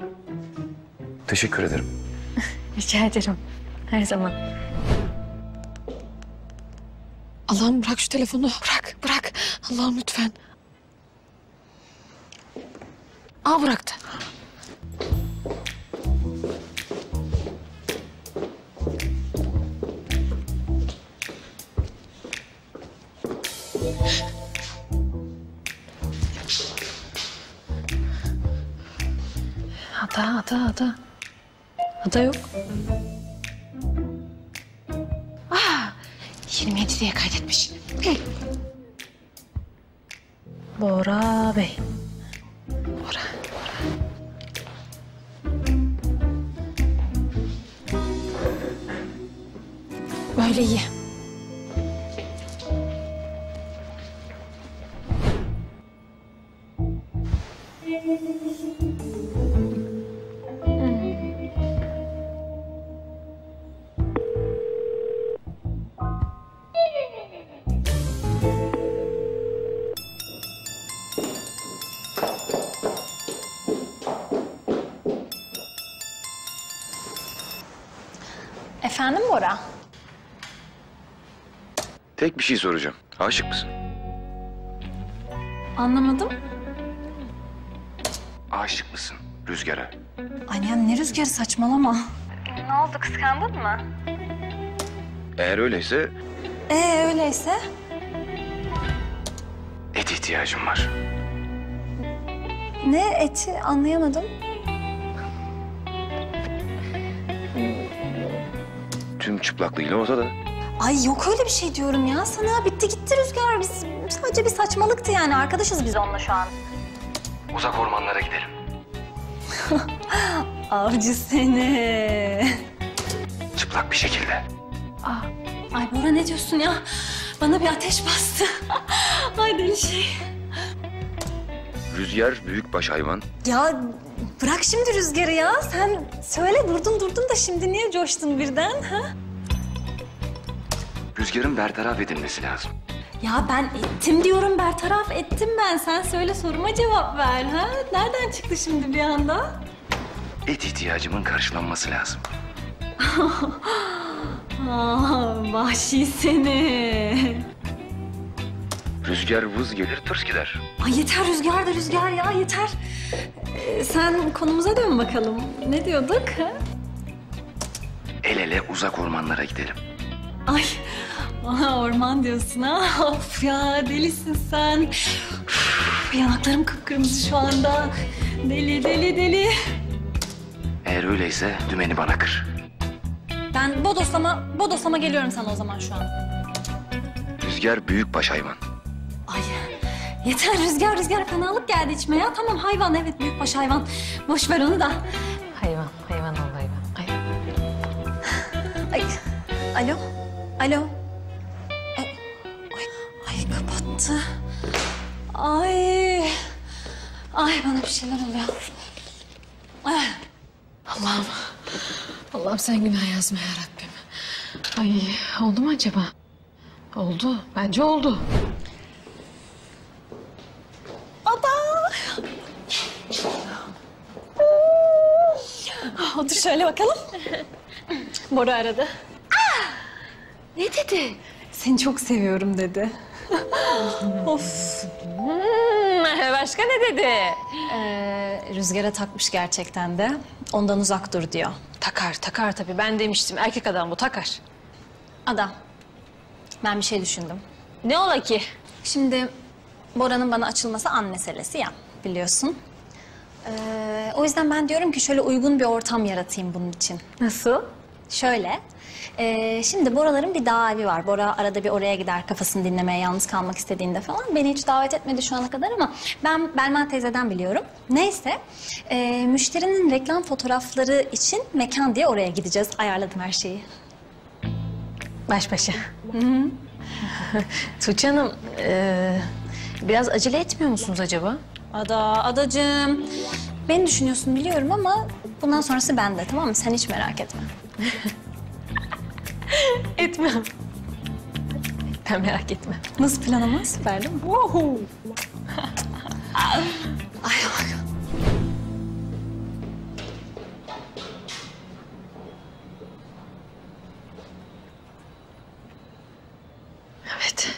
Teşekkür ederim. Rica ederim. Her zaman. Allah'ım bırak şu telefonu. Bırak, bırak. Allah'ım lütfen. Aa bıraktı. Ada, ada, ada. Ada yok. Aa, yirmi yedi diye kaydetmiş. Bora Bey. Bora, Bora. Böyle iyi. Efendim Bora? Tek bir şey soracağım. Aşık mısın? Anlamadım. Aşık mısın Rüzgar'a? Ay ya ne rüzgarı, saçmalama. Ne oldu, kıskandın mı? Eğer öyleyse Ee öyleyse? et ihtiyacım var. Ne eti, anlayamadım. Tüm çıplaklığıyla ortada. Ay yok öyle bir şey diyorum ya sana. Bitti gitti Rüzgar. Biz sadece bir saçmalıktı yani. Arkadaşız biz onunla şu an. Uzak ormanlara gidelim. Avcı seni. Çıplak bir şekilde. Aa, ay Bora ne diyorsun ya? Bana bir ateş bastı. Ay deli şey. Rüzgar büyükbaş hayvan. Ya bırak şimdi Rüzgar'ı ya. Sen söyle, durdun durdun da şimdi niye coştun birden? Ha? Rüzgarın bertaraf edilmesi lazım. Ya ben ettim diyorum, bertaraf ettim ben. Sen söyle, soruma cevap ver. Ha? Nereden çıktı şimdi bir anda? Et ihtiyacımın karşılanması lazım. Aa, vahşi seni. Rüzgar vız gelir tırs gider. Ay yeter Rüzgar da Rüzgar ya, yeter. Ee, sen konumuza dön bakalım. Ne diyorduk? Ha? El ele uzak ormanlara gidelim. Ay, aha, orman diyorsun ha. Of ya, delisin sen. Uf, yanaklarım kıpkırmızı şu anda. Deli, deli, deli. Eğer öyleyse dümeni bana kır. Ben bodoslama, bodoslama geliyorum sana o zaman şu an. Rüzgar büyükbaş hayvan. Ay yeter Rüzgar, Rüzgar fenalık geldi içime ya. Tamam hayvan, evet büyükbaş hayvan. Boş ver onu da. Hayvan, hayvan ol hayvan. hayvan. Ay, alo, alo. Ay, ay, ay kapattı. Ay, ay bana bir şeyler oluyor. Ay. Allah'ım, Allah'ım sen günah yazma ya Rabbim. Ay oldu mu acaba? Oldu, bence oldu. Ada. Otur şöyle bakalım. Bora aradı. Aa! Ne dedi? Seni çok seviyorum dedi. Of. Hmm, başka ne dedi? Ee, Rüzgar'a takmış gerçekten de. Ondan uzak dur diyor. Takar, takar tabii. Ben demiştim. Erkek adam bu, takar. Ada, ben bir şey düşündüm. Ne ola ki? Şimdi Bora'nın bana açılması an meselesi ya, biliyorsun. Ee, o yüzden ben diyorum ki şöyle uygun bir ortam yaratayım bunun için. Nasıl? Şöyle, e, şimdi Bora'ların bir dağ evi var. Bora arada bir oraya gider kafasını dinlemeye, yalnız kalmak istediğinde falan. Beni hiç davet etmedi şu ana kadar ama ben Belma teyzeden biliyorum. Neyse, e, müşterinin reklam fotoğrafları için mekan diye oraya gideceğiz. Ayarladım her şeyi. Baş başa. Hı hı. Tuğçe Hanım, e, biraz acele etmiyor musunuz acaba? Ada, adacığım. Beni düşünüyorsun biliyorum ama bundan sonrası bende, tamam mı? Sen hiç merak etme. Etmem. Ben merak etme. Nasıl plan ama? Süper değil mi? Woohoo. Ay bak. Evet.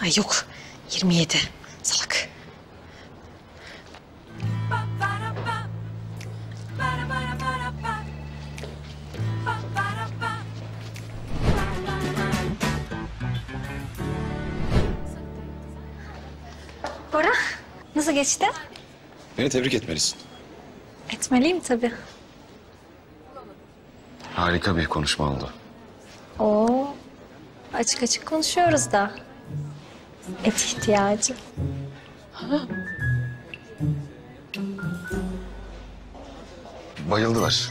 Ay yok, yirmi yedi. Salak. Bora, nasıl geçti? Beni tebrik etmelisin. Etmeliyim tabii. Harika bir konuşma oldu. Oo, açık açık konuşuyoruz da. Et ihtiyacı. Bayıldılar.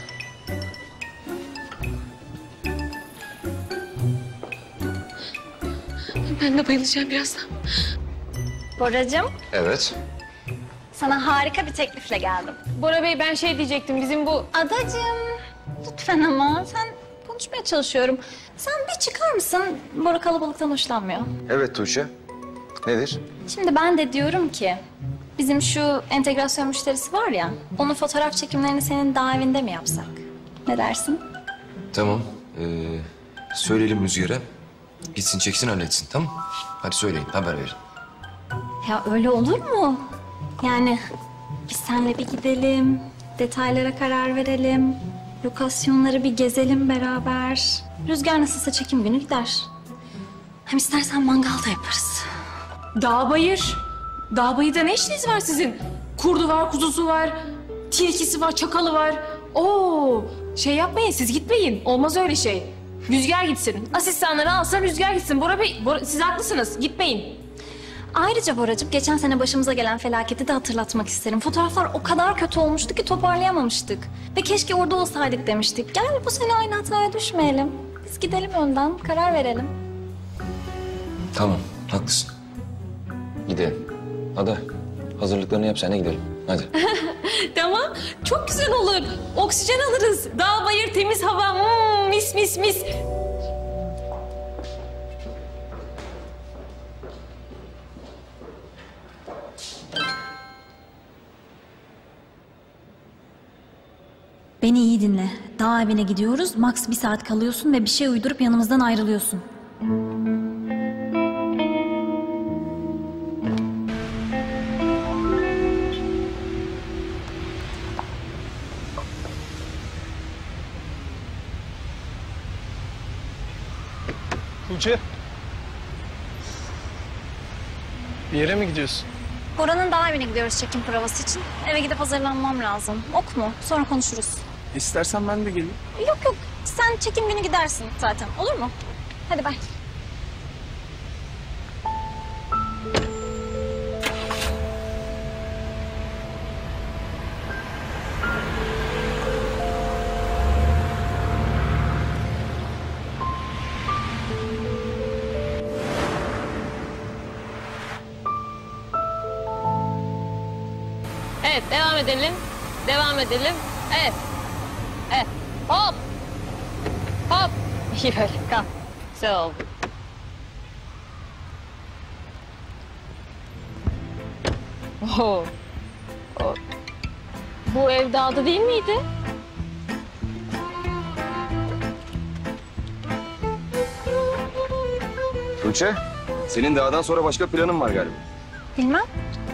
Ben de bayılacağım birazdan. Boracığım, Evet. sana harika bir teklifle geldim. Bora Bey ben şey diyecektim bizim bu... Adacığım, lütfen ama sen konuşmaya çalışıyorum. Sen bir çıkar mısın? Bora kalabalıktan hoşlanmıyor. Evet Tuğçe. Nedir? Şimdi ben de diyorum ki bizim şu entegrasyon müşterisi var ya, onun fotoğraf çekimlerini senin daha evinde mi yapsak? Ne dersin? Tamam. Ee, söyleyelim Rüzgar'a. Gitsin çeksin halletsin, tamam mı? Hadi söyleyin, haber verin. Ya öyle olur mu? Yani biz seninle bir gidelim, detaylara karar verelim, lokasyonları bir gezelim beraber. Rüzgar nasılsa çekim günü gider. Hem istersen mangal da yaparız. Dağ bayır. Dağ bayırda ne işiniz var sizin? Kurdu var, kuzusu var, tilkisi var, çakalı var. Oo, şey yapmayın siz gitmeyin. Olmaz öyle şey. Rüzgar gitsin. Asistanları alsın Rüzgar gitsin. Bora Bey, Bora, siz haklısınız. Gitmeyin. Ayrıca Boracığım geçen sene başımıza gelen felaketi de hatırlatmak isterim. Fotoğraflar o kadar kötü olmuştu ki toparlayamamıştık. Ve keşke orada olsaydık demiştik. Gel bu sene aynı hataya düşmeyelim. Biz gidelim önden, karar verelim. Tamam, haklısın. Gidelim. Ada, hazırlıklarını yap, sen de gidelim. Hadi. Tamam, çok güzel olur. Oksijen alırız. Dağ bayır, temiz hava. Hmm, mis mis mis. Beni iyi dinle. Dağ evine gidiyoruz. Max bir saat kalıyorsun ve bir şey uydurup yanımızdan ayrılıyorsun. Tuğçe. Bir yere mi gidiyorsun? Bora'nın dağ evine gidiyoruz çekim provası için. Eve gidip hazırlanmam lazım. Ok mu? Sonra konuşuruz. İstersen ben de geleyim. Yok yok. Sen çekim günü gidersin zaten. Olur mu? Hadi bay. Evet, devam edelim. Devam edelim. Evet. Evet. Hop. Hop. İyi böyle. Kalk. Güzel oldu. Oo. O. Bu ev dağda değil miydi? Tuğçe, senin dağdan sonra başka planın var galiba. Bilmem.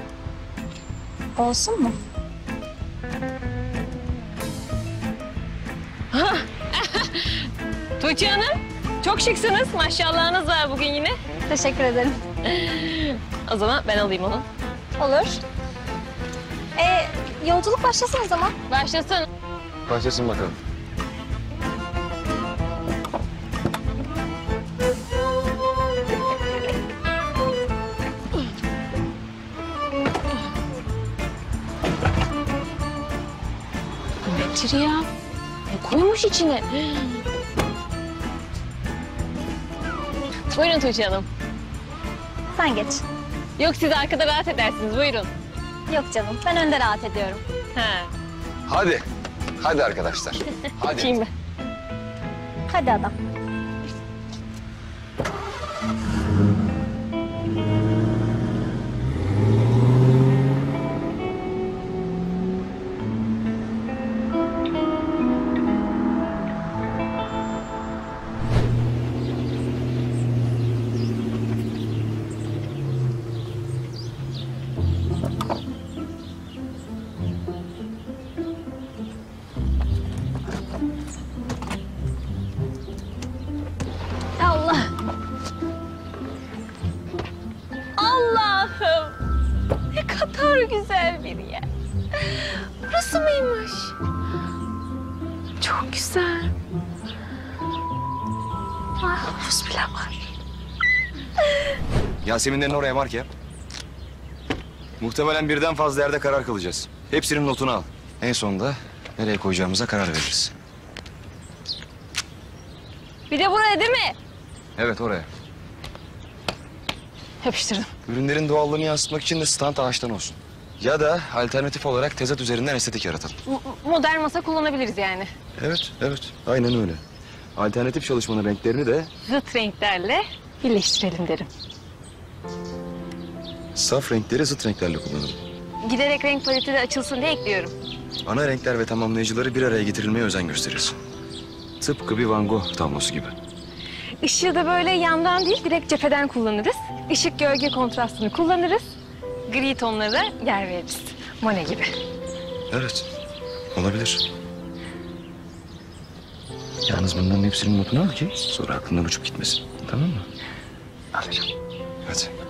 Olsun mu? Tuğçe Hanım, çok şıksınız. Maşallahınız var bugün yine. Teşekkür ederim. O zaman ben alayım onu. Olur. Ee, yolculuk başlasın o zaman. Başlasın. Başlasın bakalım. Nedir ya? Ne koymuş içine? Buyurun Tuğçe Hanım. Sen geç. Yok siz arkada rahat edersiniz. Buyurun. Yok canım. Ben önde rahat ediyorum. Ha. Hadi. Hadi arkadaşlar. Hadi. Geçeyim ben. Hadi adam. kadar güzel bir yer. Burası mıymış? Çok güzel. Ay, havuz bile var. Yaseminlerin oraya mark yap. Muhtemelen birden fazla yerde karar kılacağız. Hepsinin notunu al. En sonunda nereye koyacağımıza karar veririz. Bir de buraya değil mi? Evet, oraya. Yapıştırdım. Ürünlerin doğallığını yansıtmak için de stand ağaçtan olsun. Ya da alternatif olarak tezat üzerinden estetik yaratalım. M- modern masa kullanabiliriz yani. Evet, evet. Aynen öyle. Alternatif çalışmanın renklerini de Zıt renklerle birleştirelim derim. saf renkleri zıt renklerle kullanalım. Giderek renk paleti de açılsın diye ekliyorum. Ana renkler ve tamamlayıcıları bir araya getirilmeye özen gösterirsin. Tıpkı bir Van Gogh tablosu gibi. Işığı da böyle yandan değil, direkt cepheden kullanırız. Işık gölge kontrastını kullanırız. Gri tonlara da yer veririz. Monet gibi. Evet, olabilir. Yalnız bunların hepsinin notunu al ki sonra aklından uçup gitmesin. Tamam mı? Alacağım. Hadi.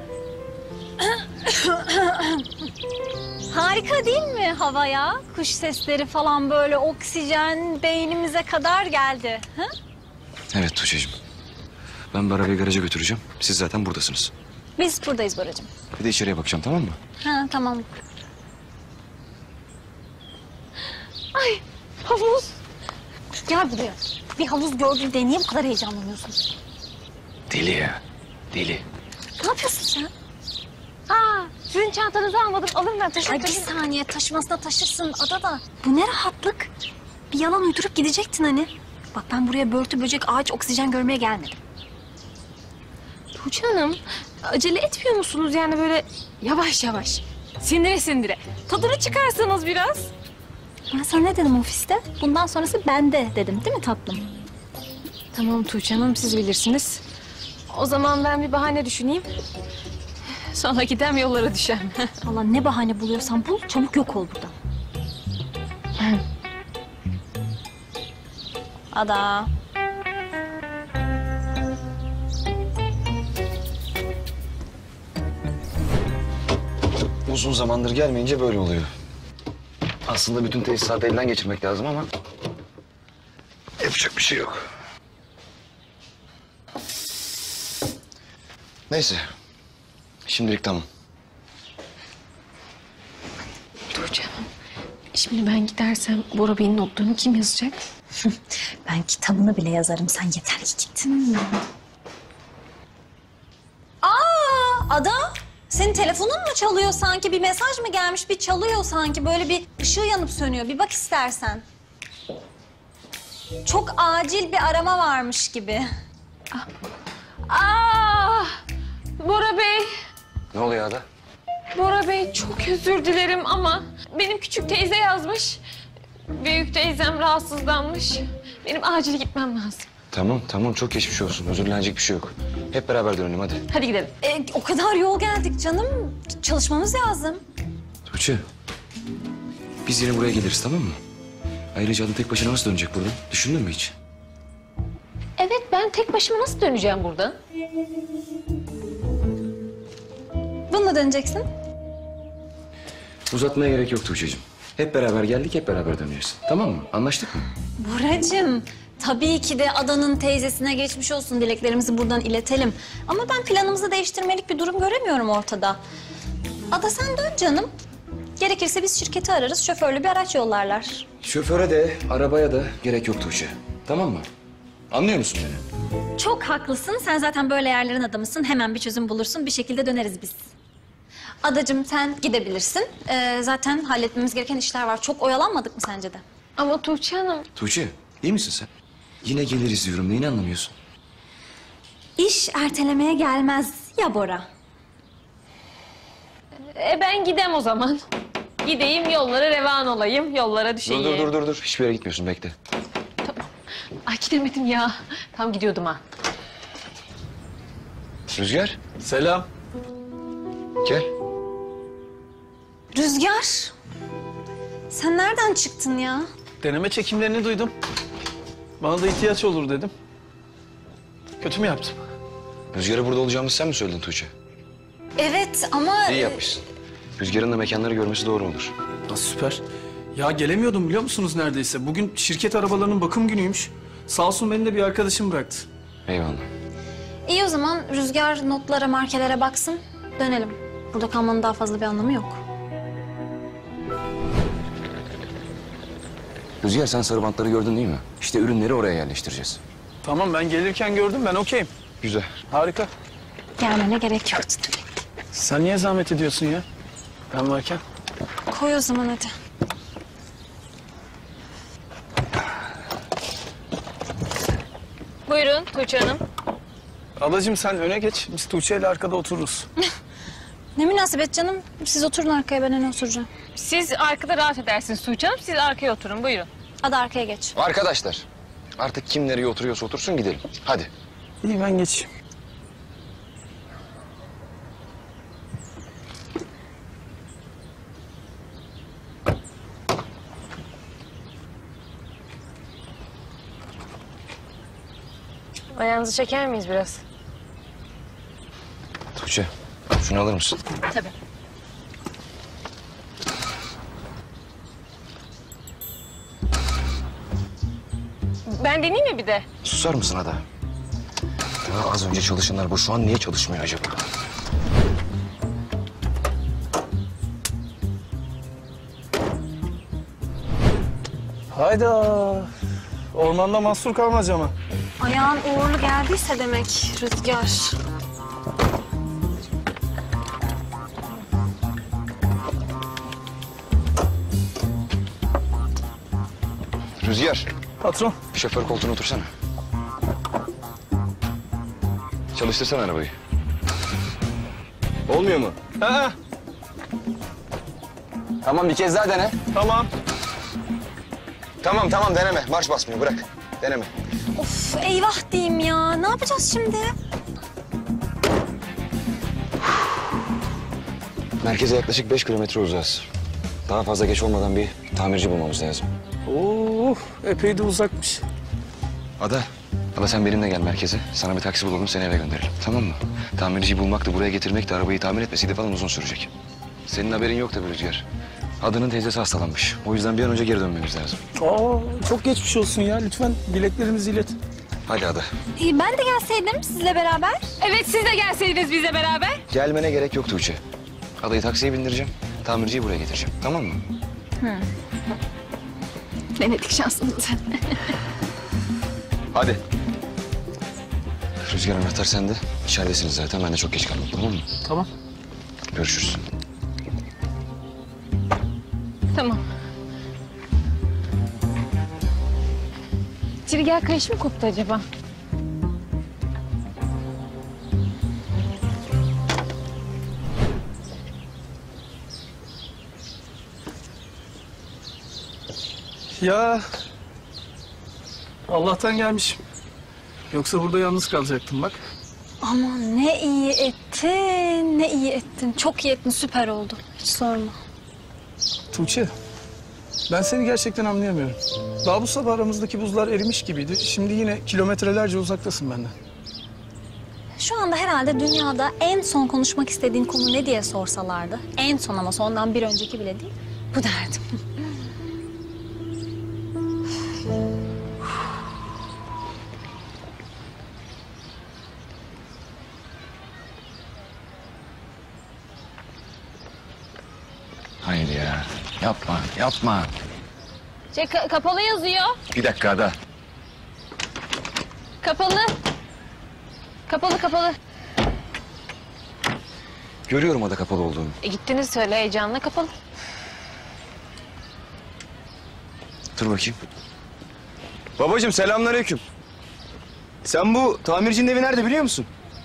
Harika değil mi hava ya? Kuş sesleri falan böyle oksijen beynimize kadar geldi. Ha? Evet Tuğçe'cim. Ben bu arabayı garaja götüreceğim. Siz zaten buradasınız. Biz buradayız Boracığım. Bir de içeriye bakacağım, tamam mı? Ha tamam. Ay havuz. Gel buraya. Bir havuz gördüğünde niye bu kadar heyecanlanıyorsun? Deli ya. Deli. Ne yapıyorsun sen? Aa, sizin çantanızı almadım. Alırım ben taşırım. Ay bir saniye taşımasına taşırsın adada. Bu ne rahatlık? Bir yalan uydurup gidecektin hani. Bak ben buraya börtü böcek ağaç oksijen görmeye gelmedim. Tuğçe Hanım, acele etmiyor musunuz yani böyle yavaş yavaş? Sindire sindire. Tadını çıkarsanız biraz. Ben sana ne dedim ofiste? Bundan sonrası bende dedim değil mi tatlım? Tamam Tuğçe Hanım, siz bilirsiniz. O zaman ben bir bahane düşüneyim. Sonra gidem yollara düşem. Allah ne bahane buluyorsan bul, çabuk yok ol buradan. Ada. Uzun zamandır gelmeyince böyle oluyor. Aslında bütün tesisatı elden geçirmek lazım ama yapacak bir şey yok. Neyse. Şimdilik tamam. Tuğçe Hanım, şimdi ben gidersem Bora Bey'in notlarını kim yazacak? Ben kitabını bile yazarım. Sen yeter ki git. Aa, Ada. Senin telefonun mu çalıyor sanki? Bir mesaj mı gelmiş? Bir çalıyor sanki. Böyle bir ışığı yanıp sönüyor. Bir bak istersen. Çok acil bir arama varmış gibi. Aa, Bora Bey. Ne oluyor Ada? Bora Bey çok özür dilerim ama benim küçük teyze yazmış. Büyük teyzem rahatsızlanmış. Benim acil gitmem lazım. Tamam tamam çok geçmiş olsun. Özür dilenecek bir şey yok. Hep beraber dönelim hadi. Hadi gidelim. E, o kadar yol geldik canım. Çalışmamız lazım. Tuğçe. Biz yine buraya geliriz tamam mı? Ayrıca Ada tek başına nasıl dönecek buradan? Düşündün mü hiç? Evet, ben tek başıma nasıl döneceğim buradan? Bununla döneceksin. Uzatmaya gerek yok Tuğçe'cim. Hep beraber geldik, hep beraber dönüyoruz. Tamam mı? Anlaştık mı? Buracığım, tabii ki de Adan'ın teyzesine geçmiş olsun dileklerimizi buradan iletelim. Ama ben planımızı değiştirmelik bir durum göremiyorum ortada. Ada sen dön canım. Gerekirse biz şirketi ararız, şoförlü bir araç yollarlar. Şoföre de, arabaya da gerek yok Tuğçe. Tamam mı? Anlıyor musun beni? Çok haklısın. Sen zaten böyle yerlerin adamısın. Hemen bir çözüm bulursun. Bir şekilde döneriz biz. Adacığım sen gidebilirsin. Ee, zaten halletmemiz gereken işler var. Çok oyalanmadık mı sence de? Ama Tuğçe Hanım... Tuğçe, iyi misin sen? Yine geliriz diyorum. Neyini anlamıyorsun? İş ertelemeye gelmez ya Bora. E ben gidem o zaman. Gideyim yollara revan olayım, yollara düşeyim. Dur, dur, dur, dur, dur. Hiçbir yere gitmiyorsun. Bekle. Ay gidemedim ya. Tam gidiyordum ha. Rüzgar. Selam. Gel. Rüzgar. Sen nereden çıktın ya? Deneme çekimlerini duydum. Bana da ihtiyaç olur dedim. Kötü mü yaptım? Rüzgar'a burada olacağımızı sen mi söyledin Tuğçe? Evet ama... İyi yapmışsın. Rüzgar'ın da mekanları görmesi doğru olur. Ha, süper. Ya gelemiyordum biliyor musunuz neredeyse? Bugün şirket arabalarının bakım günüymüş. Sağ olsun beni de bir arkadaşım bıraktı. Eyvallah. İyi o zaman Rüzgar notlara, markelere baksın. Dönelim. Burada kalmanın daha fazla bir anlamı yok. Rüzgar sen sarı bantları gördün değil mi? İşte ürünleri oraya yerleştireceğiz. Tamam ben gelirken gördüm ben okeyim. Güzel. Harika. Gelmene gerek yoktu. Sen niye zahmet ediyorsun ya? Ben varken. Koy o zaman hadi. Buyurun Tuğçe Hanım. Ablacığım sen öne geç. Biz Tuğçe ile arkada otururuz. Ne münasebet canım. Siz oturun arkaya, ben öne oturacağım. Siz arkada rahat edersiniz Tuğçe Hanım. Siz arkaya oturun buyurun. Hadi arkaya geç. Arkadaşlar artık kim nereye oturuyorsa otursun gidelim. Hadi. İyi ben geçeyim. Ayağınızı çeker miyiz biraz? Tuğçe şunu alır mısın? Tabii. Ben deneyeyim mi bir de? Susar mısın Ada? Ya az önce çalışanlar bu şu an niye çalışmıyor acaba? Hayda. Ormanda mahsur kalmaca mı? Ayağın uğurlu geldiyse demek Rüzgar. Rüzgar. Patron. Şoför koltuğuna otursana. Çalıştırsana arabayı. Olmuyor mu? Ha. Tamam bir kez daha dene. Tamam. Tamam tamam deneme. Marş basmıyor bırak. Deneme. Of eyvah diyeyim ya. Ne yapacağız şimdi? Merkeze yaklaşık beş kilometre uzağız. Daha fazla geç olmadan bir tamirci bulmamız lazım. Oo, epey de uzakmış. Ada, Ada sen benimle gel merkeze. Sana bir taksi bulalım, seni eve gönderelim. Tamam mı? Tamirciyi bulmak da buraya getirmek de arabayı tamir etmesiyle falan uzun sürecek. Senin haberin yok tabii Rüzgar. Adanın teyzesi hastalanmış. O yüzden bir an önce geri dönmemiz lazım. Aa, çok geçmiş olsun ya. Lütfen dileklerimizi ilet. Hadi Ada. İyi, ben de gelseydim sizle beraber. Evet siz de gelseydiniz bizle beraber. Gelmene gerek yok Tuğçe. Adayı taksiye bindireceğim. Tamirciyi buraya getireceğim. Tamam mı? Hı. Denedik şansımızı. Hadi. Rüzgar anahtar sende. İçeridesiniz zaten. Ben de çok geç kalmam. Tamam mı? Tamam. Görüşürüz. Tamam. Trigger kayışı mı koptu acaba? Ya Allah'tan gelmişim. Yoksa burada yalnız kalacaktım bak. Aman ne iyi ettin, ne iyi ettin. Çok iyi ettin, süper oldu. Hiç sorma. Tuğçe, ben seni gerçekten anlayamıyorum. Daha bu sabah aramızdaki buzlar erimiş gibiydi. Şimdi yine kilometrelerce uzaktasın benden. Şu anda herhalde dünyada en son konuşmak istediğin konu ne diye sorsalardı. En son ama sondan bir önceki bile değil. Bu derdim. Hayır ya. Yapma, yapma. Şey, ka- kapalı yazıyor. Bir dakika Ada. Kapalı. Kapalı kapalı. Görüyorum Ada kapalı olduğunu. E, gittiniz söyle heyecanla kapalı. Dur bakayım. Babacığım selamünaleyküm. Sen bu tamircinin evi nerede biliyor musun?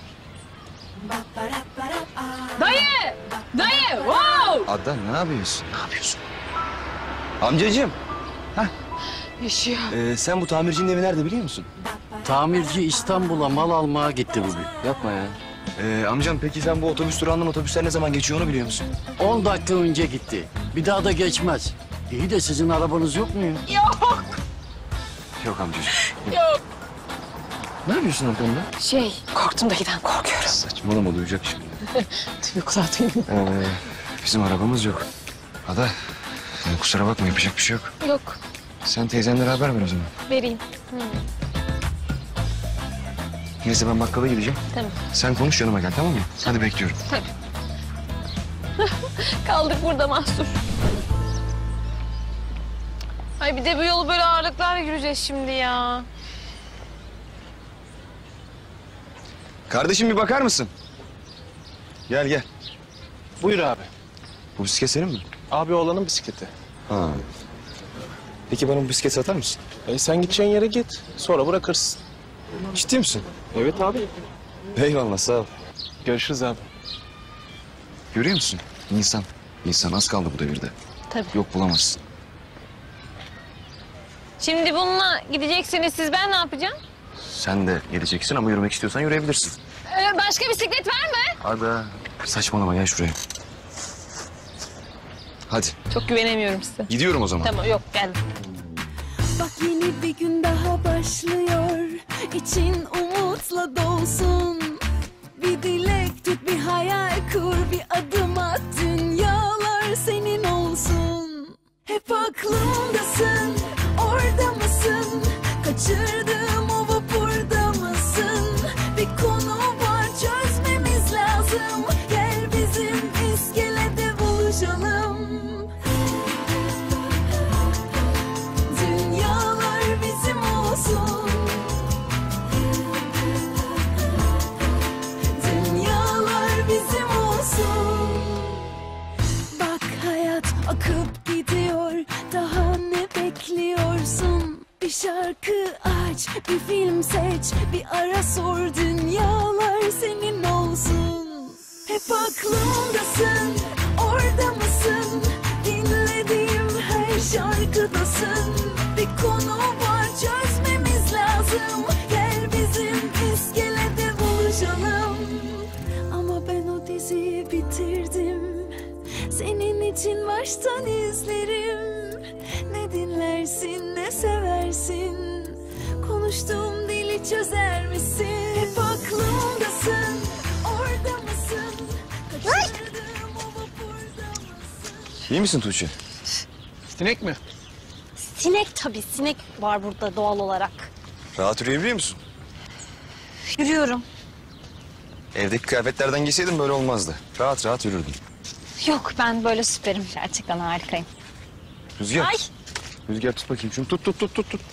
Dayı! Dayı! Wow! Ada ne yapıyorsun? Ne yapıyorsun? Amcacığım. Hah. Yaşıyor. Ee, sen bu tamircinin evi nerede biliyor musun? Tamirci İstanbul'a mal almaya gitti bugün. Yapma ya. Ee, amcam peki sen bu otobüs durağından otobüsler ne zaman geçiyor onu biliyor musun? On dakika önce gitti. Bir daha da geçmez. İyi de sizin arabanız yok mu ya? Yok. Yok amcacığım. Yok. Ne yapıyorsun arkamda? Şey korktum da giden korkuyorum. Saçmalama duyacak şimdi. Yok zaten. Ee, bizim arabamız yok. Ada, yani kusura bakma yapacak bir şey yok. Yok, Sen teyzenlere haber ver o zaman. vereyim. Hı. Neyse ben bakkala gideceğim. Tamam. Sen konuş yanıma gel tamam mı? Hadi bekliyorum. Tabii. Kaldık burada mahsur. Ay bir de bu yolu böyle ağırlıklarla yürüyeceğiz şimdi ya. Kardeşim bir bakar mısın? Gel gel. Buyur abi. Bu bisiklet senin mi? Abi oğlanın bisikleti. Ha. Peki bana bu bisiklet satar mısın? E sen gideceğin yere git. Sonra bırakırsın. Ciddi misin? Evet abi. Eyvallah sağ ol. Görüşürüz abi. Görüyor musun? İnsan. İnsan az kaldı bu devirde. Tabii. Yok bulamazsın. Şimdi bununla gideceksiniz siz, ben ne yapacağım? Sen de geleceksin ama yürümek istiyorsan yürüyebilirsin. Ee, başka bisiklet var mı? Hadi. Saçmalama gel şuraya. Hadi. Çok güvenemiyorum size. Gidiyorum o zaman. Tamam yok geldim. Bak yeni bir gün daha başlıyor. İçin umutla dolsun. Bir dilek tut, bir hayal kur, bir adım at. Dünyalar senin olsun. Hep aklımdasın, orada mısın? Kaçırdığım o vapurda mısın? Bir konu var çözmemiz lazım. Gel bizim iskelede buluşalım. Dünyalar bizim olsun. Dünyalar bizim olsun. Bak hayat akıp gidiyor. Daha ne bekliyorsun? Bir şarkı aç, bir film seç, bir ara sor. Dünyalar senin olsun. Hep aklımdasın, orada mısın? Dinlediğim her şarkıdasın. Bir konu var çözmemiz lazım. Gel bizim iskelede buluşalım. Ama ben o diziyi bitirdim. Senin için baştan izlerim. Ne dinlersin, ne seversin? Konuştuğum dili çözer misin? Hep aklımdasın, orada mısın? Kaçırdığım o vapurda mısın? İyi misin Tuğçe? Sinek mi? Sinek tabii, sinek var burada doğal olarak. Rahat yürüyebiliyor musun? Yürüyorum. Evdeki kıyafetlerden giyseydin böyle olmazdı. Rahat rahat yürürdün. Yok, ben böyle süperim. Gerçekten harikayım. Rüzgar. Ay. Rüzgar tut bakayım şunu. Tut tut tut tut tut.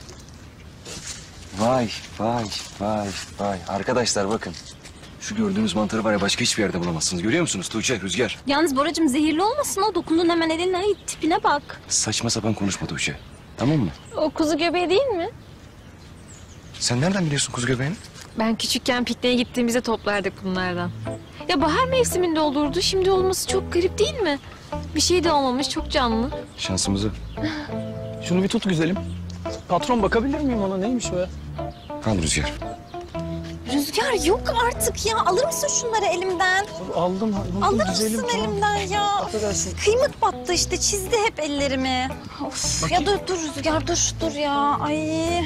Vay vay vay vay. Arkadaşlar bakın. Şu gördüğünüz mantarı var ya başka hiçbir yerde bulamazsınız. Görüyor musunuz Tuğçe, Rüzgar? Yalnız Boracığım zehirli olmasın o. Dokundun hemen eline. Ay, tipine bak. Saçma sapan konuşma Tuğçe. Tamam mı? O kuzu göbeği değil mi? Sen nereden biliyorsun kuzu göbeğini? Ben küçükken pikniğe gittiğimizde toplardık bunlardan. Ya bahar mevsiminde olurdu. Şimdi olması çok garip değil mi? Bir şey de olmamış, çok canlı. Şansımızı. Şunu bir tut güzelim. Patron bakabilir miyim ona? Neymiş o ya? Al Rüzgar. Rüzgar yok artık ya. Alır mısın şunları elimden? Aldım. aldım Alır güzelim, mısın tamam. elimden ya? Affedersin. Kıymık battı işte. Çizdi hep ellerimi. Of, ya dur dur Rüzgar dur dur ya. Ay.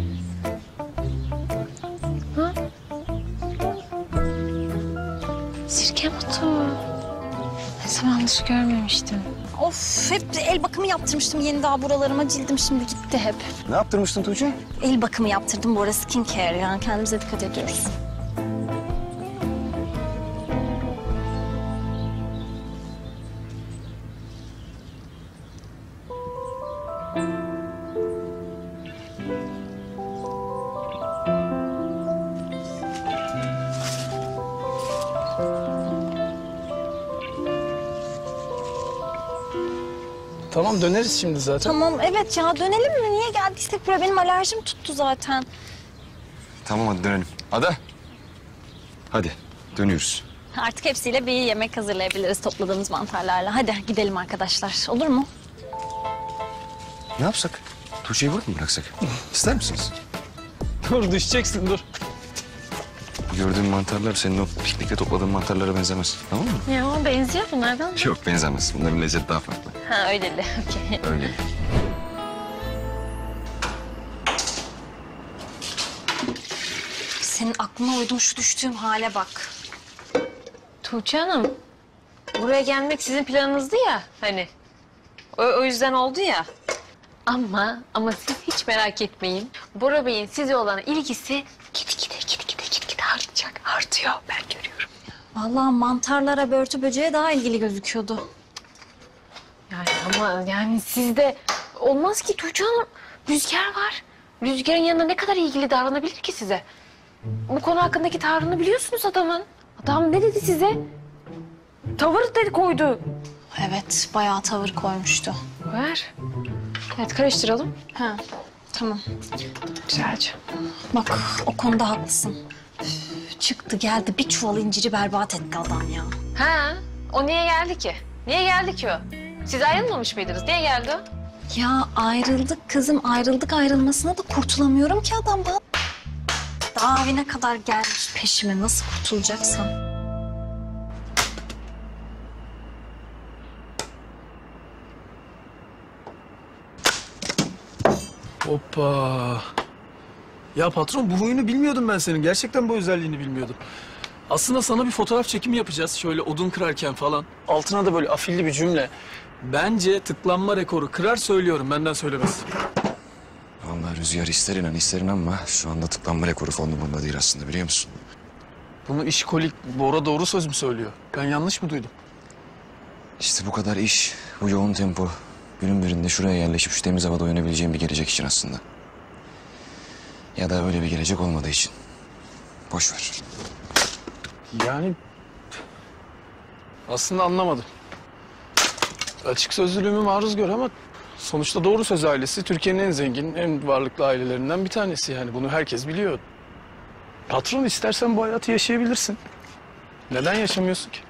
Sirke motoru. Ne zamandır görmemiştim. Of hep el bakımı yaptırmıştım yeni daha buralarıma. Cildim şimdi gitti hep. Ne yaptırmıştın Tuğçe? El bakımı yaptırdım bu arada, skin care yani kendimize dikkat ediyoruz. Tamam döneriz şimdi zaten. Tamam evet ya dönelim mi? Niye geldiysek buraya, benim alerjim tuttu zaten. Tamam hadi dönelim. Ada. Hadi dönüyoruz. Artık hepsiyle bir yemek hazırlayabiliriz topladığımız mantarlarla. Hadi gidelim arkadaşlar, olur mu? Ne yapsak? Tuğçe'yi burada mı bıraksak? İster misiniz? Dur düşeceksin dur. Bu gördüğün mantarlar senin o piknikte topladığın mantarlara benzemez. Tamam mı? Ya benziyor bunlardan. Yok benzemez. Bunların lezzeti daha farklı. Ha öyle de. Okey. Öyle. Senin aklına uydum şu düştüğüm hale bak. Tuğçe Hanım, buraya gelmek sizin planınızdı ya hani. O, o yüzden oldu ya. Ama ama siz hiç merak etmeyin. Bora Bey'in size olan ilgisi gitgide gitgide gitgide artacak. Artıyor, ben görüyorum. Vallahi mantarlara, börtü böceğe daha ilgili gözüküyordu. Yani ama yani sizde olmaz ki Tuğçe Hanım. Rüzgar var. Rüzgar'ın yanında ne kadar ilgili davranabilir ki size? Bu konu hakkındaki tavrını biliyorsunuz adamın. Adam ne dedi size? Tavır dedi koydu. Evet, bayağı tavır koymuştu. Ver. Evet, karıştıralım. Ha, tamam. Güzelce. Bak, o konuda haklısın. Üf, çıktı geldi, bir çuval inciri berbat etti adam ya. Ha, o niye geldi ki? Niye geldi ki o? Siz ayrılmamış mıydınız? Niye geldi o? Ya ayrıldık kızım, ayrıldık ayrılmasına da kurtulamıyorum ki adamdan. Daha evine kadar gelmiş peşime, nasıl kurtulacaksam. Hoppa. Ya patron, bu huyunu bilmiyordum ben senin. Gerçekten bu özelliğini bilmiyordum. Aslında sana bir fotoğraf çekimi yapacağız. Şöyle odun kırarken falan. Altına da böyle afilli bir cümle. Bence tıklanma rekoru kırar, söylüyorum. Benden söylemez. Vallahi Rüzgar, ister inan ister inanma şu anda tıklanma rekoru falan bunda değil aslında, biliyor musun? Bunu işkolik Bora doğru söz mü söylüyor? Ben yanlış mı duydum? İşte bu kadar iş, bu yoğun tempo. Günün birinde şuraya yerleşip şu temiz havada uyanabileceğim bir gelecek için aslında. Ya da öyle bir gelecek olmadığı için. Boş ver. Yani aslında anlamadım. Açık sözlülüğümü maruz gör ama sonuçta Doğru Söz ailesi Türkiye'nin en zengin, en varlıklı ailelerinden bir tanesi yani. Bunu herkes biliyor. Patron, istersen bu hayatı yaşayabilirsin. Neden yaşamıyorsun ki?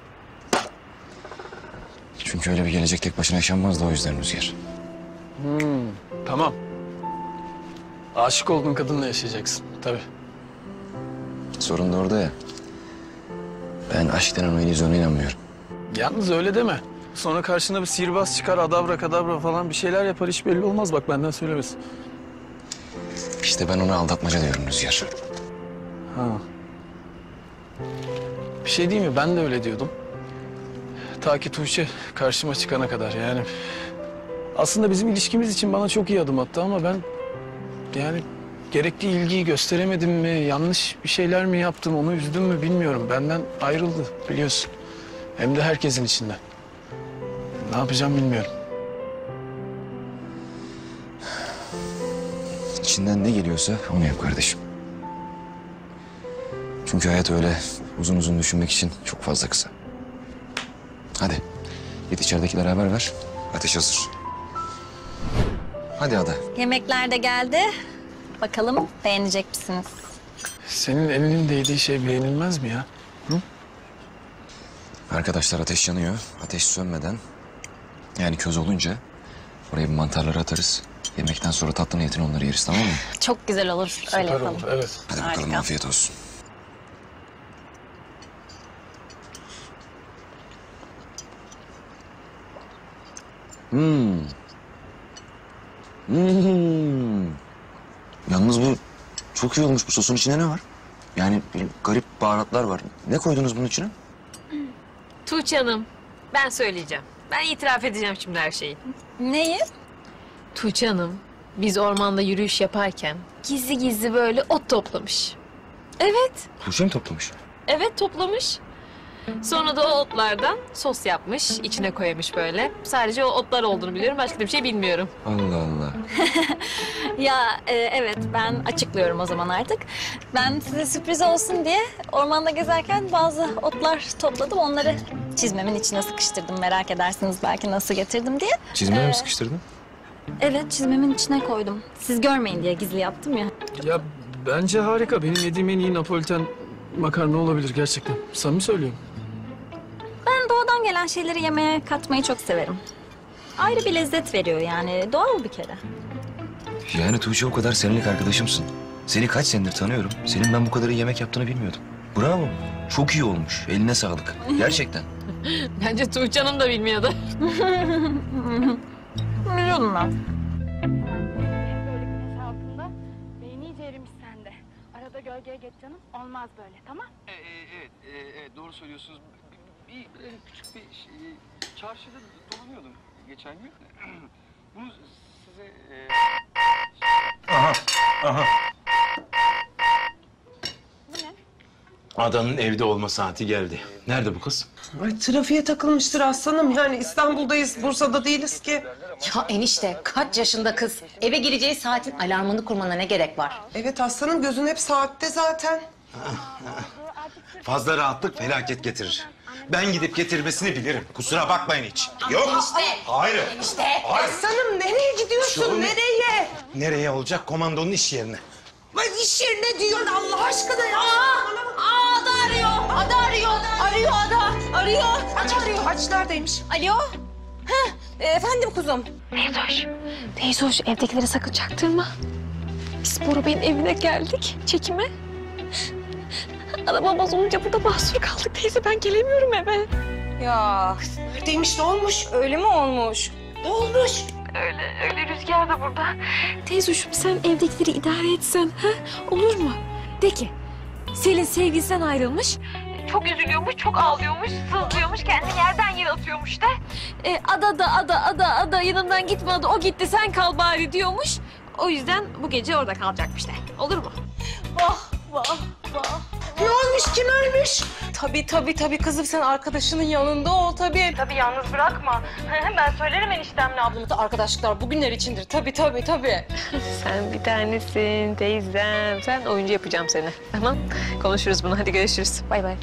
Çünkü öyle bir gelecek tek başına yaşanmaz da o yüzden Rüzgar. Hmm, tamam. Aşık olduğun kadınla yaşayacaksın tabii. Sorun da orada ya. Ben aşk denen o illüzyona inanmıyorum. Yalnız öyle deme. Sonra karşına bir sihirbaz çıkar, adabra kadabra falan bir şeyler yapar, hiç belli olmaz. Bak, benden söylemesin. İşte ben ona aldatmaca diyorum Rüzgar. Ha. Bir şey değil mi? Ben de öyle diyordum. Ta ki Tuğçe karşıma çıkana kadar yani. Aslında bizim ilişkimiz için bana çok iyi adım attı ama ben yani gerekli ilgiyi gösteremedim mi, yanlış bir şeyler mi yaptım, onu üzdüm mü bilmiyorum. Benden ayrıldı biliyorsun. Hem de herkesin içinden. Ne yapacağım bilmiyorum. İçinden ne geliyorsa onu yap kardeşim. Çünkü hayat öyle uzun uzun düşünmek için çok fazla kısa. Hadi git içeridekilere haber ver. Ateş hazır. Hadi Ada. Yemekler de geldi. Bakalım beğenecek misiniz? Senin elinin değdiği şey beğenilmez mi ya? Hı? Arkadaşlar, ateş yanıyor. Ateş sönmeden, yani köz olunca oraya bir mantarları atarız. Yemekten sonra tatlı niyetine onları yeriz, tamam mı? Çok güzel olur. Süper öyle yapalım. olur, evet. Hadi bakalım, Harika. afiyet olsun. Hmm. Hmm. Yalnız bu çok iyi olmuş. Bu sosun içinde ne var? Yani böyle garip baharatlar var. Ne koydunuz bunun içine? Tuğçe Hanım, ben söyleyeceğim. Ben itiraf edeceğim şimdi her şeyi. Neyi? Tuğçe Hanım, biz ormanda yürüyüş yaparken gizli gizli böyle ot toplamış. Evet, Tuğçe mi toplamış? evet toplamış. Sonra da o otlardan sos yapmış, içine koymuş böyle. Sadece o otlar olduğunu biliyorum, başka da bir şey bilmiyorum. Allah Allah. Ya e, evet, ben açıklıyorum o zaman artık. Ben size sürpriz olsun diye ormanda gezerken bazı otlar topladım. Onları çizmemin içine sıkıştırdım. Merak edersiniz belki nasıl getirdim diye. Çizmeye Ee, mi sıkıştırdın? Evet, çizmemin içine koydum. Siz görmeyin diye gizli yaptım ya. Ya bence harika. Benim yediğim en iyi Napoliten makarna olabilir gerçekten. Samimi söylüyorum. Ben doğadan gelen şeyleri yemeğe katmayı çok severim. Ayrı bir lezzet veriyor yani. Doğal bir kere. Yani Tuğçe, o kadar senelik arkadaşımsın. Seni kaç senedir tanıyorum. Senin ben bu kadar iyi yemek yaptığını bilmiyordum. Bravo. Çok iyi olmuş. Eline sağlık. Gerçekten. Bence Tuğçe Hanım da bilmiyordu. Biliyordum ben. Böyle güneş altında beyin iyice erimiş sende. Arada gölgeye geç canım. Olmaz böyle, tamam? Evet, evet, doğru söylüyorsunuz. bir e, küçük bir şey, çarşıda dolanıyordum geçen gün. Bunu size... E... Aha, aha. Adanın evde olma saati geldi. Nerede bu kız? Ay trafiğe takılmıştır aslanım. Yani İstanbul'dayız, Bursa'da değiliz ki. Ya enişte kaç yaşında kız? Eve gireceği saatin alarmını kurmana ne gerek var? Evet aslanım, gözün hep saatte zaten. Fazla rahatlık felaket getirir. Ben gidip getirmesini bilirim. Kusura bakmayın hiç. Yok. Enişte. Hayır. Enişte. Hayır. Aslanım nereye gidiyorsun? Şöyle- Nereye? Nereye olacak? Komandonun iş yerine. Ay iş yerine diyorsun Allah aşkına ya. Aa, Ada arıyor. Ada arıyor. Arıyor Ada. Arıyor. Aç arıyor. Aç neredeymiş? Alo. Heh, efendim kuzum. Teyzoş, teyzoş evdekileri sakın çaktırma. Biz Bora Bey'in evine geldik çekime. Araba bozulunca burada mahsur kaldık teyze, ben gelemiyorum eve. Ya. Neredeymiş, ne olmuş? Öyle mi olmuş? Ne olmuş? Öyle, öyle Rüzgar da burada. Teyzoşum sen evdekileri idare etsen, ha? Olur mu? De ki, Selin sevgilisinden ayrılmış. Çok üzülüyormuş, çok ağlıyormuş, sızlıyormuş, kendini yerden yere atıyormuş da. E, ada da ada, ada, ada, yanından gitme ada, o gitti sen kal bari diyormuş. O yüzden bu gece orada kalacakmış de. Olur mu? Vah, vah, vah. Ne olmuş, kim ölmüş? Tabii tabii tabii kızım, sen arkadaşının yanında ol tabii. Tabii yalnız bırakma. Ben söylerim eniştemle ablamı. Arkadaşlıklar bugünler içindir. Tabii tabii tabii. Sen bir tanesin teyzem. Sen oyuncu yapacağım seni. Tamam. Konuşuruz bunu. Hadi görüşürüz. Bay bay.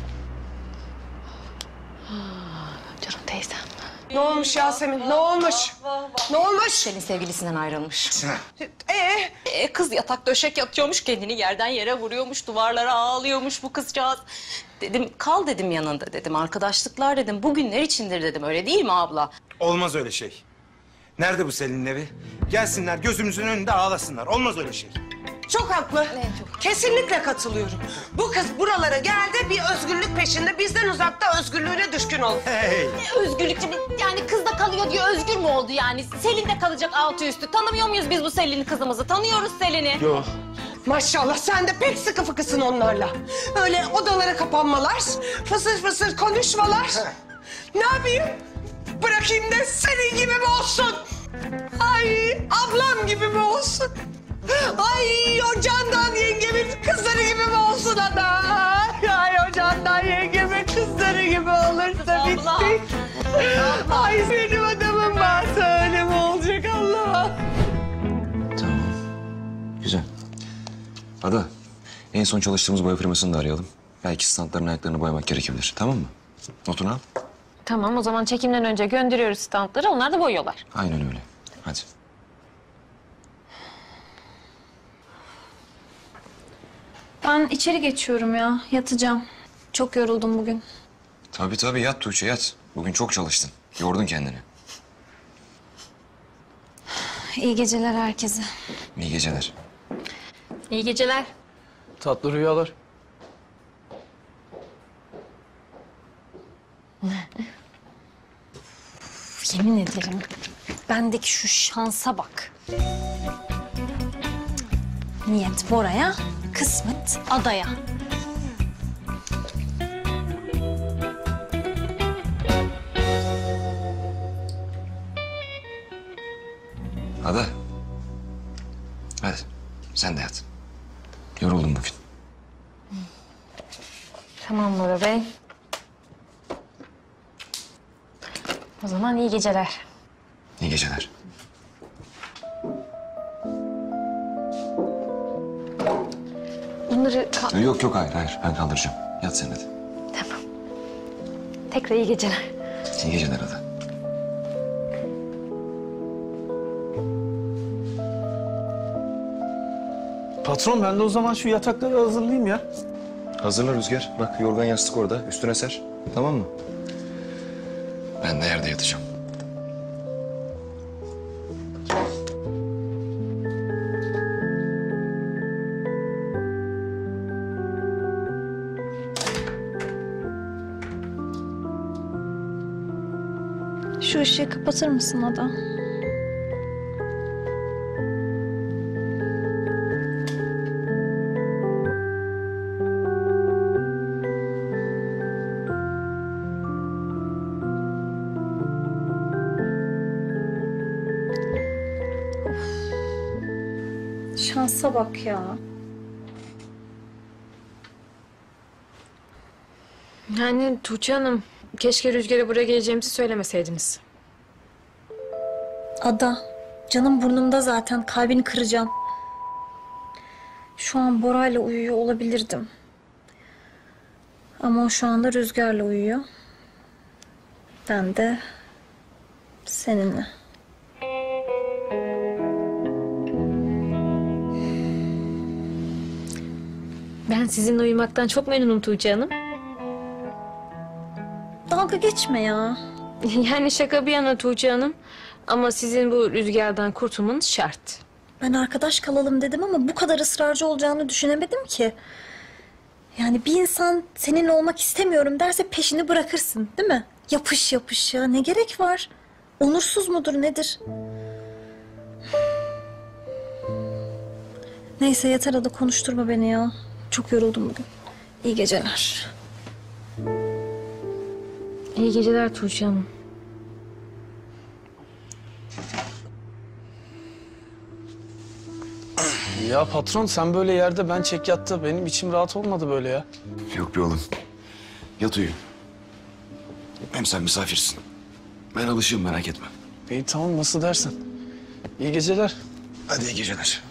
Canım teyzem. Ne olmuş Yasemin? Ne olmuş? Ne olmuş? Senin sevgilisinden ayrılmış. Ee? Ee, kız yatak döşek yatıyormuş, kendini yerden yere vuruyormuş, duvarlara ağlıyormuş bu kızcağız. Dedim kal dedim yanında dedim, arkadaşlıklar dedim, bugünler içindir dedim, öyle değil mi abla? Olmaz öyle şey. Nerede bu Selin'in evi? Gelsinler gözümüzün önünde ağlasınlar. Olmaz öyle şey. Çok haklı. Kesinlikle katılıyorum. Bu kız buralara geldi, bir özgürlük peşinde. Bizden uzakta özgürlüğüne düşkün ol. Hey! Özgürlükçü bir, yani kız da kalıyor diye özgür mü oldu yani? Selin de kalacak altı üstü. Tanımıyor muyuz biz bu Selin'i kızımızı? Tanıyoruz Selin'i. Yok. Maşallah sen de pek sıkı fıkısın onlarla. Öyle odalara kapanmalar, fısır fısır konuşmalar. Ne yapayım? Bırakayım da senin gibi mi olsun? Ay ablam gibi mi olsun? Ay o Candan yengemin kızları gibi mi olsun ada? Ay o Candan yengemin kızları gibi olursa bittik. Ay benim adamım varsa öyle mi olacak Allah? Güzel. Ada, en son çalıştığımız boya firmasını da arayalım. Belki standların ayaklarını boyamak gerekebilir. Tamam mı? Notunu al. Tamam, o zaman çekimden önce gönderiyoruz standları. Onlar da boyuyorlar. Aynen öyle. Hadi. Ben içeri geçiyorum ya. Yatacağım. Çok yoruldum bugün. Tabii tabii yat Tuğçe yat. Bugün çok çalıştın. Yordun kendini. İyi geceler herkese. İyi geceler. İyi geceler. Tatlı rüyalar. Yemin ederim. Bendeki şu şansa bak. Niyet Bora'ya, kısmet adaya. Ada. Hadi sen de yat. Yoruldum bugün. Tamam Bora Bey. O zaman iyi geceler. İyi geceler. Bunları ka- Yok yok hayır hayır ben kaldıracağım. Yat sen hadi. tekrar iyi geceler. İyi geceler Ada. Patron ben de o zaman şu yatakları hazırlayayım ya. Hazırla Rüzgar. Bak yorgan yastık orada. Üstüne ser. Tamam mı? Ben de yerde yatacağım. Şu ışığı kapatır mısın Ada? Şansa bak ya. Yani Tuğçe Hanım, keşke Rüzgar'a buraya geleceğimizi söylemeseydiniz. Ada, canım burnumda zaten. Kalbini kıracağım. Şu an Bora'yla uyuyor olabilirdim. Ama o şu anda Rüzgar'la uyuyor. Ben de seninle. Ben sizinle uyumaktan çok memnunum Tuğçe Hanım. Dalga geçme ya. Yani şaka bir yana Tuğçe Hanım. Ama sizin bu Rüzgar'dan kurtulmanız şart. Ben arkadaş kalalım dedim ama bu kadar ısrarcı olacağını düşünemedim ki. Yani bir insan seninle olmak istemiyorum derse peşini bırakırsın, değil mi? Yapış yapış ya, ne gerek var? Onursuz mudur nedir? Neyse yeter Ada, konuşturma beni ya. Çok yoruldum bugün. İyi geceler. İyi geceler Tuğçe Hanım. Ya patron sen böyle yerde ben çek yattı. Benim içim rahat olmadı böyle ya. Yok be oğlum. Yat uyu. Hem sen misafirsin. Ben alışığım, merak etme. İyi tamam nasıl dersen. İyi geceler. Hadi iyi geceler.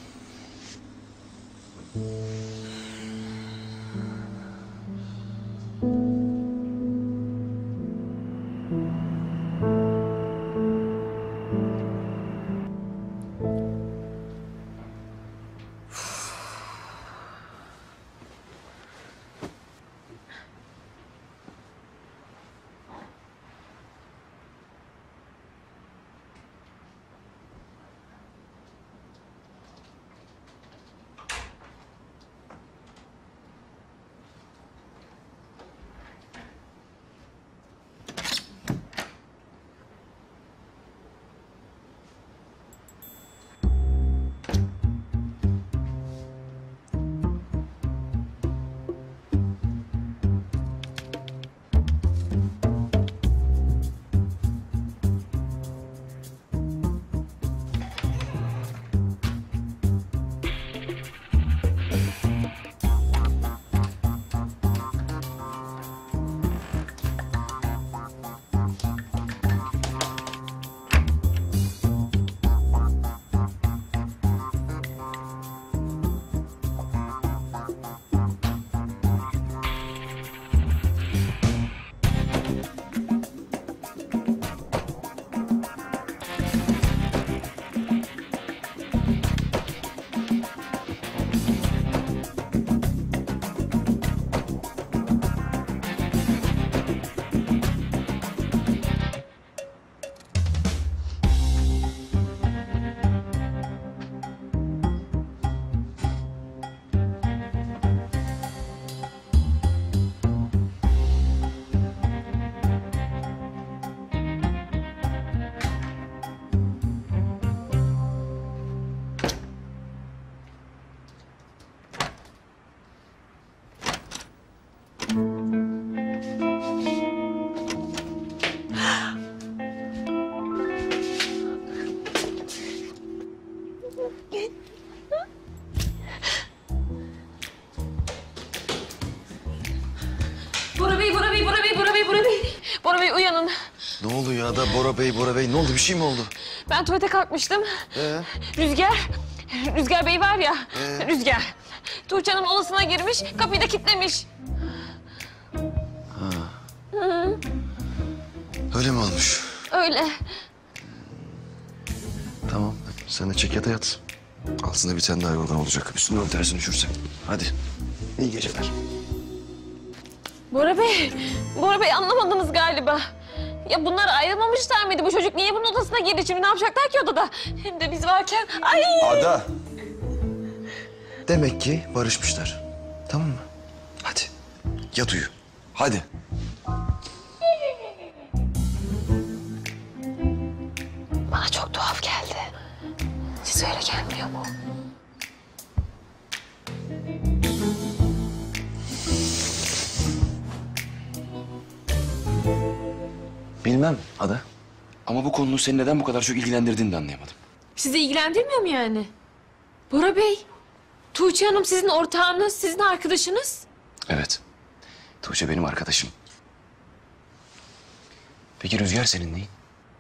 Bora Bey, Bora Bey, Bora Bey, Bora Bey, Bora Bey. Bora Bey uyanın. Ne oluyor ya da Bora Bey, Bora Bey? Ne oldu? Bir şey mi oldu? Ben tuvalete kalkmıştım. Ee? Rüzgar, Rüzgar Bey var ya, Ee? Rüzgar. Tuğçe Hanım odasına girmiş, kapıyı da kilitlemiş. Ha, Hı, öyle mi olmuş? öyle. Tamam. Sen de çek yata yat. Altında bir tane daha yorgan olacak. Üstüne ön tersini üşürsem. Hadi. İyi geceler. Bora Bey, Bora Bey anlamadınız galiba. Ya bunlar ayrılmamışlar mıydı? Bu çocuk niye bunun odasına girdi? Şimdi ne yapacaklar ki odada? Hem de biz varken... Ay! Ada. Demek ki barışmışlar. Tamam mı? Hadi. Yat uyu. Hadi. Bana çok tuhaf geldi. Size öyle gelmiyor mu? Bilmem Ada. Ama bu konunun seni neden bu kadar çok ilgilendirdiğini de anlayamadım. Sizi ilgilendirmiyor mu yani? Bora Bey, Tuğçe Hanım sizin ortağınız, sizin arkadaşınız. Evet. Tuğçe benim arkadaşım. Peki Rüzgar senin neyin?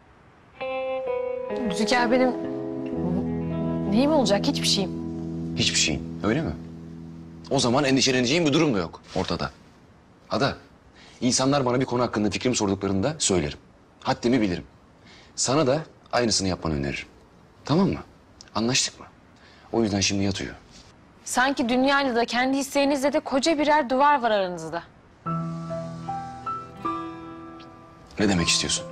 Rüzgar benim... Neyim olacak? Hiçbir şeyim. Hiçbir şeyin. Öyle mi? O zaman endişeleneceğin bir durum da yok ortada. Ada, insanlar bana bir konu hakkında fikrimi sorduklarında söylerim. Haddimi bilirim. Sana da aynısını yapmanı öneririm. Tamam mı? Anlaştık mı? O yüzden şimdi yat uyu. Sanki dünyayla da kendi hislerinizle de koca birer duvar var aranızda. Ne demek istiyorsun?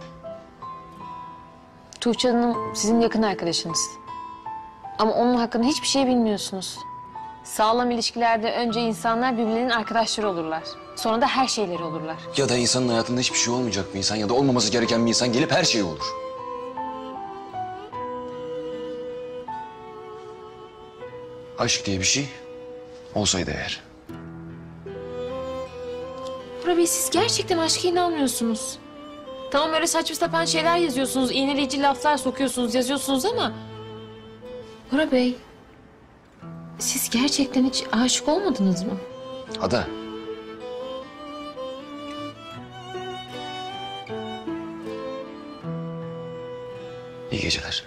Tuğçe Hanım sizin yakın arkadaşınız. Ama onun hakkında hiçbir şey bilmiyorsunuz. Sağlam ilişkilerde önce insanlar birbirlerinin arkadaşları olurlar. Sonra da her şeyleri olurlar. Ya da insanın hayatında hiçbir şey olmayacak bir insan ya da olmaması gereken bir insan gelip her şey olur. Aşk diye bir şey olsaydı eğer. Bora Bey siz gerçekten aşka inanmıyorsunuz. Tamam öyle saçma sapan şeyler yazıyorsunuz, iğneleyici laflar sokuyorsunuz, yazıyorsunuz ama... Bora Bey, siz gerçekten hiç aşık olmadınız mı? Ada. İyi geceler.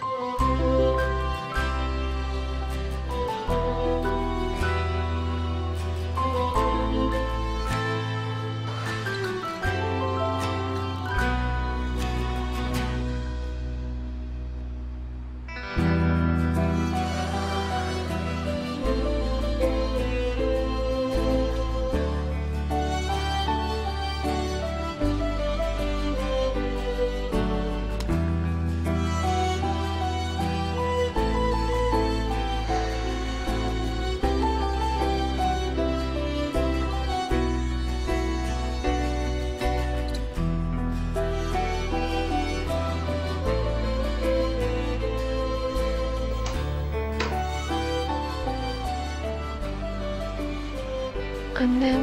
Annem.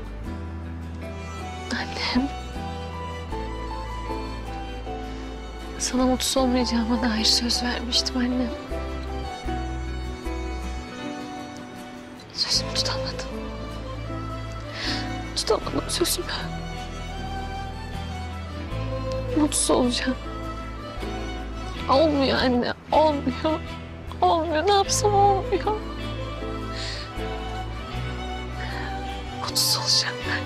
Annem. Sana mutsuz olmayacağıma dair söz vermiştim annem. Sözümü tutamadım. Tutamadım sözümü. Mutsuz olacağım. Olmuyor anne, olmuyor. Olmuyor, ne yapsam olmuyor. Mutsuz olacağım ben.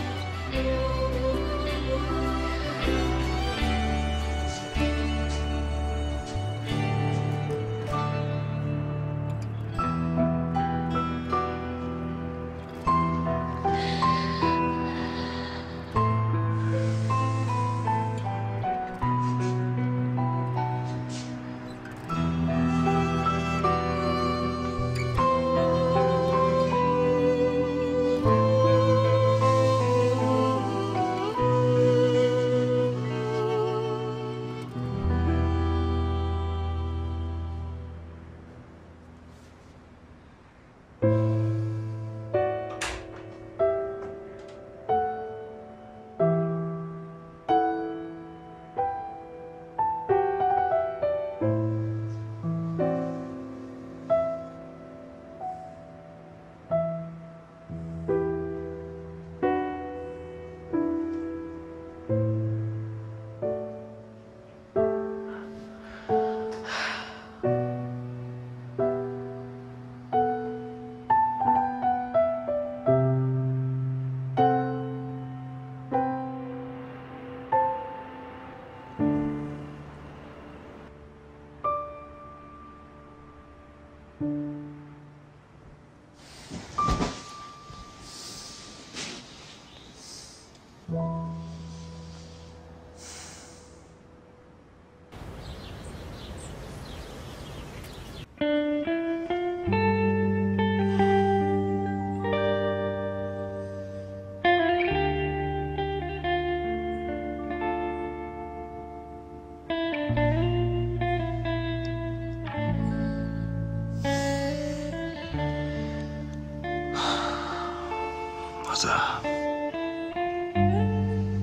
Ada.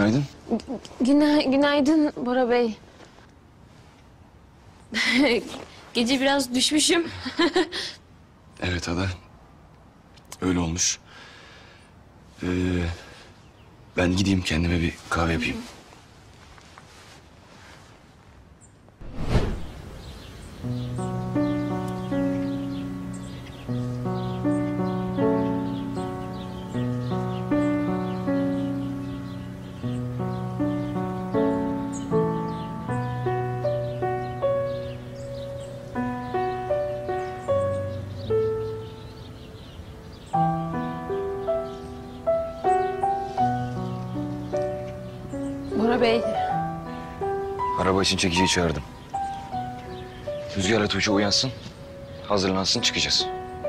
Günaydın. Güna günaydın Bora Bey. Gece biraz düşmüşüm. Evet Ada. Öyle olmuş. Ee, ben gideyim kendime bir kahve yapayım. Bora Bey. Araba için çekiciyi çağırdım. Rüzgar'la Tuğçe uyansın, hazırlansın, çıkacağız.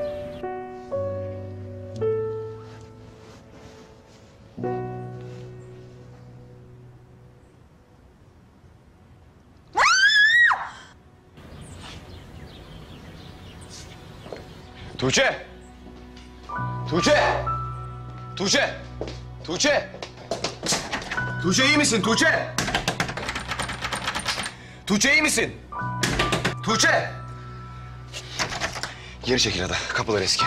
Tuğçe! Tuğçe! Tuğçe! Tuğçe! Tuğçe iyi misin Tuğçe? Tuğçe iyi misin? Tuğçe! Geri çekil Ada, kapılar eski.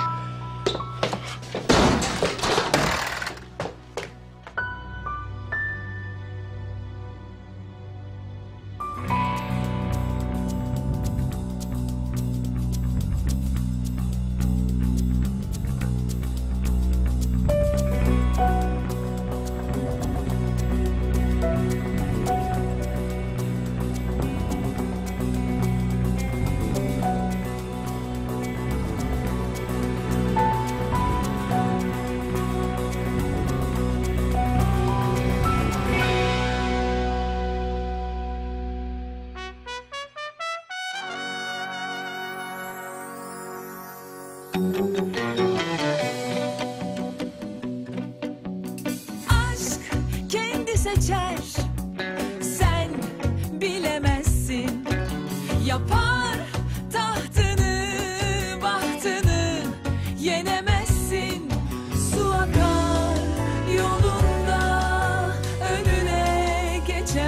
Aşk kendi seçer, sen bilemezsin. Yapar tahtını, bahtını yenemezsin. Su akar yolunda, önüne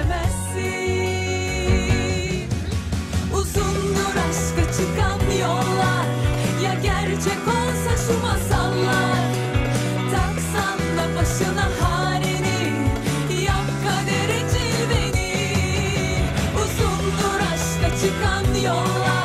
geçemezsin. Uzundur aşka çıkan yollar, ya gerçek olsa şu masallar. Taksan da başına halini, yap kaderi cilveni. Uzundur aşka çıkan yollar.